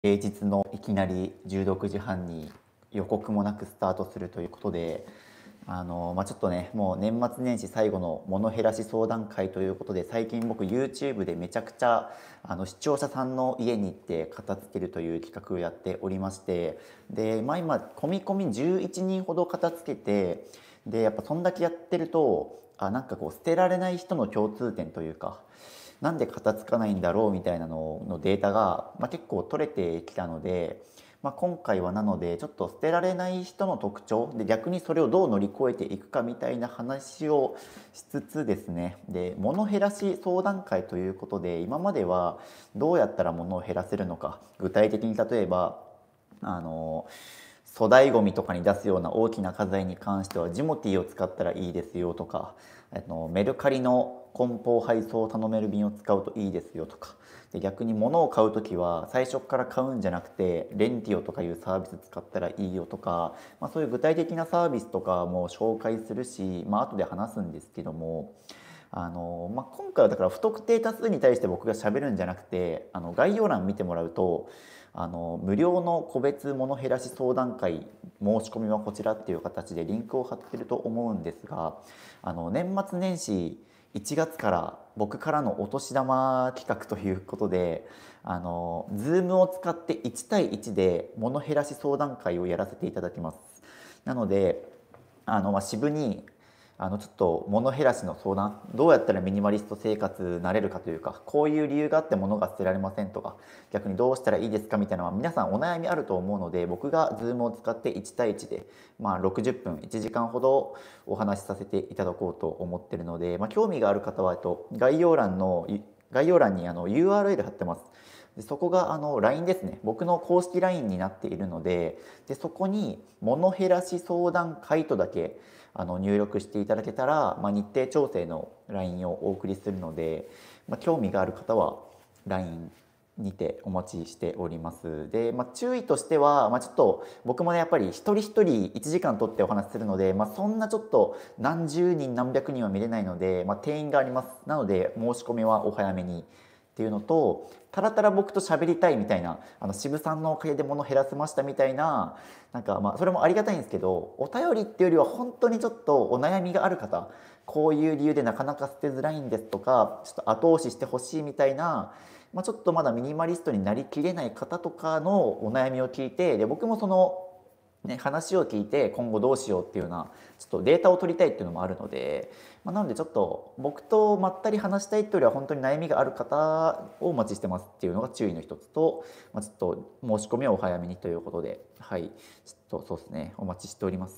平日のいきなり16時半に予告もなくスタートするということで、ちょっとね、もう年末年始最後の物減らし相談会ということで、最近僕 YouTube でめちゃくちゃ視聴者さんの家に行って片付けるという企画をやっておりまして、で、今込み込み11人ほど片付けて、でやっぱそんだけやってると、なんかこう捨てられない人の共通点というか、なんで片付かないんだろうみたいなののデータが、結構取れてきたので、今回はなのでちょっと捨てられない人の特徴で、逆にそれをどう乗り越えていくかみたいな話をしつつですね、で物減らし相談会ということで、今まではどうやったら物を減らせるのか、具体的に例えばあの粗大ごみとかに出すような大きな家財に関してはジモティーを使ったらいいですよとか、メルカリの梱包配送を頼める便を使うといいですよとか、で逆に物を買う時は最初から買うんじゃなくてレンティオとかいうサービス使ったらいいよとか、そういう具体的なサービスとかも紹介するし、後で話すんですけども、今回はだから不特定多数に対して僕がしゃべるんじゃなくて、概要欄見てもらうと、無料の個別物減らし相談会申し込みはこちらっていう形でリンクを貼ってると思うんですが、年末年始1月から僕からのお年玉企画ということで、Zoom を使って1対1で物減らし相談会をやらせていただきます。なので支部にちょっと物減らしの相談、どうやったらミニマリスト生活になれるかというか、こういう理由があって物が捨てられませんとか、逆にどうしたらいいですかみたいなのは皆さんお悩みあると思うので、僕が Zoom を使って1対1で、60分1時間ほどお話しさせていただこうと思ってるので、興味がある方は概要欄にURL 貼ってます。でそこがLINE ですね、僕の公式 LINE になっているので、そこに物減らし相談会とだけ入力していただけたら、日程調整の LINE をお送りするので、興味がある方は LINE にてお待ちしております。で、注意としては、ちょっと僕もねやっぱり一人一人1時間取ってお話しするので、そんなちょっと何十人何百人は見れないので、定員があります。なので申し込みはお早めにっていうのと、たらたら僕と喋りたいみたいな、渋さんのおかげで物減らせましたみたいな、なんかそれもありがたいんですけど、お便りっていうよりは本当にちょっとお悩みがある方、こういう理由でなかなか捨てづらいんですとか、ちょっと後押ししてほしいみたいな、ちょっとまだミニマリストになりきれない方とかのお悩みを聞いて、で僕もその話を聞いて今後どうしようっていうようなちょっとデータを取りたいっていうのもあるので、なのでちょっと僕とまったり話したいっていうよりは本当に悩みがある方をお待ちしてますっていうのが注意の一つと、ちょっと申し込みはお早めにということで、はい、ちょっとそうですね、お待ちしております。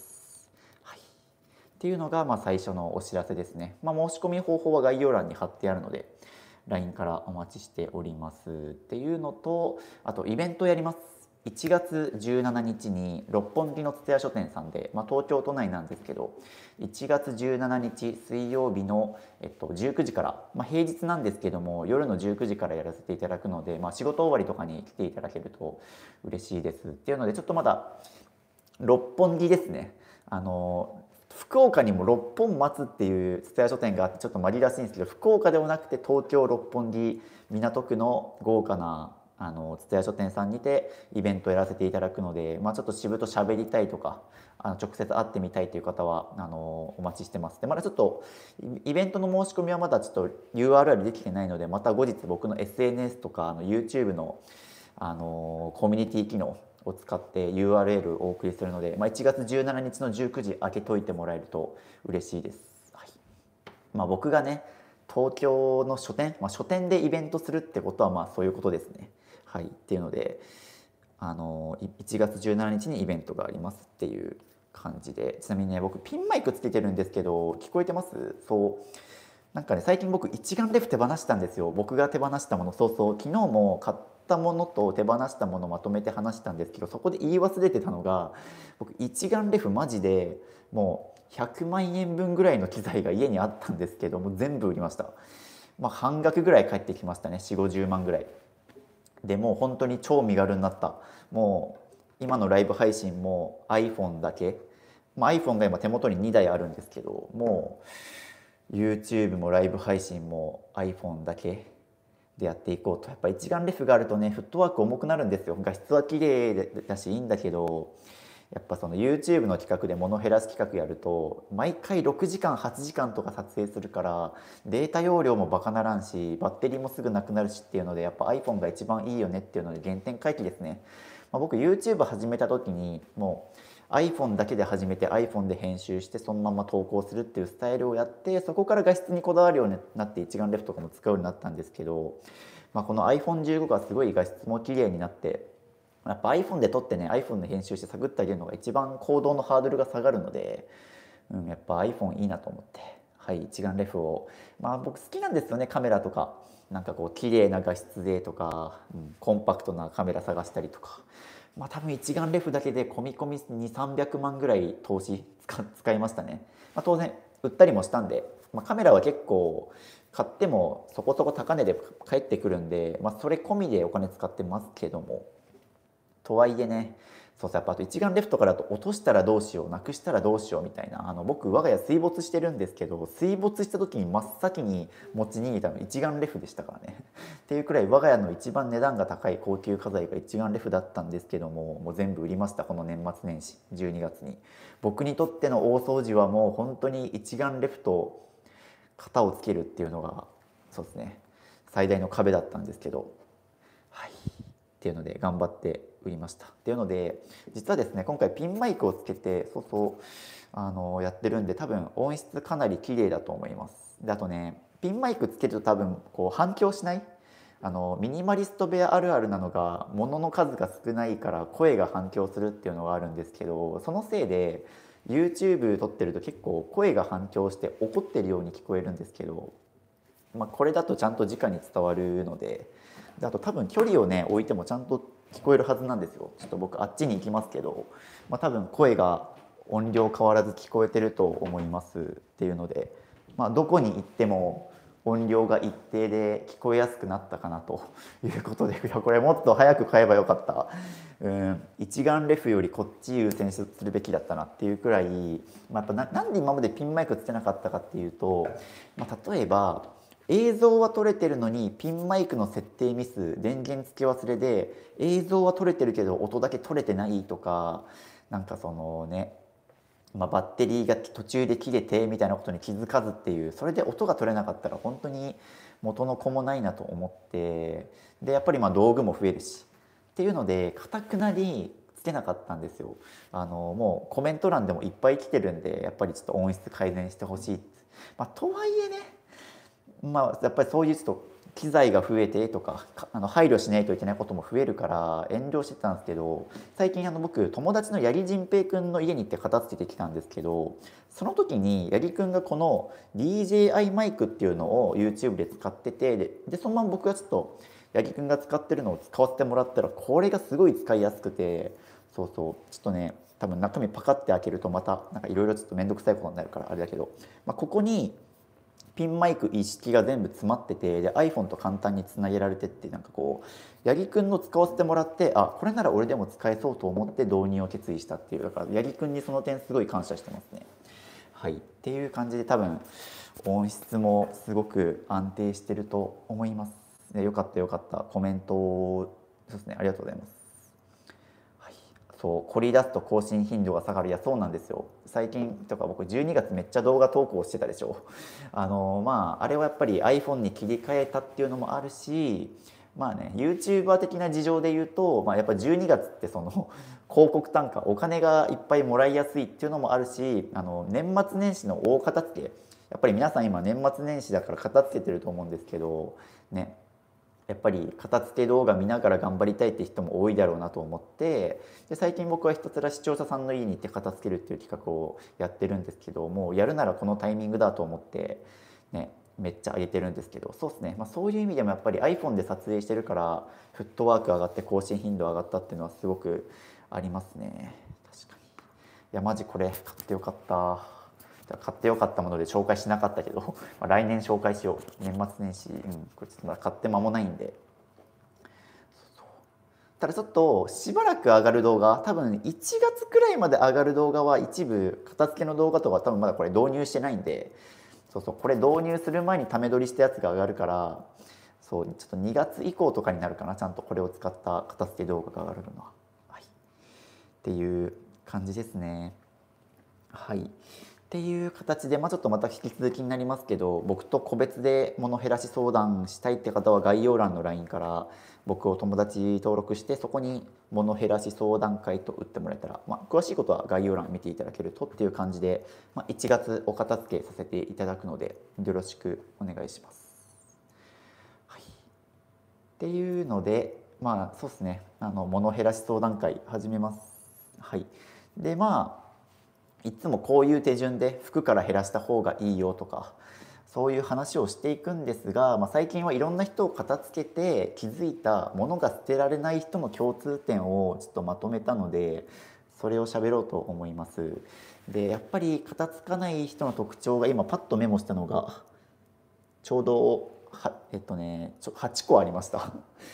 はい、っていうのが最初のお知らせですね。申し込み方法は概要欄に貼ってあるので LINE からお待ちしておりますっていうのと、あとイベントやります。1月17日に六本木の蔦屋書店さんで、東京都内なんですけど、1月17日水曜日の、19時から、平日なんですけども夜の19時からやらせていただくので、仕事終わりとかに来ていただけると嬉しいですっていうので、ちょっとまだ六本木ですね、福岡にも六本松っていう蔦屋書店があってちょっとマリらしいんですけど、福岡ではなくて東京六本木港区の豪華な蔦屋書店さんにてイベントやらせていただくので、ちょっと渋と喋りたいとか直接会ってみたいという方はお待ちしてます。でまだちょっとイベントの申し込みはまだちょっと URL できてないので、また後日僕の SNS とかYouTube のコミュニティ機能を使って URL をお送りするので、1月17日の19時開けといてもらえると嬉しいです。はい、僕がね東京の書店、書店でイベントするってことはそういうことですね。はい、っていうので1月17日にイベントがありますっていう感じで、ちなみにね僕ピンマイクつけてるんですけど聞こえてます？そうなんかね最近僕一眼レフ手放したんですよ。僕が手放したもの、そうそう、昨日も買ったものと手放したものをまとめて話したんですけど、そこで言い忘れてたのが、僕一眼レフマジでもう100万円分ぐらいの機材が家にあったんですけども全部売りました。半額ぐらい返ってきましたね。4 5 0万ぐらいで、もう本当に超身軽になった。もう今のライブ配信も iPhone だけ、iPhone が今手元に2台あるんですけど、もう YouTube もライブ配信も iPhone だけでやっていこうと。やっぱ一眼レフがあるとね、フットワーク重くなるんですよ。画質は綺麗だしいいんだけど、やっぱその YouTube の企画で物減らす企画やると毎回6時間8時間とか撮影するから、データ容量もバカならんしバッテリーもすぐなくなるしっていうので、やっぱ iPhone が一番いいよねっていうので原点回帰ですね。僕 YouTube 始めた時にもう iPhone だけで始めて iPhone で編集してそのまま投稿するっていうスタイルをやって、そこから画質にこだわるようになって一眼レフとかも使うようになったんですけど、この iPhone15 がすごい画質も綺麗になって、やっぱ iPhone で撮ってね iPhone で編集してサクッと上げるのが一番行動のハードルが下がるので、やっぱ iPhone いいなと思って、はい、一眼レフを、僕好きなんですよね、カメラとか。なんかこう綺麗な画質でとか、コンパクトなカメラ探したりとか、多分一眼レフだけで込み込み2、300万ぐらい投資使いましたね。当然売ったりもしたんで、カメラは結構買ってもそこそこ高値で返ってくるんで、それ込みでお金使ってますけども、とはいえね、そうそう、やっぱあと一眼レフとかだと落としたらどうしよう、なくしたらどうしようみたいな、僕我が家水没してるんですけど、水没した時に真っ先に持ち逃げたの一眼レフでしたからねっていうくらい我が家の一番値段が高い高級家財が一眼レフだったんですけども、もう全部売りました、この年末年始12月に。僕にとっての大掃除はもう本当に一眼レフと型をつけるっていうのが、そうですね、最大の壁だったんですけど、はい、っていうので頑張って売りました。っていうので実はですね、今回ピンマイクをつけてやってるんで、多分音質かなり綺麗だと思います。であとね、ピンマイクつけると多分こう反響しない、ミニマリスト部屋あるあるなのが物の数が少ないから声が反響するっていうのがあるんですけど、そのせいで YouTube 撮ってると結構声が反響して怒ってるように聞こえるんですけど、これだとちゃんと直に伝わるので、あと多分距離をね置いてもちゃんと聞こえるはずなんですよ。ちょっと僕あっちに行きますけど、多分声が音量変わらず聞こえてると思いますっていうので、どこに行っても音量が一定で聞こえやすくなったかなということで、いやこれもっと早く買えばよかった、一眼レフよりこっち優先するべきだったなっていうくらい、やっぱなんで今までピンマイクつけなかったかっていうと、例えば映像は撮れてるのにピンマイクの設定ミス、電源付け忘れで映像は撮れてるけど音だけ撮れてないとか、なんかそのね、バッテリーが途中で切れてみたいなことに気づかずっていう、それで音が取れなかったら本当に元の子もないなと思って、でやっぱり道具も増えるしっていうのでかたくなにつけなかったんですよ。もうコメント欄でもいっぱい来てるんで、やっぱりちょっと音質改善してほしい、とはいえね、やっぱりそういうちょっと機材が増えてとか配慮しないといけないことも増えるから遠慮してたんですけど、最近僕友達の八木仁平君の家に行って片付けてきたんですけど、その時に八木君がこの DJI マイクっていうのを YouTube で使ってて、でそのまま僕がちょっと八木君が使ってるのを使わせてもらったら、これがすごい使いやすくて、そうそうちょっとね、多分中身パカって開けるとまたなんかいろいろちょっと面倒くさいことになるからあれだけど、ここにピンマイク一式が全部詰まってて、で iPhone と簡単につなげられてって、なんかこう八木くんの使わせてもらって、これなら俺でも使えそうと思って導入を決意したっていう、だから八木くんにその点すごい感謝してますね。はい、っていう感じで多分音質もすごく安定してると思います。よかったよかった、コメントをそうですね、ありがとうございます。そう凝り出すと更新頻度が下がる。いやそうなんですよ。最近とか僕12月めっちゃ動画投稿してたでしょ。あれはやっぱり iPhone に切り替えたっていうのもあるし、YouTuber 的な事情で言うと、やっぱ12月ってその広告単価、お金がいっぱいもらいやすいっていうのもあるし、年末年始の大片付け、やっぱり皆さん今年末年始だから片付けてると思うんですけどね、やっぱり片付け動画見ながら頑張りたいって人も多いだろうなと思って、で最近僕はひたすら視聴者さんの家に行って片付けるっていう企画をやってるんですけど、もうやるならこのタイミングだと思ってね、めっちゃ上げてるんですけど、そうですね、そういう意味でもやっぱり iPhone で撮影してるからフットワーク上がって更新頻度上がったっていうのはすごくありますね。確かに。いやマジこれ買ってよかった。買ってよかったもので紹介しなかったけど来年紹介しよう。年末年始、これちょっと買って間もないんで。ただちょっとしばらく上がる動画、多分1月くらいまで上がる動画は一部片付けの動画とか多分まだこれ導入してないんで、これ導入する前にため撮りしたやつが上がるから、 そうちょっと2月以降とかになるかな、ちゃんとこれを使った片付け動画が上がるのは、はい、っていう感じですね。はい、っていう形で、ちょっとまた引き続きになりますけど、僕と個別で物減らし相談したいって方は概要欄の LINE から僕を友達登録して、そこに物減らし相談会と打ってもらえたら、詳しいことは概要欄見ていただけるとっていう感じで、1月お片付けさせていただくのでよろしくお願いします。はい、っていうのでそうですね、物減らし相談会始めます。はい、でいつもこういう手順で服から減らした方がいいよとかそういう話をしていくんですが、最近はいろんな人を片付けて気づいたものが捨てられない人の共通点をちょっとまとめたので、それを喋ろうと思います。でやっぱり片付かない人の特徴が、今パッとメモしたのがちょうど8個ありました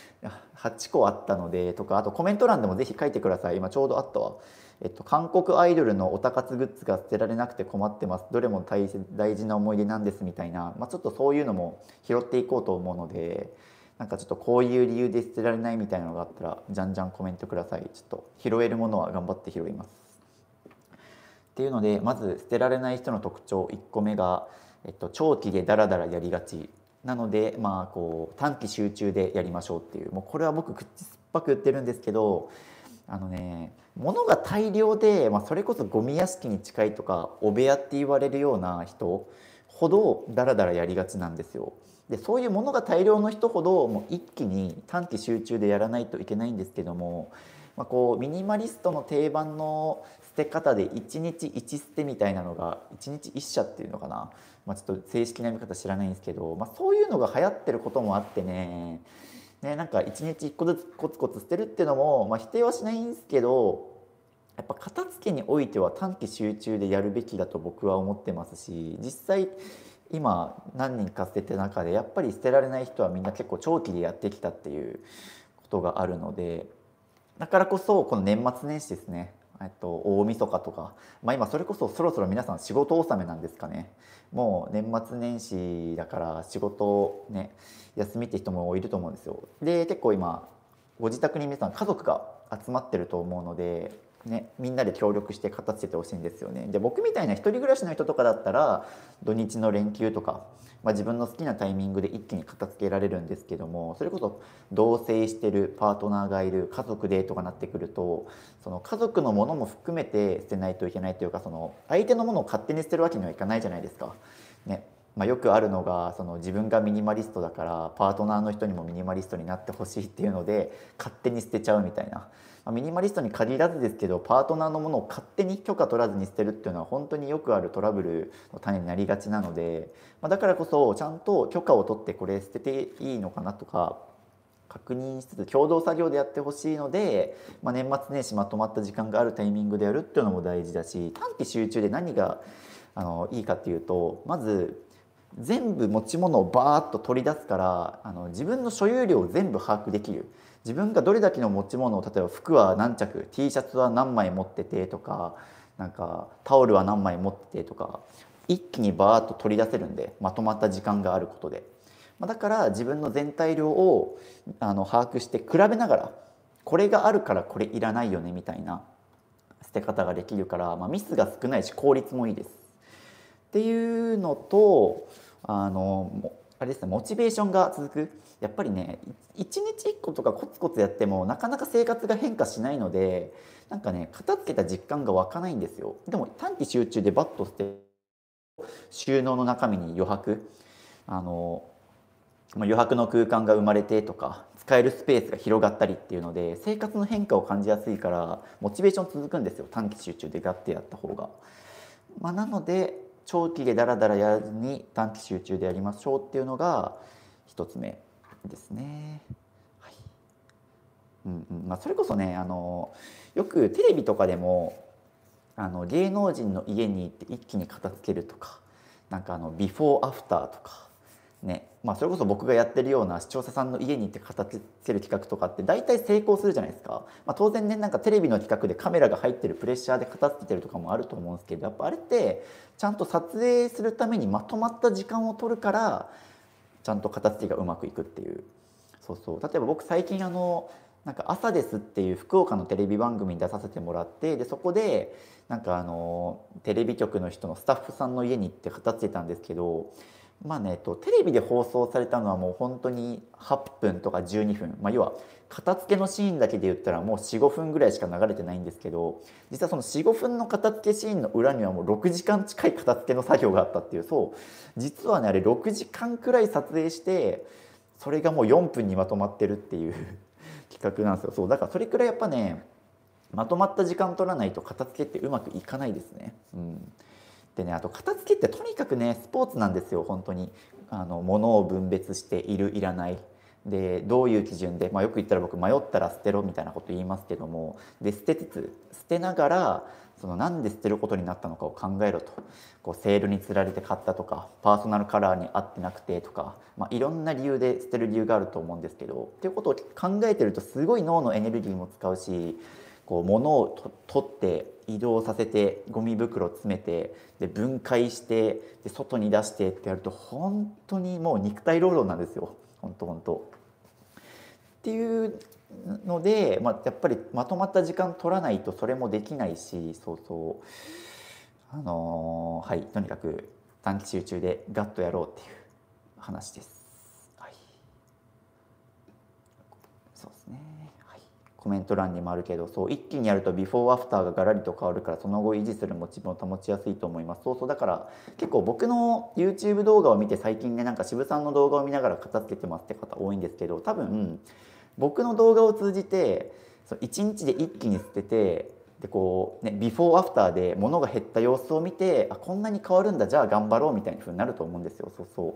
8個あったので、とかあとコメント欄でもぜひ書いてください。今ちょうどあったわ。韓国アイドルのおたかつグッズが捨てられなくて困ってます、どれも大事な思い出なんですみたいな、ちょっとそういうのも拾っていこうと思うので、なんかちょっとこういう理由で捨てられないみたいなのがあったらじゃんじゃんコメントください。ちょっと拾えるものは頑張って拾います。っていうので、まず捨てられない人の特徴1個目が、長期でダラダラやりがちなので、短期集中でやりましょうっていう、もうこれは僕口酸っぱく言ってるんですけど、物が大量で、それこそゴミ屋敷に近いとか汚部屋って言われるような人ほどダラダラやりがちなんですよ。でそういう物が大量の人ほどもう一気に短期集中でやらないといけないんですけども、ミニマリストの定番の捨て方で1日1捨てみたいなのが1日1社っていうのかな、ちょっと正式な読み方知らないんですけど、そういうのが流行ってることもあってね、なんか1日1個ずつコツコツ捨てるっていうのも、否定はしないんですけど、やっぱ片付けにおいては短期集中でやるべきだと僕は思ってますし、実際今何人か捨ててる中でやっぱり捨てられない人はみんな結構長期でやってきたっていうことがあるので、だからこそこの年末年始ですね、大晦日とか、今それこそそろそろ皆さん仕事納めなんですかね。もう年末年始だから仕事ね休みって人もいると思うんですよ。で結構今ご自宅に皆さん家族が集まってると思うので、みんなで協力して片付けてほしいんですよね。で僕みたいな一人暮らしの人とかだったら土日の連休とか、自分の好きなタイミングで一気に片付けられるんですけども、それこそ同棲してるパートナーがいる家族でとかなってくると、その家族のものも含めて捨てないといけないというか、その相手のものを勝手に捨てるわけにはいかないじゃないですか。よくあるのが、その自分がミニマリストだからパートナーの人にもミニマリストになってほしいっていうので勝手に捨てちゃうみたいな、ミニマリストに限らずですけど、パートナーのものを勝手に許可取らずに捨てるっていうのは本当によくあるトラブルの種になりがちなので、だからこそちゃんと許可を取ってこれ捨てていいのかなとか確認しつつ共同作業でやってほしいので、年末年始まとまった時間があるタイミングでやるっていうのも大事だし、短期集中で何がいいかっていうと、まず全部持ち物をバーッと取り出すから、自分の所有量を全部把握できる。自分がどれだけの持ち物を、例えば服は何着 T シャツは何枚持っててとか、なんかタオルは何枚持っててとか一気にバーッと取り出せるんで、まとまった時間があることで、だから自分の全体量を把握して比べながら、これがあるからこれいらないよねみたいな捨て方ができるから、ミスが少ないし効率もいいですっていうのと、あれですね、モチベーションが続く。やっぱりね、一日一個とかコツコツやってもなかなか生活が変化しないので、なんかね片付けた実感が湧かないんですよ。でも短期集中でバッと捨て、収納の中身に余白、余白の空間が生まれてとか使えるスペースが広がったりっていうので、生活の変化を感じやすいからモチベーション続くんですよ、短期集中でガッてやった方が。なので長期でダラダラやらずに短期集中でやりましょうっていうのが一つ目ですね。はい、それこそね、よくテレビとかでも芸能人の家に行って一気に片付けるとか、なんかビフォーアフターとかね、それこそ僕がやってるような視聴者さんの家に行って片付ける企画とかって大体成功するじゃないですか。当然ね、なんかテレビの企画でカメラが入ってるプレッシャーで片付けてるとかもあると思うんですけど、やっぱあれってちゃんと撮影するためにまとまった時間を取るからちゃんと片付けがうまくいくっていう。そうそう、例えば僕最近なんか「朝です」っていう福岡のテレビ番組に出させてもらって、でそこでなんかテレビ局の人のスタッフさんの家に行って片付けたんですけど、まあね、テレビで放送されたのはもう本当に8分とか12分、まあ、要は片付けのシーンだけで言ったらもう45分ぐらいしか流れてないんですけど、実はその45分の片付けシーンの裏にはもう6時間近い片付けの作業があったっていう。そう実はね、あれ6時間くらい撮影して、それがもう4分にまとまってるっていう企画なんですよ。そうだからそれくらいやっぱね、まとまった時間取らないと片付けってうまくいかないですね。でね、あと片付けってとにかくねスポーツなんですよ本当に。物を分別しているいらないで、どういう基準で、よく言ったら僕迷ったら捨てろみたいなこと言いますけども、で捨てつつ捨てながら、なんで捨てることになったのかを考えろと。セールにつられて買ったとか、パーソナルカラーに合ってなくてとか、いろんな理由で捨てる理由があると思うんですけど、っていうことを考えてるとすごい脳のエネルギーも使うし、物を取って移動させてゴミ袋詰めて、で分解して、で外に出してってやると本当にもう肉体労働なんですよ。本当本当っていうので、やっぱりまとまった時間取らないとそれもできないし、そうそうはい、とにかく短期集中でガッとやろうっていう話です。はい、そうですね。はい、コメント欄にもあるけど、そう一気にやるとビフォーアフターがガラリと変わるから、その後維持するモチベを保ちやすいと思います。そうそう、だから結構僕の YouTube 動画を見て最近ね、なんか渋さんの動画を見ながら片付けてますって方多いんですけど、多分僕の動画を通じて1日で一気に捨てて、でビフォーアフターで物が減った様子を見て、こんなに変わるんだ、じゃあ頑張ろうみたいな風になると思うんですよ。そうそう、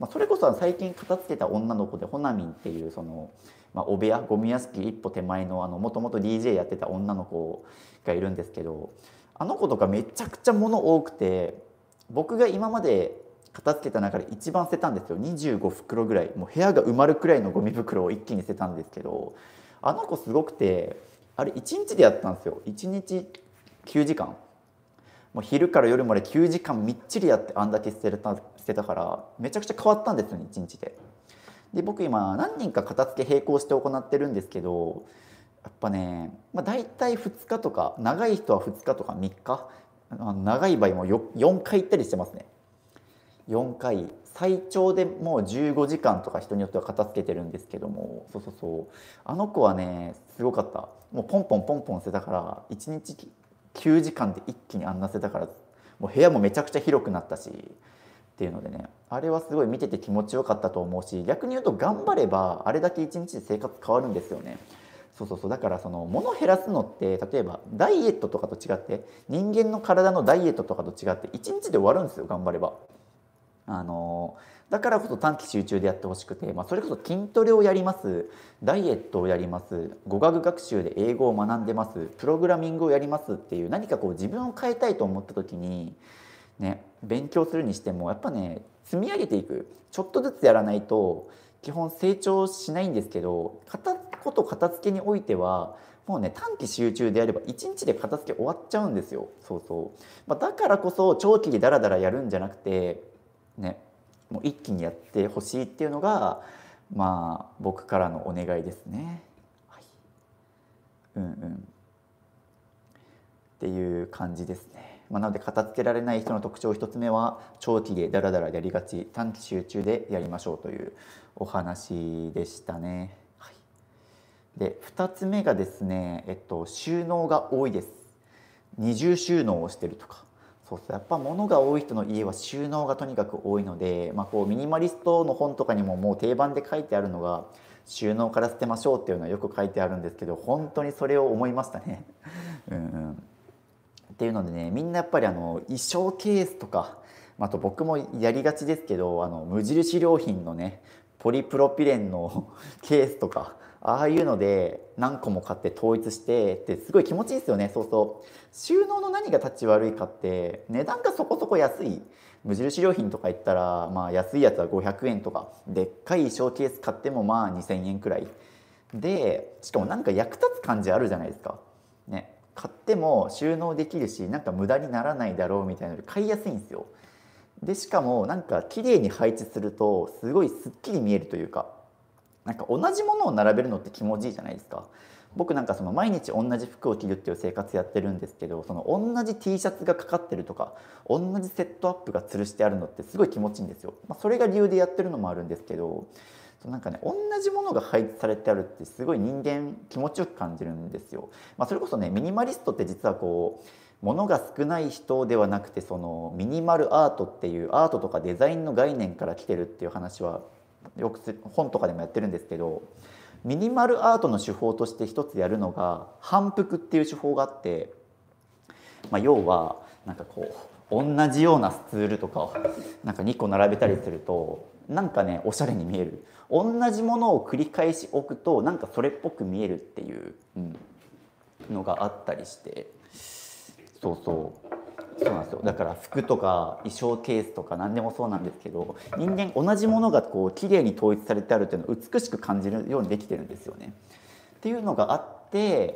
それこそ最近片付けた女の子でほなみんっていうお部屋ゴミ屋敷一歩手前のもともと DJ やってた女の子がいるんですけど、あの子とかめちゃくちゃ物多くて、僕が今まで片付けた中で一番捨てたんですよ。25袋ぐらい、もう部屋が埋まるくらいのゴミ袋を一気に捨てたんですけど、あの子すごくて、あれ1日でやったんですよ。1日9時間、もう昼から夜まで9時間みっちりやって、あんだけ捨てたからめちゃくちゃ変わったんですよね、1日で。で僕今何人か片付け並行して行ってるんですけど、やっぱね、大体2日とか、長い人は2日とか3日、長い場合も4回行ったりしてますね。4回、最長でもう15時間とか人によっては片付けてるんですけども、そうそうそう、あの子はねすごかった。もうポンポンポンポン捨てたから1日9時間で一気にあんな捨てたから、もう部屋もめちゃくちゃ広くなったしっていうのでね、あれはすごい見てて気持ちよかったと思うし、逆に言うと頑張ればあれだけ1日で生活変わるんですよね。そうそうそう、だから物減らすのって、例えばダイエットとかと違って、人間の体のダイエットとかと違って1日で終わるんですよ、頑張れば。だからこそ短期集中でやってほしくて、それこそ筋トレをやります、ダイエットをやります、語学学習で英語を学んでます、プログラミングをやりますっていう、何か自分を変えたいと思った時にね、勉強するにしてもやっぱね、積み上げていく、ちょっとずつやらないと基本成長しないんですけど、片付けにおいてはもうね、短期集中でやれば1日で片付け終わっちゃうんですよ。そうそう、だからこそ長期でダラダラやるんじゃなくてね、もう一気にやってほしいっていうのが僕からのお願いですね。はい、っていう感じですね。なので片付けられない人の特徴1つ目は、長期でダラダラやりがち、短期集中でやりましょうというお話でしたね。はい、で2つ目がですね、収納が多いです。二重収納をしてるとか。そうそう、やっぱ物が多い人の家は収納がとにかく多いので、ミニマリストの本とかにももう定番で書いてあるのが、収納から捨てましょうっていうのはよく書いてあるんですけど、本当にそれを思いましたね。っていうのでね、みんなやっぱり衣装ケースとか、あと僕もやりがちですけど、無印良品のねポリプロピレンのケースとか、ああいうので何個も買って統一してってすごい気持ちいいですよね。そうそう、収納の何が立ち悪いかって、値段がそこそこ安い無印良品とか言ったら、安いやつは500円とか、でっかい衣装ケース買っても2000円くらいで、しかもなんか役立つ感じあるじゃないですかね。買っても収納できるし、なんか無駄にならないだろうみたいなので買いやすいんですよ。 でしかもなんか綺麗に配置するとすごいすっきり見えるというか、なんか同じものを並べるのって気持ちいいじゃないですか。僕なんかその毎日同じ服を着るっていう生活やってるんですけど、その同じ T シャツがかかってるとか同じセットアップが吊るしてあるのってすごい気持ちいいんですよ。それが理由でやってるのもあるんですけど、なんかね、同じものが配置されてあるってすごい人間気持ちよく感じるんですよ。それこそね、ミニマリストって実はこう物が少ない人ではなくて、そのミニマルアートっていうアートとかデザインの概念から来てるっていう話はよく本とかでもやってるんですけど、ミニマルアートの手法として一つやるのが反復っていう手法があって、要はなんかこう同じようなスツールとかをなんか2個並べたりするとなんかねおしゃれに見える。同じものを繰り返し置くとなんかそれっぽく見えるっていう、のがあったりして、そうなんですよ。だから服とか衣装ケースとか何でもそうなんですけど、人間同じものがこう綺麗に統一されてあるっていうのを美しく感じるようにできてるんですよね。っていうのがあって、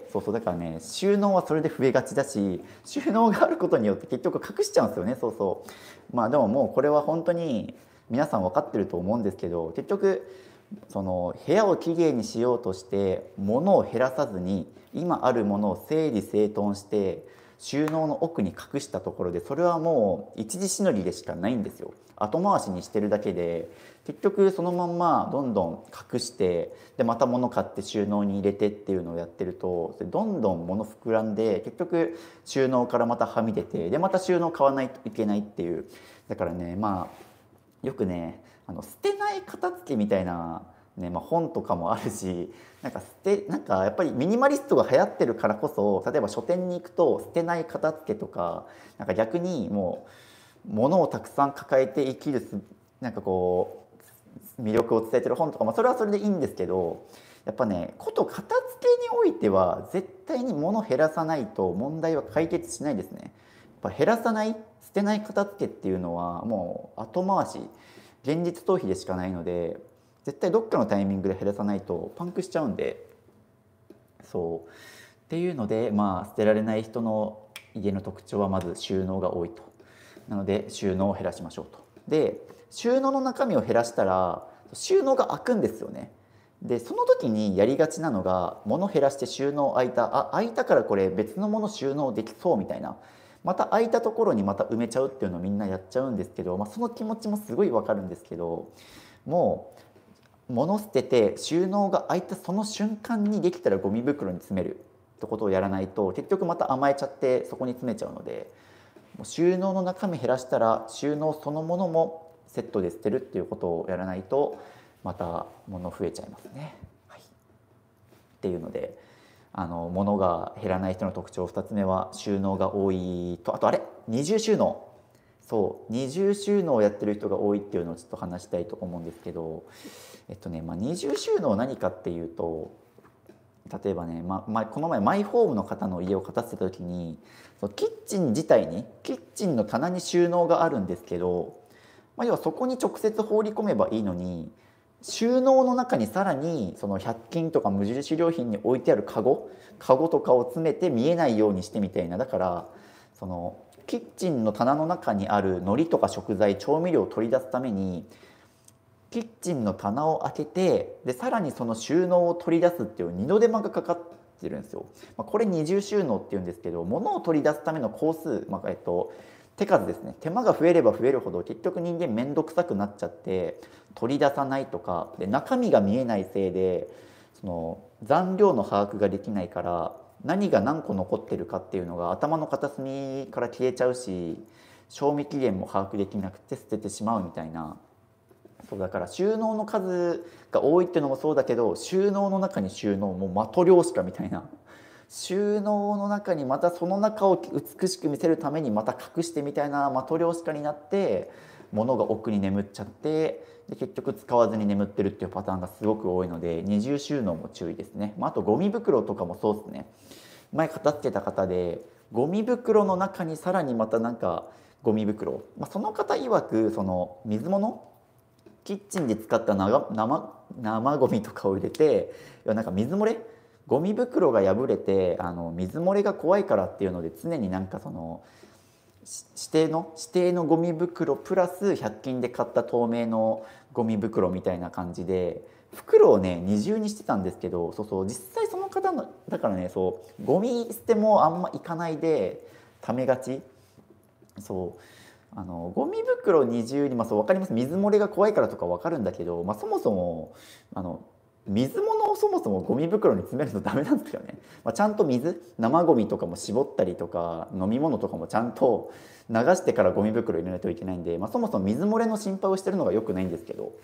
だからね、収納はそれで増えがちだし、収納があることによって結局隠しちゃうんですよね。でももうこれは本当に皆さん分かってると思うんですけど、結局その部屋をきれいにしようとして物を減らさずに今あるものを整理整頓して収納の奥に隠したところで、それはもう一時しのぎでしかないんですよ。後回しにしてるだけで結局そのまんまどんどん隠して、でまた物買って収納に入れてっていうのをやってるとどんどん物膨らんで、結局収納からまたはみ出て、でまた収納買わないといけないっていう。だからね、よくね捨てない片付けみたいな、本とかもあるし、なんかやっぱりミニマリストが流行ってるからこそ、例えば書店に行くと捨てない片付けとか、なんか逆にもう物をたくさん抱えて生きるなんかこう魅力を伝えてる本とか、それはそれでいいんですけど、やっぱねこと片付けにおいては絶対に物減らさないと問題は解決しないですね。やっぱ減らさない、捨てない片付けっていうのはもう後回し、現実逃避でしかないので、絶対どっかのタイミングで減らさないとパンクしちゃうんで。っていうので、捨てられない人の家の特徴はまず収納が多いと。なので収納を減らしましょうと。で収納の中身を減らしたら収納が開くんですよね。でその時にやりがちなのが、物減らして収納開いたからこれ別のもの収納できそうみたいな、また空いたところにまた埋めちゃうっていうのをみんなやっちゃうんですけど、その気持ちもすごいわかるんですけど、もう物捨てて収納が開いたその瞬間にできたらゴミ袋に詰めるってことをやらないと、結局また甘えちゃってそこに詰めちゃうので、もう収納の中身減らしたら収納そのものもセットで捨てるっていうことをやらないとまた物増えちゃいますね。っていうので、物が減らない人の特徴2つ目は収納が多いと、あと二重収納。二重収納をやってる人が多いっていうのをちょっと話したいと思うんですけど、二重収納何かっていうと、例えばね、この前マイホームの方の家を建てた時に、キッチン自体にキッチンの棚に収納があるんですけど、要はそこに直接放り込めばいいのに、収納の中にさらにその100均とか無印良品に置いてあるカゴとかを詰めて見えないようにしてみたいな。だからそのキッチンの棚の中にある海苔とか食材調味料を取り出すためにキッチンの棚を開けて、でさらにその収納を取り出すっていう二度手間がかかってるんですよ。これ二重収納っていうんですけど、物を取り出すための工数、手数ですね。手間が増えれば増えるほど結局人間面倒くさくなっちゃって取り出さないとかで、中身が見えないせいでその残量の把握ができないから、何が何個残ってるかっていうのが頭の片隅から消えちゃうし、賞味期限も把握できなくて捨ててしまうみたいな。だから収納の数が多いっていうのもそうだけど、収納の中に収納、もう的量しかみたいな。収納の中にまたその中を美しく見せるためにまた隠してみたいな的量しかになって、物が奥に眠っちゃって、で結局使わずに眠ってるっていうパターンがすごく多いので、二重収納も注意ですね。あとゴミ袋とかもそうですね。前片付けた方でゴミ袋の中にさらにまたなんかゴミ袋、その方曰くその水物キッチンで使った生ゴミとかを入れて、なんか水漏れ、ゴミ袋が破れて水漏れが怖いからっていうので、常になんかその指定のゴミ袋プラス100均で買った透明のゴミ袋みたいな感じで袋をね二重にしてたんですけど、実際その方のだからね、ゴミ捨てもあんま行かないでためがち。ゴミ袋二重に、分かります、水漏れが怖いからとか分かるんだけど、そもそも水物をそもそもゴミ袋に詰めるとダメなんですよね。ちゃんと生ゴミとかも絞ったりとか飲み物とかもちゃんと流してからゴミ袋入れないといけないんで、そもそも水漏れの心配をしてるのが良くないんですけど、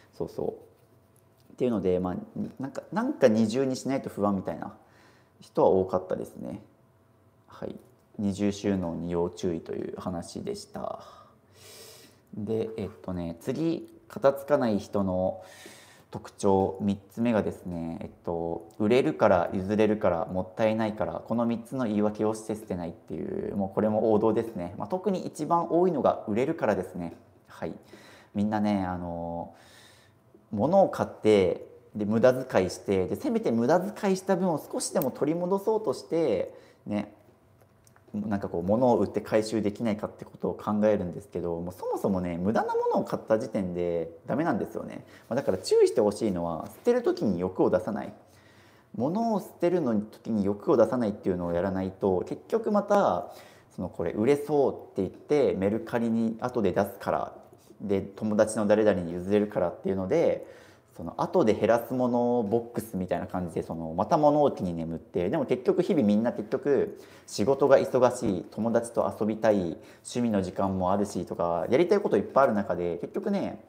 っていうので、なんか二重にしないと不安みたいな人は多かったですね。はい、二重収納に要注意という話でした。で次、片付かない人の特徴3つ目がですね、売れるから譲れるからもったいないから、この3つの言い訳をして捨てないっていう、もうこれも王道ですね。特に一番多いのが売れるからですね。はい、みんなね物を買って無駄遣いして、せめて無駄遣いした分を少しでも取り戻そうとしてね、なんか物を売って回収できないかってことを考えるんですけど、もうそもそもね無駄なものを買った時点でダメなんですよね。だから注意してほしいのは、捨てる時に欲を出さない、物を捨てるの時に欲を出さないっていうのをやらないと、結局またこれ売れそうって言ってメルカリに後で出すからで、友達の誰々に譲れるからっていうので、後で減らすものボックスみたいな感じでまた物置に眠って、でも結局日々みんな仕事が忙しい、友達と遊びたい、趣味の時間もあるしとかやりたいこといっぱいある中で、結局ね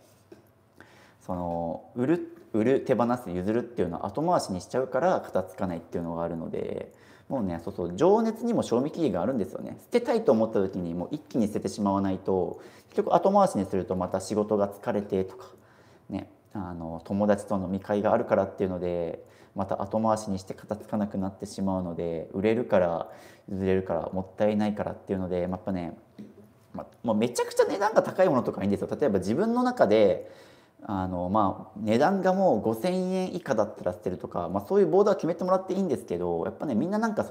売る手放す譲るっていうのは後回しにしちゃうから片付かないっていうのがあるので、もうね情熱にも賞味期限があるんですよね。捨てたいと思った時にもう一気に捨ててしまわないと、結局後回しにするとまた仕事が疲れてとかね、友達との飲み会があるからっていうのでまた後回しにして片付かなくなってしまうので、売れるから譲れるからもったいないからっていうので、やっぱね、めちゃくちゃ値段が高いものとかいいんですよ。例えば自分の中で値段がもう5,000円以下だったら捨てるとか、そういうボーダー決めてもらっていいんですけど、やっぱねみんななんか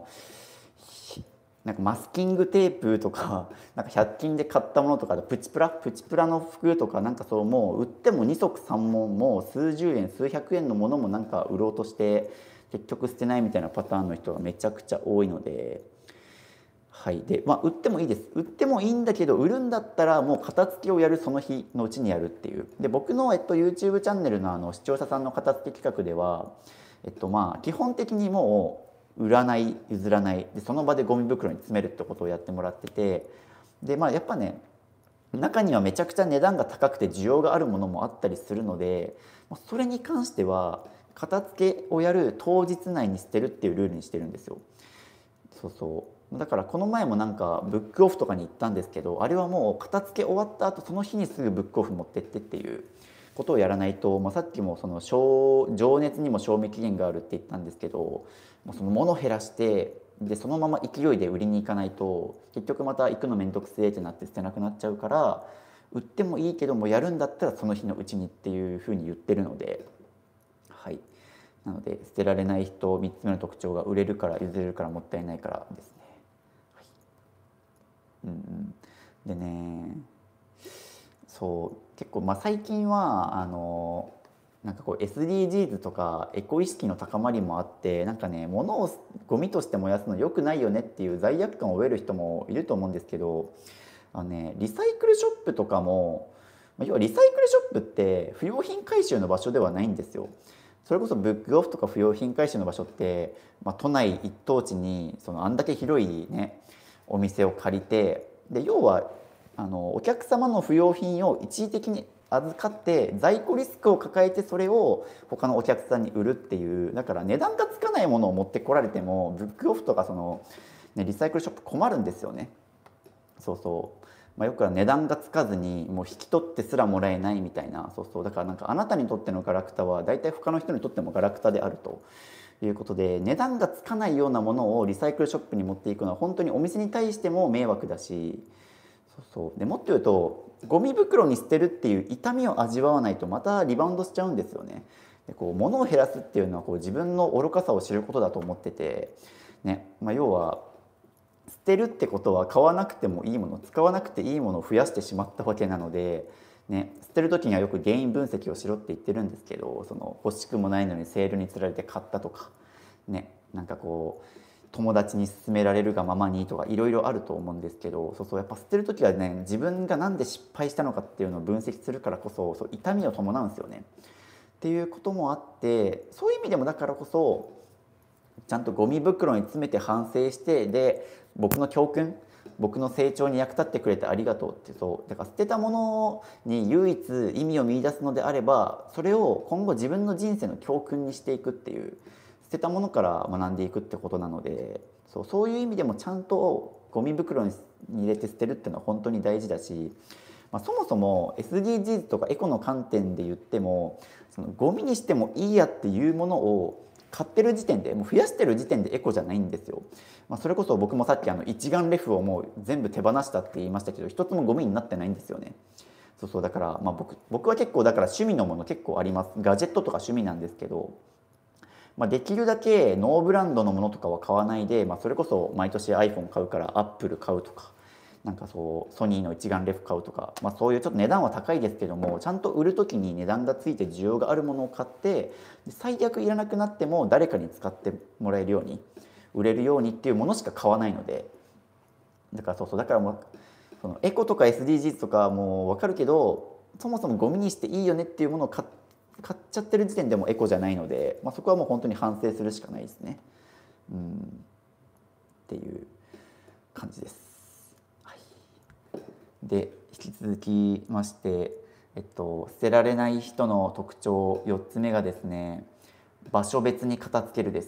マスキングテープとかなんか100均で買ったものとかでプチプラの服とか、もう売っても2足3問もう数十円数百円のものもなんか売ろうとして結局捨てないみたいなパターンの人がめちゃくちゃ多いので。はい、で売ってもいいです。売ってもいいんだけど、売るんだったらもう片付けをやるその日のうちにやるっていう。で僕の、YouTube チャンネルの視聴者さんの片付け企画では、基本的にもう売らない譲らないで、その場でゴミ袋に詰めるってことをやってもらってて、でやっぱね中にはめちゃくちゃ値段が高くて需要があるものもあったりするので、それに関しては片付けをやる当日内に捨てるっていうルールにしてるんですよ。だからこの前もなんかブックオフとかに行ったんですけど、あれはもう片付け終わった後その日にすぐブックオフ持ってってっていうことをやらないと、さっきも情熱にも賞味期限があるって言ったんですけど、その物を減らしてでそのまま勢いで売りに行かないと結局また行くのめんどくせえってなって捨てなくなっちゃうから、売ってもいいけどもやるんだったらその日のうちにっていうふうに言ってるので、はい、なので捨てられない人3つ目の特徴が売れるから譲れるからもったいないからですね。でね結構最近はなんかSDGs とかエコ意識の高まりもあって、なんかね物をゴミとして燃やすの良くないよねっていう罪悪感を覚える人もいると思うんですけど、リサイクルショップとかも、要はリサイクルショップって不用品回収の場所ではないんですよ。それこそブックオフとか不用品回収の場所って、都内一等地にあんだけ広いねお店を借りて、で要はお客様の不用品を一時的に預かって在庫リスクを抱えてそれを他のお客さんに売るっていう、だから値段がつかないものを持ってこられてもブックオフとかリサイクルショップ困るんですよね。よくは値段がつかずにもう引き取ってすらもらえないみたいな、だからなんかあなたにとってのガラクタは大体他の人にとってもガラクタであるということで、値段がつかないようなものをリサイクルショップに持っていくのは本当にお店に対しても迷惑だし、でもっと言うとゴミ袋に捨てるっていう痛みを味わわないとまたリバウンドしちゃうんですよね。で物を減らすっていうのは自分の愚かさを知ることだと思っててね、要は捨てるってことは買わなくてもいいもの、使わなくていいものを増やしてしまったわけなので、ね、捨てる時にはよく原因分析をしろって言ってるんですけど、その欲しくもないのにセールにつられて買ったとかね、なんかこう友達に勧められるがままにとかいろいろあると思うんですけど、そうやっぱ捨てる時はね、自分が何で失敗したのかっていうのを分析するからこそ、痛みを伴うんですよね。っていうこともあって、そういう意味でもだからこそちゃんとゴミ袋に詰めて反省して、で僕の教訓、僕の成長に役立ってくれてありがとうって、そうだから捨てたものに唯一意味を見出すのであれば、それを今後自分の人生の教訓にしていくっていう、捨てたものから学んでいくってことなので、そういう意味でもちゃんとゴミ袋に入れて捨てるっていうのは本当に大事だし、そもそも SDGs とかエコの観点で言っても、そのゴミにしてもいいやっていうものを買ってる時点で、もう増やしてる時点でエコじゃないんですよ。それこそ僕もさっき一眼レフをもう全部手放したって言いましたけど、一つもゴミになってないんですよね。だから、僕は結構だから趣味のもの結構あります。ガジェットとか趣味なんですけど、できるだけノーブランドのものとかは買わないで、それこそ毎年 iPhone 買うからアップル買うとか、なんかソニーの一眼レフ買うとか、そういうちょっと値段は高いですけども、ちゃんと売る時に値段がついて需要があるものを買って、最悪いらなくなっても誰かに使ってもらえるように、売れるようにっていうものしか買わないので、だからだからもうそのエコとか SDGs とかもう分かるけど、そもそもゴミにしていいよねっていうものを買っちゃってる時点でもエコじゃないので、そこはもう本当に反省するしかないですね。っていう感じです。で引き続きまして、捨てられない人の特徴4つ目がですね、場所別に片付けるです。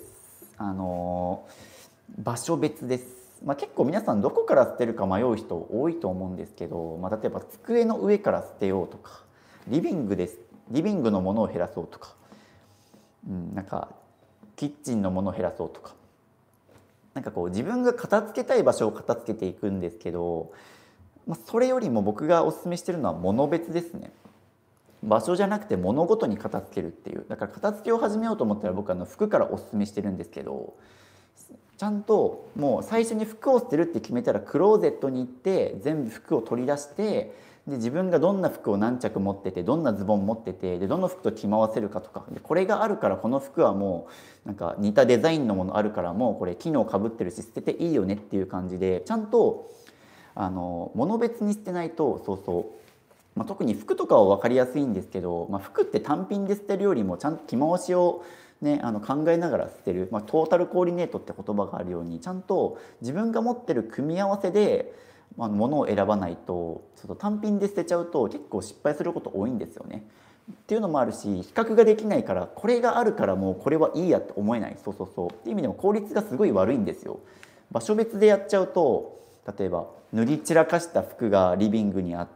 場所別です。結構皆さんどこから捨てるか迷う人多いと思うんですけど、例えば机の上から捨てようとか、リビングのものを減らそうとか、なんかキッチンのものを減らそうとか、なんかこう自分が片付けたい場所を片付けていくんですけど、それよりも僕がおすすめしてるのは物別ですね。場所じゃなくて物ごとに片付けるっていう。だから片付けを始めようと思ったら僕は服からおすすめしてるんですけど、ちゃんともう最初に服を捨てるって決めたらクローゼットに行って全部服を取り出して、で自分がどんな服を何着持ってて、どんなズボン持ってて、でどの服と着回せるかとか、でこれがあるからこの服はもうなんか似たデザインのものあるからもうこれ機能かぶってるし捨てていいよねっていう感じで、ちゃんと物別に捨てないと、特に服とかは分かりやすいんですけど、服って単品で捨てるよりもちゃんと着回しを、ね、考えながら捨てる、トータルコーディネートって言葉があるように、ちゃんと自分が持ってる組み合わせで物を選ばないと、単品で捨てちゃうと結構失敗すること多いんですよね。っていうのもあるし、比較ができないから、これがあるからもうこれはいいやって思えない。っていう意味でも効率がすごい悪いんですよ。場所別でやっちゃうと、例えば塗り散らかした服がリビングにあって、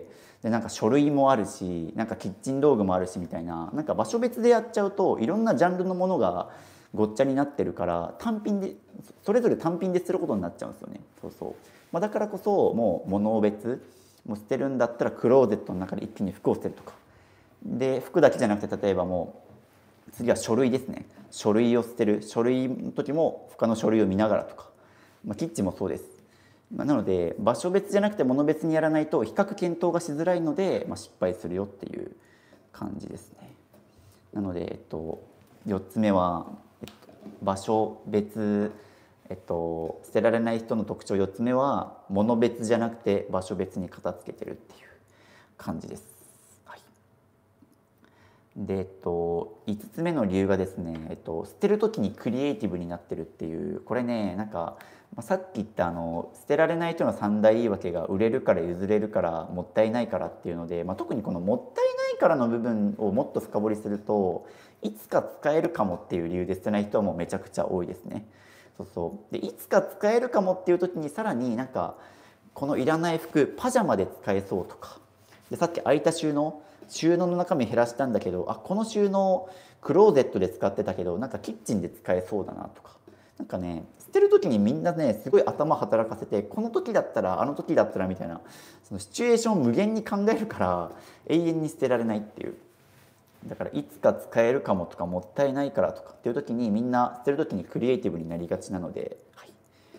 でなんか書類もあるし、なんかキッチン道具もあるしみたいな、なんか場所別でやっちゃうといろんなジャンルのものがごっちゃになってるから、単品でそれぞれ単品ですることになっちゃうんですよね。だからこそもう物別、もう捨てるんだったらクローゼットの中で一気に服を捨てるとかで、服だけじゃなくて例えばもう次は書類ですね。書類を捨てる、書類の時も他の書類を見ながらとか、キッチンもそうです。なので場所別じゃなくて物別にやらないと比較検討がしづらいので、失敗するよっていう感じですね。なので、4つ目は、場所別、捨てられない人の特徴4つ目は物別じゃなくて場所別に片付けてるっていう感じです。で、5つ目の理由がですね、捨てる時にクリエイティブになってるっていう、これね、なんか、さっき言った捨てられない人の三大言い訳が売れるから譲れるからもったいないからっていうので、特にこのもったいないからの部分をもっと深掘りすると、いつか使えるかもっていう理由で捨てない人はもうめちゃくちゃ多いですね。でいつか使えるかもっていう時にさらになんかこのいらない服パジャマで使えそうとか、でさっき空いた収納の中身減らしたんだけど、この収納クローゼットで使ってたけどなんかキッチンで使えそうだなとか、なんかね、捨てる時にみんなねすごい頭働かせて、この時だったらあの時だったらみたいな、そのシチュエーションを無限に考えるから永遠に捨てられないっていう。だからいつか使えるかもとかもったいないからとかっていう時にみんな捨てる時にクリエイティブになりがちなので、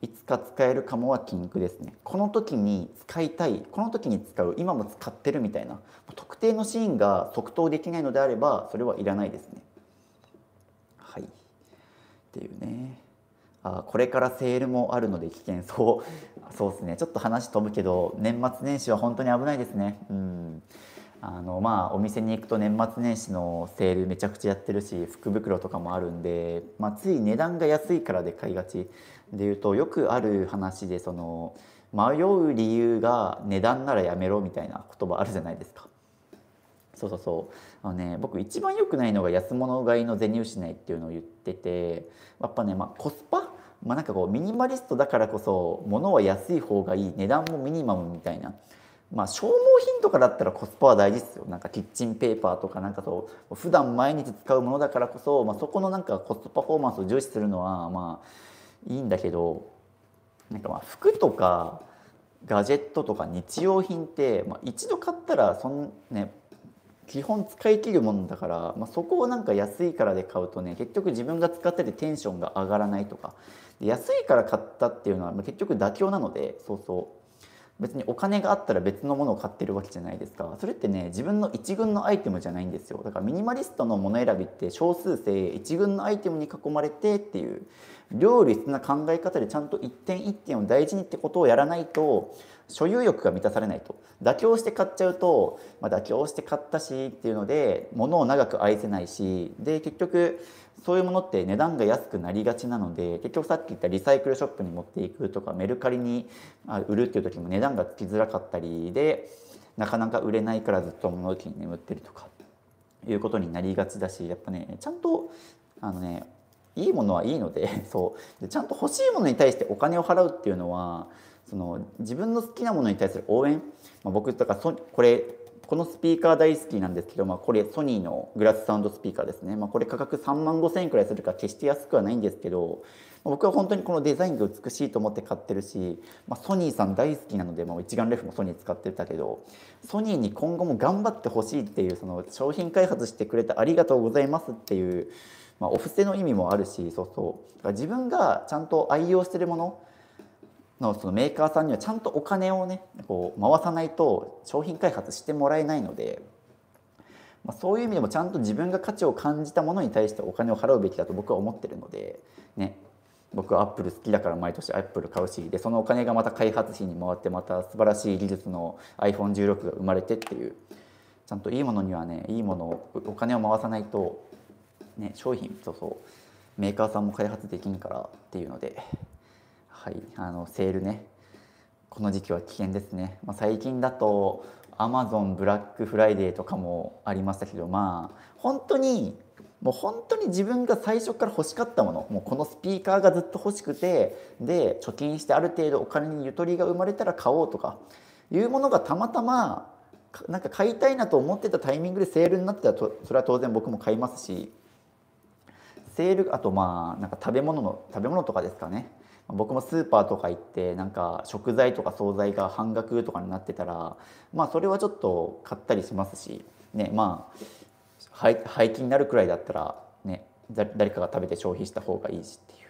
いつか使えるかもは禁句ですね。この時に使いたい、この時に使う、今も使ってるみたいな特定のシーンが即答できないのであればそれはいらないですね。はい、っていうね。これからセールもあるので危険そうですね。ちょっと話飛ぶけど年末年始は本当に危ないですね。お店に行くと年末年始のセールめちゃくちゃやってるし福袋とかもあるんで、つい値段が安いからで買いがちでいうと、よくある話で迷う理由が値段ならやめろみたいな言葉あるじゃないですか。そうそうそう。僕一番良くないのが安物買いの銭失いっていうのを言ってて、やっぱね、コスパ、なんかこうミニマリストだからこそ物は安い方がいい、値段もミニマムみたいな、消耗品とかだったらコスパは大事ですよ。なんかキッチンペーパーとか、なんか普段毎日使うものだからこそ、そこのなんかコストパフォーマンスを重視するのはいいんだけど、なんか服とかガジェットとか日用品って、一度買ったら基本使い切るものだから、そこをなんか安いからで買うとね、結局自分が使っててテンションが上がらないとか、安いから買ったっていうのは結局妥協なので、別にお金があったら別のものを買ってるわけじゃないですか。それってね、自分の一軍のアイテムじゃないんですよ。だからミニマリストのもの選びって少数生一軍のアイテムに囲まれてっていう両立な考え方で、ちゃんと一点一点を大事にってことをやらないと所有欲が満たされないと。妥協して買っちゃうと、妥協して買ったしっていうので物を長く愛せないし、で結局そういうものって値段が安くなりがちなので、結局さっき言ったリサイクルショップに持っていくとかメルカリに売るっていう時も値段がつきづらかったりで、なかなか売れないからずっと物置に眠ってるとかいうことになりがちだし、やっぱね、ちゃんといいものはいいのででちゃんと欲しいものに対してお金を払うっていうのは、自分の好きなものに対する応援、僕とかこのスピーカー大好きなんですけど、これソニーのグラスサウンドスピーカーですね。これ価格3万5千円くらいするから決して安くはないんですけど、僕は本当にこのデザインが美しいと思って買ってるし、ソニーさん大好きなので、一眼レフもソニー使ってたけど、ソニーに今後も頑張ってほしいっていう、商品開発してくれてありがとうございますっていう、お布施の意味もあるし、自分がちゃんと愛用してるもののそのメーカーさんにはちゃんとお金をね回さないと商品開発してもらえないので、そういう意味でもちゃんと自分が価値を感じたものに対してお金を払うべきだと僕は思ってるのでね。僕はアップル好きだから毎年アップル買うし、でそのお金がまた開発費に回って、また素晴らしい技術の iPhone16 が生まれてっていう、ちゃんといいものにはね、いいものをお金を回さないとね、商品メーカーさんも開発できんからっていうので、はい、セールね、この時期は危険ですね。最近だとアマゾンブラックフライデーとかもありましたけど、本当に自分が最初から欲しかったもの、もうこのスピーカーがずっと欲しくて、で貯金してある程度お金にゆとりが生まれたら買おうとかいうものがたまたまなんか買いたいなと思ってたタイミングでセールになったらそれは当然僕も買いますし、セール、あとなんか食べ物とかですかね。僕もスーパーとか行ってなんか食材とか惣菜が半額とかになってたら、それはちょっと買ったりしますしね。廃棄になるくらいだったらね、誰かが食べて消費した方がいいしっていう、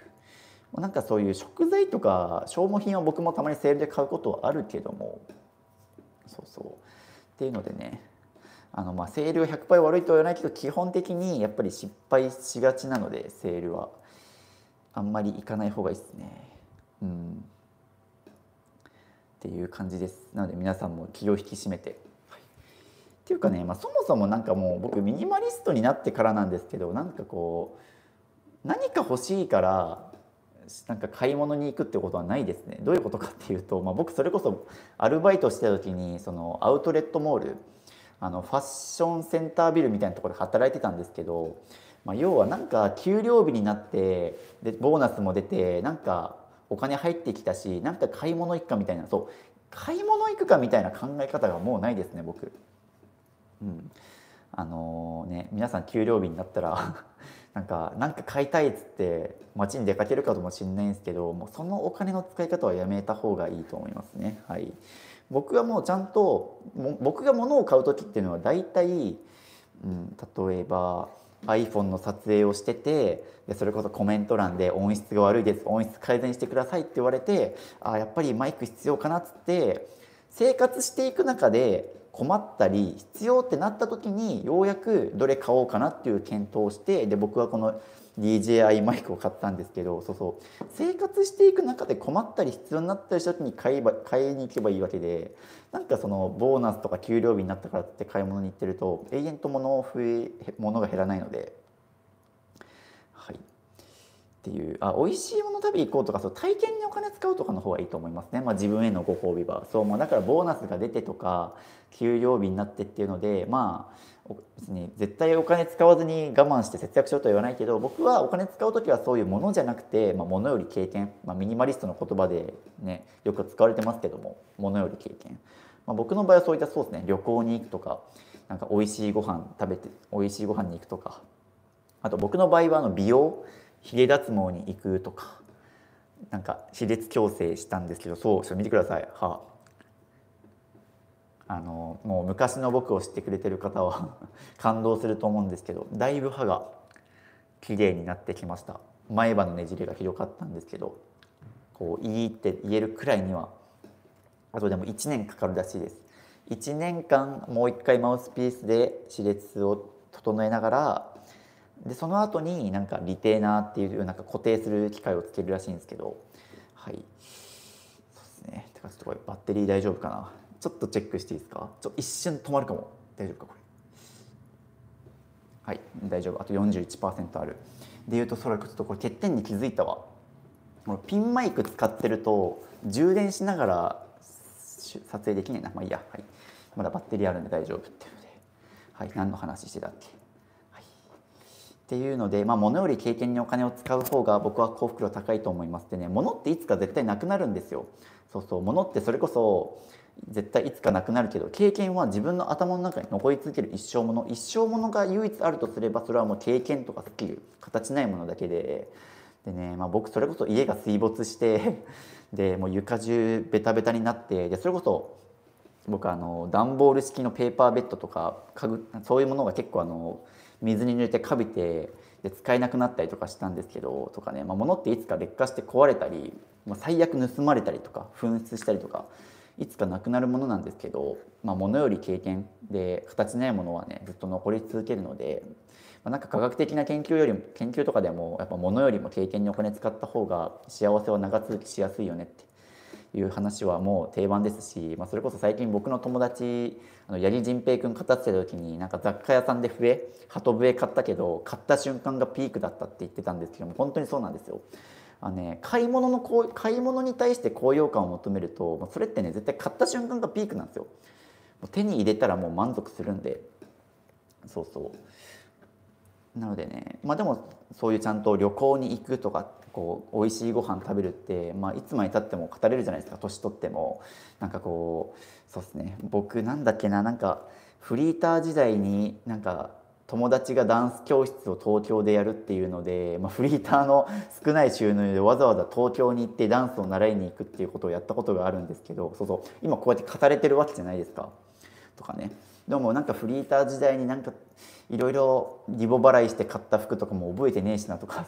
なんかそういう食材とか消耗品は僕もたまにセールで買うことはあるけども、っていうのでね、セールは100%悪いとは言わないけど、基本的にやっぱり失敗しがちなのでセールはあんまり行かない方がいいですね。っていう感じです。なので皆さんも気を引き締めて、っていうかね、そもそもなんかもう僕ミニマリストになってからなんですけど、なんか何か欲しいからなんか買い物に行くってことはないですね。どういうことかっていうと、僕それこそアルバイトしてた時にアウトレットモール、ファッションセンタービルみたいなところで働いてたんですけど、要はなんか給料日になってでボーナスも出てなんかお金入ってきたし、なんか買い物行くかみたいな、買い物行くかみたいな考え方がもうないですね僕。皆さん給料日になったらなんか買いたいっつって街に出かけるかもしれないんですけど、もうそのお金の使い方はやめた方がいいと思いますね。はい、僕はもうちゃんと僕が物を買う時っていうのは大体、例えば iPhone の撮影をしてて、でそれこそコメント欄で音質が悪いです、音質改善してくださいって言われて、あ、やっぱりマイク必要かなっつって生活していく中で困ったり必要ってなった時にようやくどれ買おうかなっていう検討をして、で僕はこの DJI マイクを買ったんですけど、生活していく中で困ったり必要になったりした時に買いに行けばいいわけで、なんかそのボーナスとか給料日になったからって買い物に行ってると永遠と物が減らないので、はい、っていう、美味しいもの食べに行こうとか、体験にお金使うとかの方がいいと思いますね。自分へのご褒美はだからボーナスが出てとか給料日になってっていうので、別に絶対お金使わずに我慢して節約しようとは言わないけど、僕はお金使う時はそういうものじゃなくて、物より経験、ミニマリストの言葉でねよく使われてますけども、ものより経験、僕の場合はそういったそうですね、旅行に行くとか、なんか美味しいご飯食べて美味しいご飯に行くとか、あと僕の場合は美容ヒゲ脱毛に行くとか、なんか歯列矯正したんですけど、ちょっと見てください、歯。もう昔の僕を知ってくれてる方は感動すると思うんですけど、だいぶ歯が綺麗になってきました。前歯のねじれがひどかったんですけど、いいって言えるくらいには、あとでも1年かかるらしいです。1年間もう一回マウスピースで歯列を整えながら、でその後になんかリテーナーっていうなんか固定する機械をつけるらしいんですけど、はい、そうですね。てかちょっとこれバッテリー大丈夫かな、ちょっとチェックしていいですか。一瞬止まるかも。大丈夫かこれ。はい、大丈夫。あと 41% ある。でいうと、それちょっとこれ欠点に気づいたわ。ピンマイク使ってると充電しながら撮影できねえな。いいや、はい、まだバッテリーあるんで大丈夫っていうので、はい、何の話してたっけ。っていうので、物より経験にお金を使う方が僕は幸福度高いと思います。でね、物っていつか絶対なくなるんですよ。物ってそれこそ絶対いつかなくなるけど、経験は自分の頭の中に残り続ける一生もの。一生ものが唯一あるとすれば、それはもう経験とかスキル、形ないものだけで。でね、僕それこそ家が水没してでもう床中ベタベタになって、でそれこそ僕段ボール式のペーパーベッドとか家具、そういうものが結構水に濡れてカビて、で使えなくなったりとかしたんですけど、とかね、物っていつか劣化して壊れたり、最悪盗まれたりとか紛失したりとかいつかなくなるものなんですけど、物より経験で形ないものはねずっと残り続けるので、なんか科学的な研究とかでもやっぱ物よりも経験にお金使った方が幸せは長続きしやすいよねっていう話はもう定番ですし、それこそ最近僕の友達八木仁平君語ってた時に、なんか雑貨屋さんで鳩笛買ったけど買った瞬間がピークだったって言ってたんですけども、本当にそうなんですよ。買い物に対して高揚感を求めると、それってね絶対買った瞬間がピークなんですよ。手に入れたらもう満足するんで。なのでね、でもそういうちゃんと旅行に行くとか美味しいご飯食べるって、いつまでたっても語れるじゃないですか。年取ってもなんかそうですね、僕なんだっけな、なんかフリーター時代になんか友達がダンス教室を東京でやるっていうので、フリーターの少ない収入でわざわざ東京に行ってダンスを習いに行くっていうことをやったことがあるんですけど、今こうやって語れてるわけじゃないですか。とかね。でもなんかフリーター時代になんかいろいろリボ払いして買った服とかも覚えてねえしなとか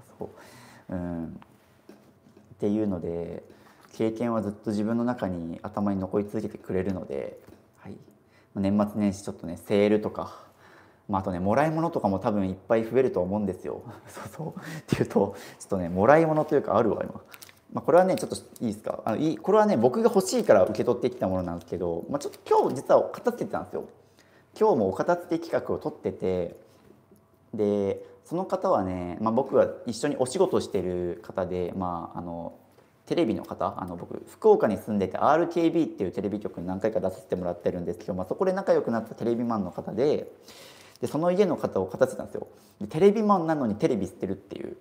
っていうので、経験はずっと自分の中に頭に残り続けてくれるので、はい、年末年始ちょっとねセールとか、あとねもらい物とかも多分いっぱい増えると思うんですよ。っていうとちょっとねもらい物というかあるわ今。これはねちょっといいですか。これはね僕が欲しいから受け取ってきたものなんですけど、ちょっと今日実は片付けてたんですよ。今日もお片付け企画を取ってて、でその方はね、僕が一緒にお仕事してる方で、テレビの方、僕福岡に住んでて RKB っていうテレビ局に何回か出させてもらってるんですけど、そこで仲良くなったテレビマンの方で、その家の方を片付けたんですよ。でテレビマンなのにテレビ捨てるっていう、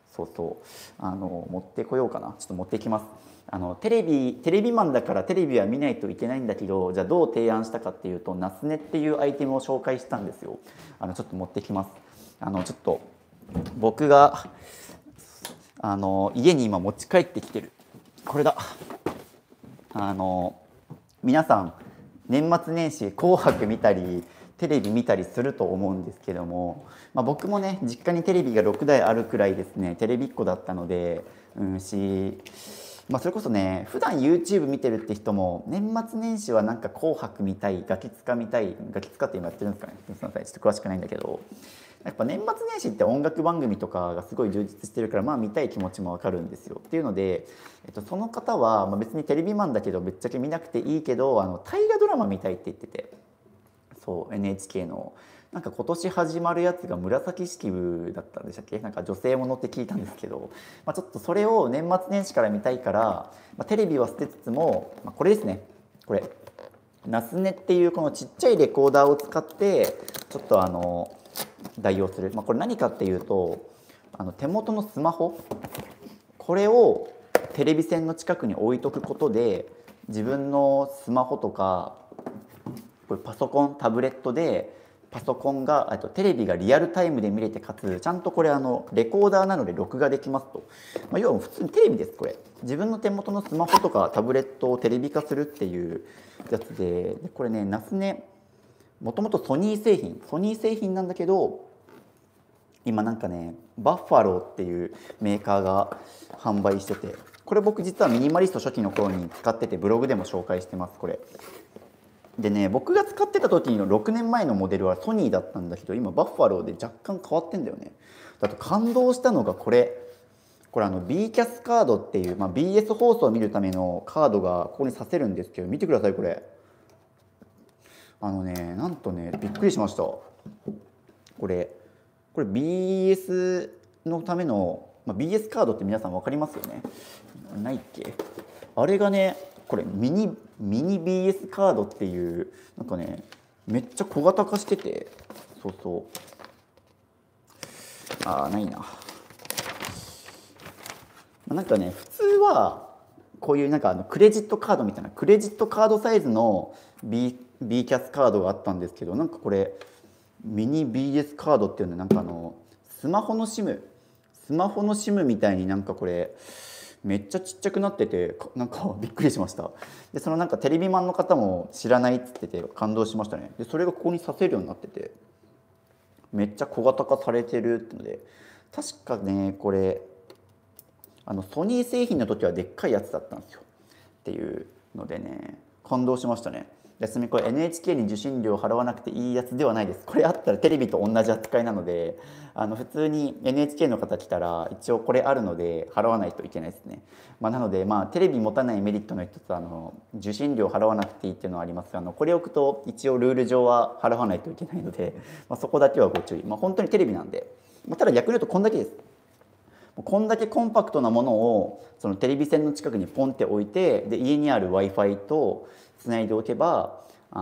持ってこようかな。ちょっと持ってきます。テレビマンだからテレビは見ないといけないんだけど、じゃあどう提案したかっていうと、ナスネっていうアイテムを紹介したんですよ。ちょっと持ってきます。ちょっと僕が家に今持ち帰ってきてるこれだ。皆さん年末年始紅白見たりテレビ見たりすると思うんですけども、僕もね実家にテレビが6台あるくらいですねテレビっ子だったので、それこそね普段 YouTube 見てるって人も年末年始はなんか紅白見たい、ガキ使見たい、ガキ使って今やってるんですかね、すみませんちょっと詳しくないんだけど、やっぱ年末年始って音楽番組とかがすごい充実してるから見たい気持ちもわかるんですよ。っていうので、その方は別にテレビマンだけどぶっちゃけ見なくていいけど大河ドラマ見たいって言ってて、そう NHK のなんか今年始まるやつが紫式部だったんでしたっけ、なんか女性ものって聞いたんですけど、ちょっとそれを年末年始から見たいから、テレビは捨てつつも、これですね、これナスネっていうこのちっちゃいレコーダーを使ってちょっと代用する、これ何かっていうと手元のスマホ、これをテレビ線の近くに置いとくことで自分のスマホとかこれパソコン、タブレットでパソコンがテレビがリアルタイムで見れて、かつちゃんとこれレコーダーなので録画できますと、要は普通にテレビです。これ自分の手元のスマホとかタブレットをテレビ化するっていうやつで、これねナスネもともとソニー製品なんだけど、今なんかねバッファローっていうメーカーが販売してて、これ僕実はミニマリスト初期の頃に使っててブログでも紹介してます。これでね、僕が使ってた時の6年前のモデルはソニーだったんだけど、今バッファローで若干変わってんだよね。だと感動したのがこれ B キャスカードっていう、BS 放送を見るためのカードがここに挿せるんですけど、見てくださいこれ。なんとねびっくりしました。これ BS のための、BS カードって皆さん分かりますよね。ないっけ、あれがねこれミニ BS カードっていう、なんかねめっちゃ小型化してて、ないな、なんかね普通はこういうなんかクレジットカードみたいなクレジットカードサイズの B キャスカードがあったんですけど、なんかこれミニ BS カードっていうのはなんかスマホの SIM みたいになんかこれめっちゃちっちゃくなってて、なんかびっくりしました。でそのなんかテレビマンの方も知らないっつってて感動しましたね。でそれがここに挿せるようになっててめっちゃ小型化されてるってので、確かねこれソニー製品の時はでっかいやつだったんですよっていうのでね感動しましたね。休みこれ NHK に受信料払わなくていいやつではないです。これあったらテレビと同じ扱いなので、普通に NHK の方来たら一応これあるので払わないといけないですね。なのでテレビ持たないメリットの一つは受信料払わなくていいっていうのはありますが、これを置くと一応ルール上は払わないといけないので、そこだけはご注意。本当にテレビなんで、ただ逆に言うとこんだけです。こんだけコンパクトなものをそのテレビ線の近くにポンって置いて、で家にある Wi-Fi とつないでおけば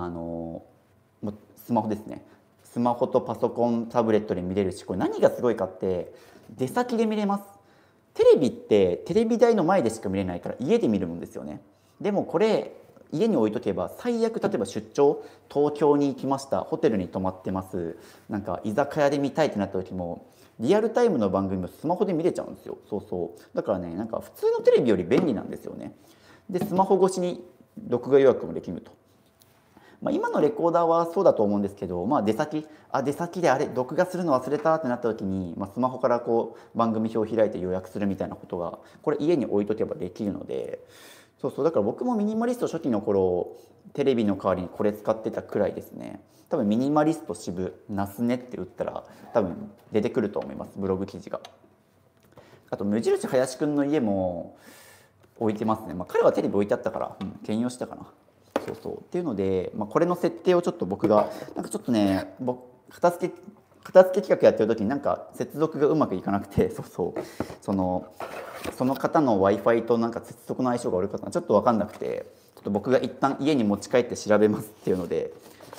スマホですね、スマホとパソコンタブレットで見れるし、これ何がすごいかって出先で見れます。テレビってテレビ台の前でしか見れないから家で見るもんですよね。でもこれ家に置いとけば最悪、例えば出張東京に行きました、ホテルに泊まってます、なんか居酒屋で見たいってなった時もリアルタイムの番組をスマホで見れちゃうんですよ。だからねなんか普通のテレビより便利なんですよね。でスマホ越しに録画予約もできると。今のレコーダーはそうだと思うんですけど、出先であれ録画するの忘れたってなった時に、スマホからこう番組表を開いて予約するみたいなことがこれ家に置いとけばできるので、だから僕もミニマリスト初期の頃テレビの代わりにこれ使ってたくらいですね。多分ミニマリスト渋ナスネって打ったら多分出てくると思います、ブログ記事が。あと無印林くんの家も置いてますね。彼はテレビ置いてあったから、兼用したかな。っていうので、これの設定をちょっと僕がなんかちょっとね片付け企画やってる時になんか接続がうまくいかなくて、その方の Wi-Fi となんか接続の相性が悪かったのちょっと分かんなくて、ちょっと僕が一旦家に持ち帰って調べますっていうので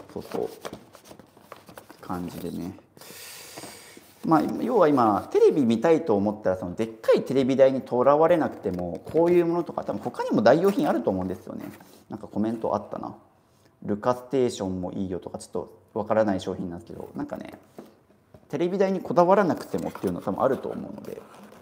感じでね。要は今テレビ見たいと思ったらそのでっかいテレビ台にとらわれなくてもこういうものとか多分他にも代用品あると思うんですよね。なんかコメントあったな。ルカステーションもいいよとかちょっとわからない商品なんですけど、なんかねテレビ台にこだわらなくてもっていうの多分あると思うので、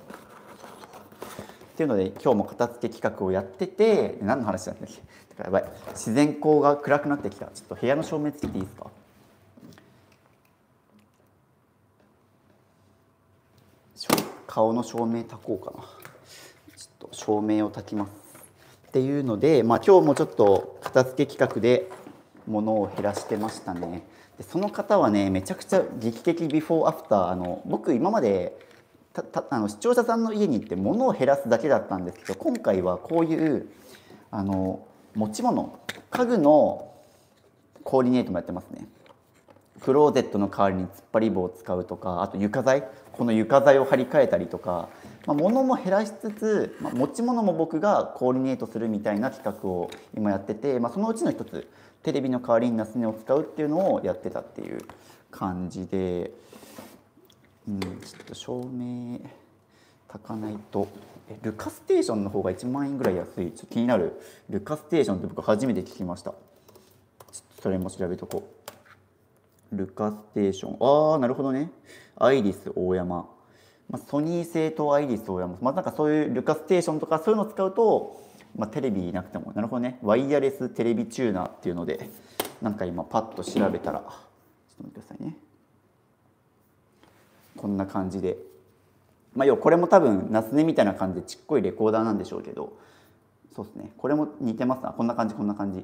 っていうので今日も片付け企画をやってて、何の話なんだっけ。だからやばい、自然光が暗くなってきた。ちょっと部屋の照明つけていいですか。 顔の照明焚こうかな。ちょっと照明を焚きますっていうので、今日もちょっと片付け企画で物を減らしてましたね。でその方はねめちゃくちゃ劇的ビフォーアフター、僕今まで視聴者さんの家に行って物を減らすだけだったんですけど、今回はこういう持ち物家具のコーディネートもやってますね。クローゼットの代わりに突っ張り棒を使うとか、あと床材、この床材を張り替えたりとか、物も減らしつつ、持ち物も僕がコーディネートするみたいな企画を今やってて、そのうちの一つテレビの代わりにナスネを使うっていうのをやってたっていう感じで、ちょっと照明焚かないと。ルカステーションの方が1万円ぐらい安い。ちょっと気になる。ルカステーションって僕初めて聞きました。ちょっとそれも調べとこう。ルカステーション、なるほどね。アイリス大山、ソニー製とアイリス大山、なんかそういうルカステーションとかそういうのを使うと、テレビなくても、なるほどね、ワイヤレステレビチューナーっていうので、なんか今パッと調べたら、ちょっと待ってくださいね。こんな感じで、要はこれも多分ナスネみたいな感じでちっこいレコーダーなんでしょうけど、そうですね、これも似てますな。こんな感じこんな感じ。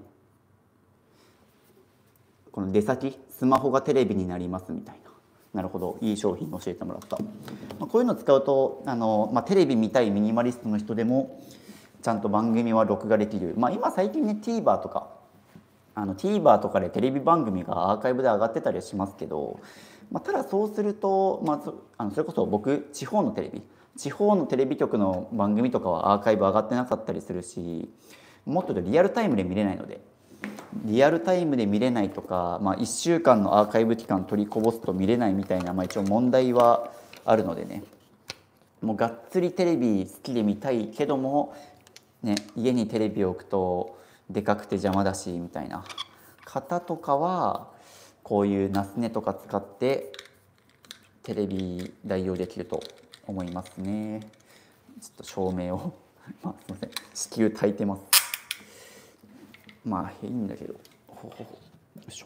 この出先、スマホがテレビになりますみたいな。なるほど、いい商品教えてもらった。こういうのを使うとテレビ見たいミニマリストの人でもちゃんと番組は録画できる。今最近ね TVer とかTVer とかでテレビ番組がアーカイブで上がってたりしますけど、ただそうすると、それこそ僕地方のテレビ局の番組とかはアーカイブ上がってなかったりするし、もっとリアルタイムで見れないので。リアルタイムで見れないとか、1週間のアーカイブ期間取りこぼすと見れないみたいな、一応問題はあるのでね、もうがっつりテレビ好きで見たいけども、家にテレビを置くとでかくて邪魔だしみたいな方とかはこういうナスネとか使ってテレビ代用できると思いますね。ちょっと照明をすいません、至急焚いてます。いいんだけど、よいしょ、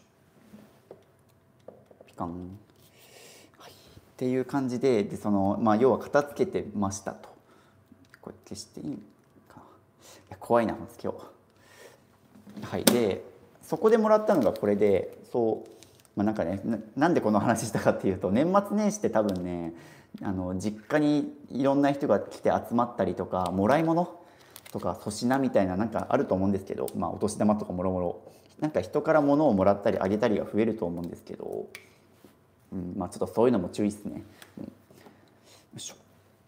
ピカン、っていう感じで、要は片付けてましたと。これ消していいかな。いや怖いな今日。でそこでもらったのがこれで、なんかね、なんでこの話したかっていうと、年末年始って多分ね実家にいろんな人が来て集まったりとか、もらい物とか粗品みたいななんかあると思うんですけど、お年玉とかもろもろなんか人から物をもらったりあげたりが増えると思うんですけど、ちょっとそういうのも注意っすね。よいしょ。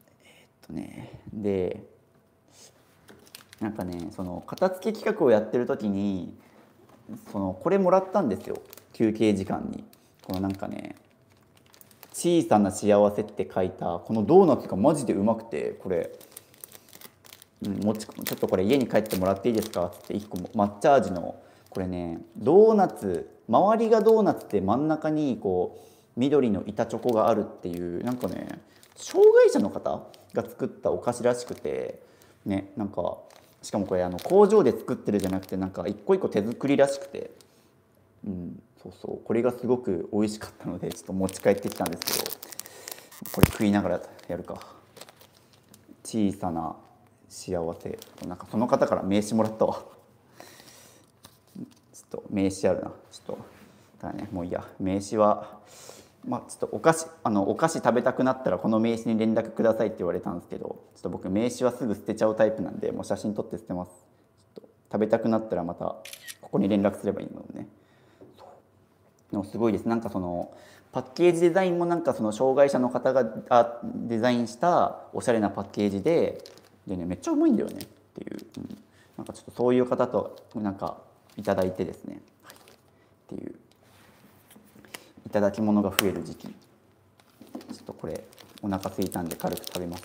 でなんかね、その片付け企画をやってる時にこれもらったんですよ、休憩時間に。このなんかね「小さな幸せ」って書いたこのドーナツがマジでうまくて、これちょっとこれ家に帰ってもらっていいですかって1個抹茶味の、これねドーナツ、周りがドーナツで真ん中に緑の板チョコがあるっていう、なんかね障害者の方が作ったお菓子らしくてね、なんかしかもこれ工場で作ってるじゃなくて、なんか一個一個手作りらしくて、これがすごく美味しかったのでちょっと持ち帰ってきたんですけど、これ食いながらやるか。小さな幸せ、なんかその方から名刺もらったわ。ちょっと名刺あるな、ちょっとだね、もういいや。名刺はちょっとお菓子食べたくなったらこの名刺に連絡くださいって言われたんですけど、ちょっと僕名刺はすぐ捨てちゃうタイプなんで、もう写真撮って捨てます。ちょっと食べたくなったらまたここに連絡すればいいのでね。すごいです。なんかパッケージデザインもなんか障害者の方がデザインしたおしゃれなパッケージでね、めっちゃうまいんだよねっていう、なんかちょっとそういう方となんかいただいてですね、っていういただき物が増える時期、ちょっとこれお腹空いたんで軽く食べます。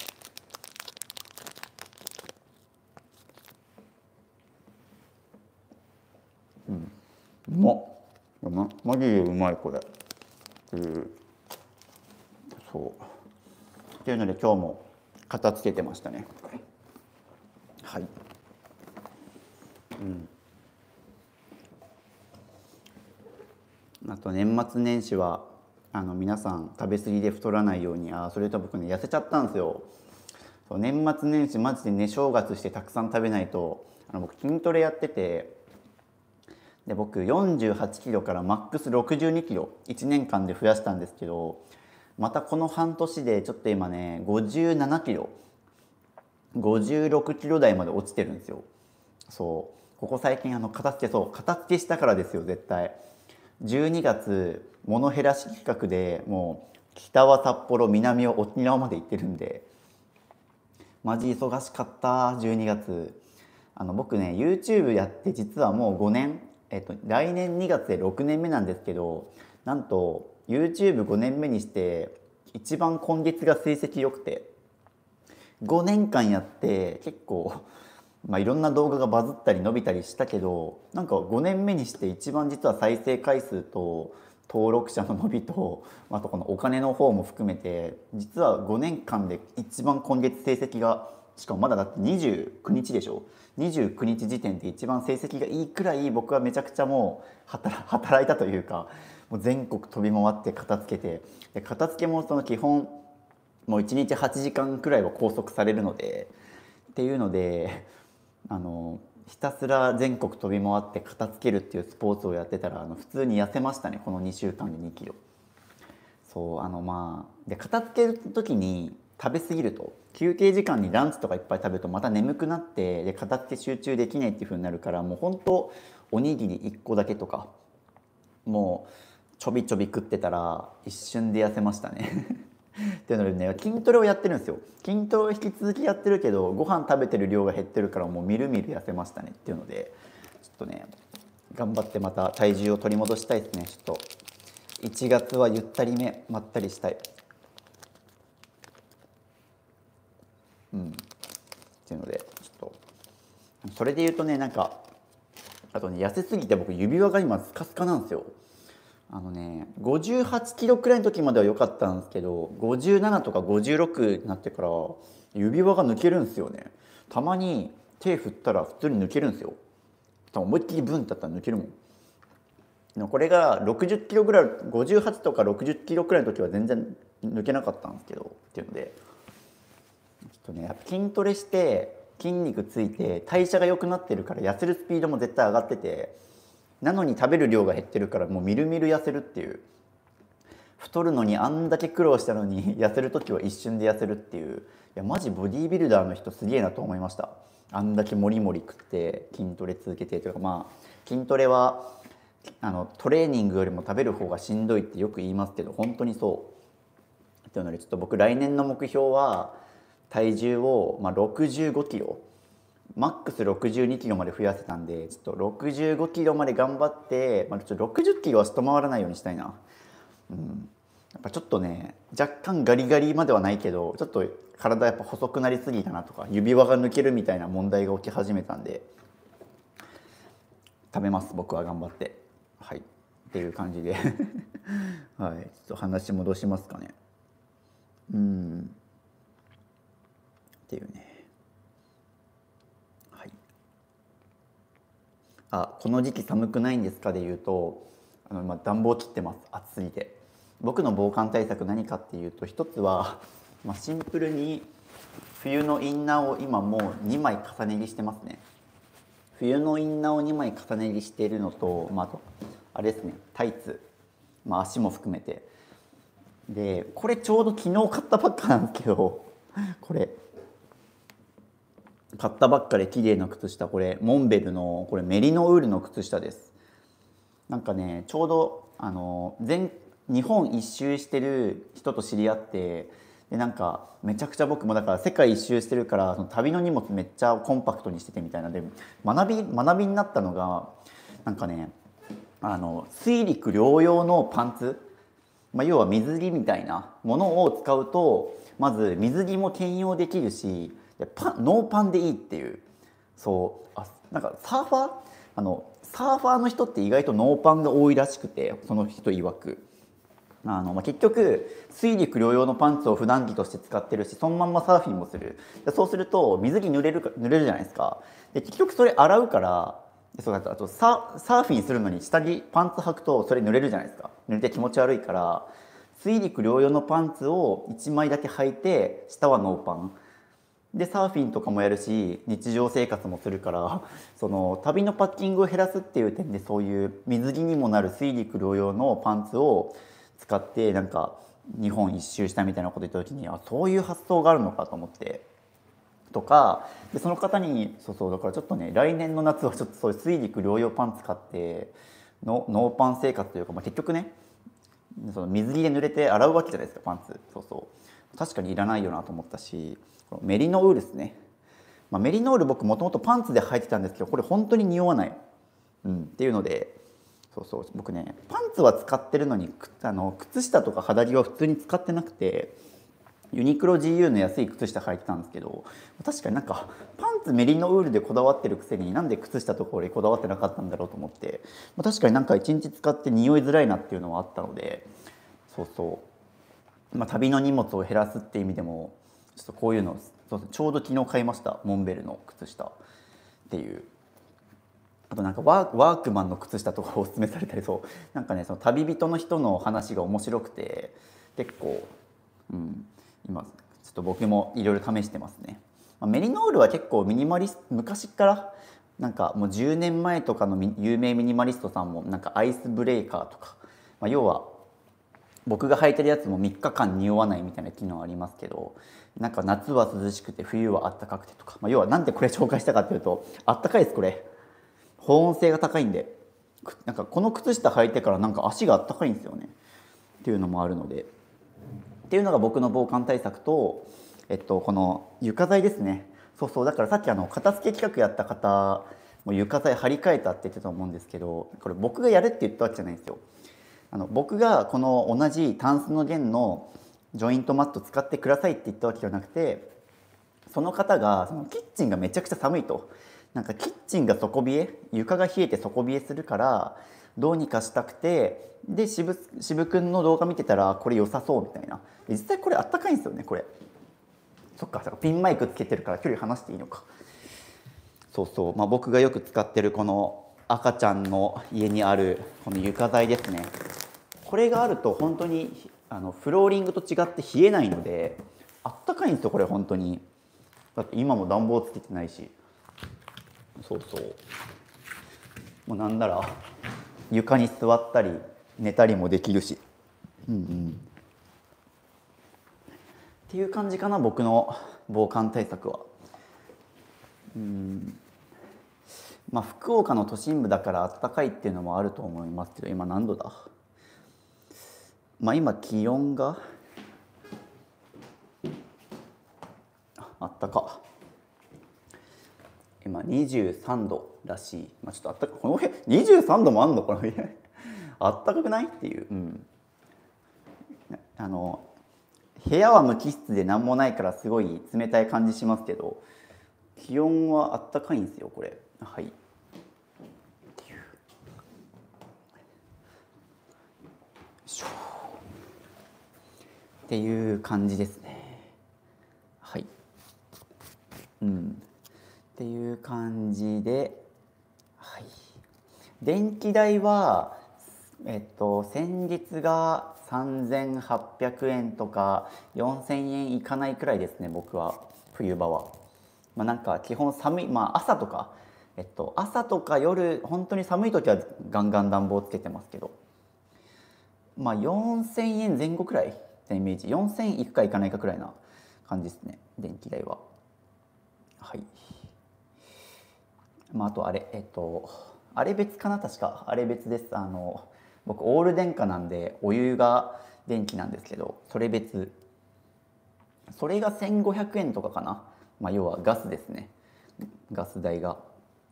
うまっ、マジでうまいこれ。そうっていうので今日も片付けてましたね。あと年末年始は皆さん食べ過ぎで太らないように、それと僕ね痩せちゃったんですよ。そう、年末年始マジでね正月してたくさん食べないと。僕筋トレやってて、で僕48キロからマックス62キロ1年間で増やしたんですけど、またこの半年でちょっと今ね57キロ56キロ台まで落ちてるんですよ。そうここ最近片付けしたからですよ絶対。12月物減らし企画でもう北は札幌南は沖縄まで行ってるんで、マジ忙しかった12月。僕ね YouTube やって実はもう5年、来年2月で6年目なんですけど、なんと YouTube5 年目にして一番今月が成績良くて、5年間やって結構いろんな動画がバズったり伸びたりしたけど、なんか5年目にして一番実は再生回数と登録者の伸びと、あとこのお金の方も含めて実は5年間で一番今月成績が、しかもまだだって29日でしょ。29日時点で一番成績がいいくらい僕はめちゃくちゃもう働いたというか、もう全国飛び回って片付けて、で片付けもその基本もう1日8時間くらいは拘束されるのでっていうので、ひたすら全国飛び回って片付けるっていうスポーツをやってたら普通に痩せましたね、この2週間で2キロ。そうで片付ける時に食べ過ぎると、休憩時間にランチとかいっぱい食べるとまた眠くなって、で片付け集中できないっていう風になるから、もうほんとおにぎり1個だけとかもうちょびちょび食ってたら一瞬で痩せましたねっていうのでね、筋トレをやってるんですよ。筋トレを引き続きやってるけど、ご飯食べてる量が減ってるからもうみるみる痩せましたねっていうので、ちょっとね頑張ってまた体重を取り戻したいですね。ちょっと1月はゆったりめまったりしたい。っていうのでちょっとそれで言うとね、なんかあとね痩せすぎて僕指輪が今スカスカなんですよ。58キロくらいの時までは良かったんですけど、57とか56になってから指輪が抜けるんですよね。たまに手振ったら普通に抜けるんですよ。思いっきりブンってやったら抜けるもん。でもこれが60キロぐらい、58とか60キロくらいの時は全然抜けなかったんですけどっていうので、ちょっとねやっぱ筋トレして筋肉ついて代謝が良くなってるから痩せるスピードも絶対上がってて、なのに食べる量が減ってるからもうみるみる痩せるっていう。太るのにあんだけ苦労したのに痩せる時は一瞬で痩せるっていう。いやマジボディービルダーの人すげえなと思いました。あんだけもりもり食って筋トレ続けてというか、筋トレはトレーニングよりも食べる方がしんどいってよく言いますけど本当にそうっていうので、ちょっと僕来年の目標は体重を65キロ、マックス62キロまで増やせたんで、ちょっと65キロまで頑張って、ちょっと60キロは下回らないようにしたいな。やっぱちょっとね若干ガリガリまではないけど、ちょっと体やっぱ細くなりすぎたなとか、指輪が抜けるみたいな問題が起き始めたんで食べます僕は頑張って。はいっていう感じではい、ちょっと話戻しますかね。っていうね。この時期寒くないんですかで言うと、暖房切ってます、暑すぎて。僕の防寒対策何かっていうと、一つは、シンプルに冬のインナーを今もう2枚重ね着してますね。冬のインナーを2枚重ね着しているのと、あとあれですね、タイツ、足も含めて。でこれちょうど昨日買ったばっかなんですけどこれ買ったばっかで綺麗な靴下、これモンベルのこれメリノウールの靴下です。なんかねちょうど日本一周してる人と知り合って、でなんかめちゃくちゃ僕もだから世界一周してるから、その旅の荷物めっちゃコンパクトにしててみたいなで学びになったのが、なんかね水陸両用のパンツ、要は水着みたいなものを使うと、まず水着も兼用できるしノーパンでいいっていう。なんかサーファーの人って意外とノーパンが多いらしくて、その人曰く結局水陸両用のパンツを普段着として使ってるし、そのまんまサーフィンもする。そうすると水着濡れるじゃないですか。で結局それ洗うから、あとサーフィンするのに下着パンツ履くとそれ濡れるじゃないですか。濡れて気持ち悪いから、 水陸両用のパンツを1枚だけ履いて下はノーパンでサーフィンとかもやるし日常生活もするから、その旅のパッキングを減らすっていう点でそういう水着にもなる水陸両用のパンツを使ってなんか日本一周したみたいなこと言った時に、あ、そういう発想があるのかと思って。とかでその方にそうだからちょっとね、来年の夏はちょっとそういう水陸両用パン使ってのノーパン生活というか、結局ねその水着で濡れて洗うわけじゃないですかパンツ。確かにいらないよなと思ったし、メリノウールですね。メリノール僕もともとパンツで履いてたんですけど、これ本当に匂わない、っていうので、僕ねパンツは使ってるのに靴下とか肌着は普通に使ってなくて、ユニクロ GU の安い靴下履いてたんですけど、確かになんかパンツメリノウールでこだわってるくせになんで靴下とか俺こだわってなかったんだろうと思って、確かになんか一日使って匂いづらいなっていうのはあったので、旅の荷物を減らすっていう意味でもちょっとこういうのちょうど昨日買いました。モンベルの靴下っていう。あとなんかワークマンの靴下とかおすすめされたり、なんかねその旅人の人の話が面白くて結構、今ちょっと僕もいろいろ試してますね。メリノールは結構ミニマリスト、昔からなんかもう10年前とかの有名ミニマリストさんもなんかアイスブレーカーとか、要は僕が履いてるやつも3日間匂わないみたいな機能ありますけど、なんか夏は涼しくて冬は暖かくてとか、要はなんでこれ紹介したかっていうと、あったかいですこれ。保温性が高いんで、なんかこの靴下履いてからなんか足があったかいんですよねっていうのもあるので、っていうのが僕の防寒対策と、この床材ですね。だからさっき片付け企画やった方も床材張り替えたって言ってたと思うんですけど、これ僕がやるって言ったわけじゃないんですよ。僕がこの同じタンスの弦のジョイントマット使ってくださいって言ったわけじゃなくて、その方がそのキッチンがめちゃくちゃ寒いと、なんかキッチンが底冷え、床が冷えて底冷えするからどうにかしたくて、で渋くんの動画見てたらこれ良さそうみたいな。実際これあったかいんですよねこれ。そっかピンマイクつけてるから距離離していいのか。僕がよく使ってるこの赤ちゃんの家にあるこの床材ですね。これがあると本当にフローリングと違って冷えないのであったかいんですよこれ本当に。だって今も暖房つけてないし、もうなんなら床に座ったり寝たりもできるし、っていう感じかな僕の防寒対策は。福岡の都心部だから暖かいっていうのもあると思いますけど、今何度だ。今気温があったか、今23度らしい。ちょっとあったかこの辺23度もあんのこの辺あったかくないっていう、部屋は無機質で何もないからすごい冷たい感じしますけど、気温はあったかいんですよこれ。っていう感じですね。っていう感じで、電気代は先日が3800円とか4000円いかないくらいですね僕は冬場は。なんか基本寒い、朝とか夜本当に寒い時はガンガン暖房つけてますけど、4000円前後くらいのイメージ。4000円いくかいかないかくらいな感じですね電気代は。あとあれ別かな、確かあれ別です。僕オール電化なんでお湯が電気なんですけど、それ別、それが1500円とかかな。要はガスですね、ガス代が。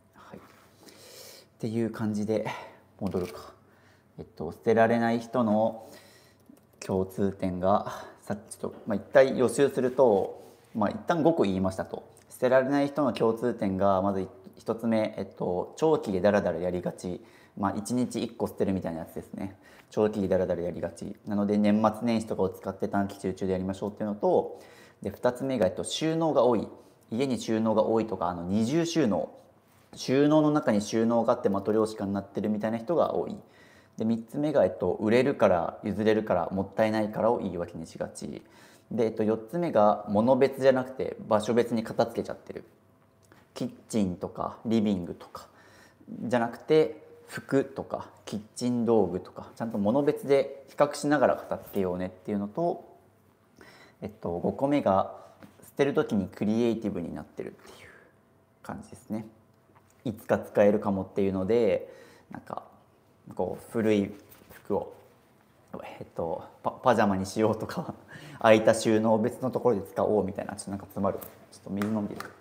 っていう感じで戻るか。捨てられない人の共通点がさっきちょっと、一体予習すると、一旦5個言いましたと。捨てられない人の共通点がまず1つ目、長期でダラダラやりがち。1日1個捨てるみたいなやつですね。長期でダラダラやりがちなので年末年始とかを使って短期集中でやりましょうっていうのと、で2つ目が収納が多い。家に収納が多いとか二重収納、収納の中に収納があってマトリョーシカになってるみたいな人が多い。 で3つ目が、売れるから譲れるからもったいないからを言い訳にしがちで、4つ目が物別じゃなくて場所別に片付けちゃってる。キッチンとかリビングとかじゃなくて服とかキッチン道具とかちゃんと物別で比較しながら片付けようねっていうのと、5個目が捨てる時にクリエイティブになってるっていう感じですね。いつか使えるかもっていうので、なんかこう古い服を、パジャマにしようとか空いた収納を別のところで使おうみたいな、ちょっとなんか詰まる。ちょっと水飲んでいる。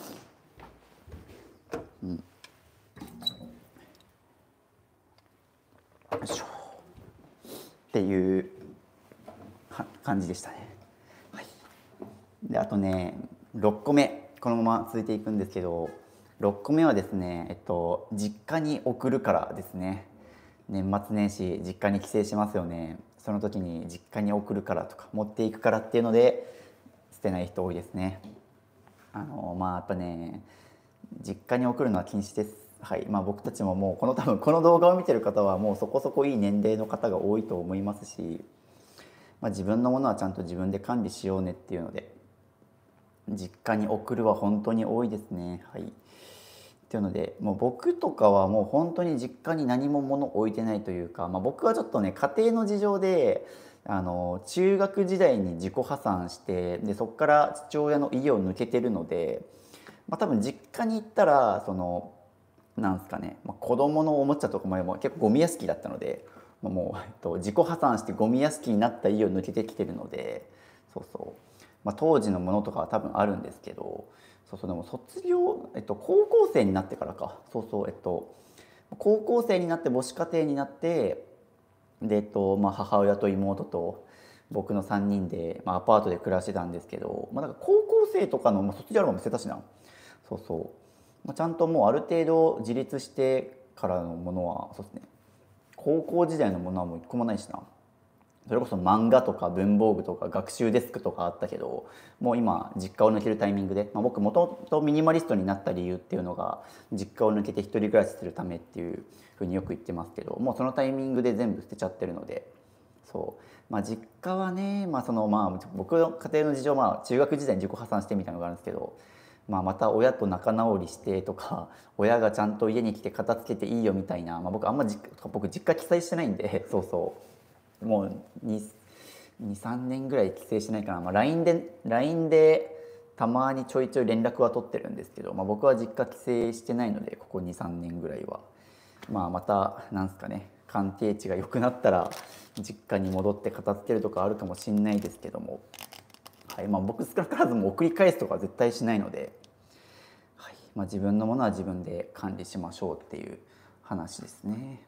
よいしょっていう感じでしたね。はい、であとね6個目このまま続いていくんですけど、6個目はですね、実家に送るからですね。年末年始実家に帰省しますよね。その時に実家に送るからとか持っていくからっていうので捨てない人多いですね。やっぱね、実家に送るのは禁止です。はい、僕たちももう多分この動画を見てる方はもうそこそこいい年齢の方が多いと思いますし、自分のものはちゃんと自分で管理しようねっていうので実家に送るは本当に多いですね。はい。っていうので、もう僕とかはもう本当に実家に何も物置いてないというか、僕はちょっとね家庭の事情で中学時代に自己破産して、でそこから父親の家を抜けてるので、多分実家に行ったらなんですかね、子供のおもちゃとかも結構ゴミ屋敷だったので、もう、自己破産してゴミ屋敷になった家を抜けてきてるので、そうそう、当時のものとかは多分あるんですけど、そうそう、でも卒業、高校生になってからか、そうそう、高校生になって母子家庭になって、で、母親と妹と僕の3人で、アパートで暮らしてたんですけど、なんか高校生とかの、卒業アルバム捨てたしな。そうそう、ちゃんともうある程度自立してからのものはそうですね、高校時代のものはもう一個もないしな。それこそ漫画とか文房具とか学習デスクとかあったけど、もう今実家を抜けるタイミングで、僕もともとミニマリストになった理由っていうのが実家を抜けて一人暮らしするためっていうふうによく言ってますけど、もうそのタイミングで全部捨てちゃってるので、そう、実家はね、僕の家庭の事情、中学時代に自己破産してみたいなのがあるんですけど、また親と仲直りしてとか、親がちゃんと家に来て片付けていいよみたいな、僕実家帰省してないんでそうそう、もう23年ぐらい帰省してないかな。LINE でたまにちょいちょい連絡は取ってるんですけど、僕は実家帰省してないので、ここ23年ぐらいはまたなんすかね、鑑定値が良くなったら実家に戻って片付けるとかあるかもしんないですけども、はい、僕少なからずも送り返すとかは絶対しないので、はい、自分のものは自分で管理しましょうっていう話ですね。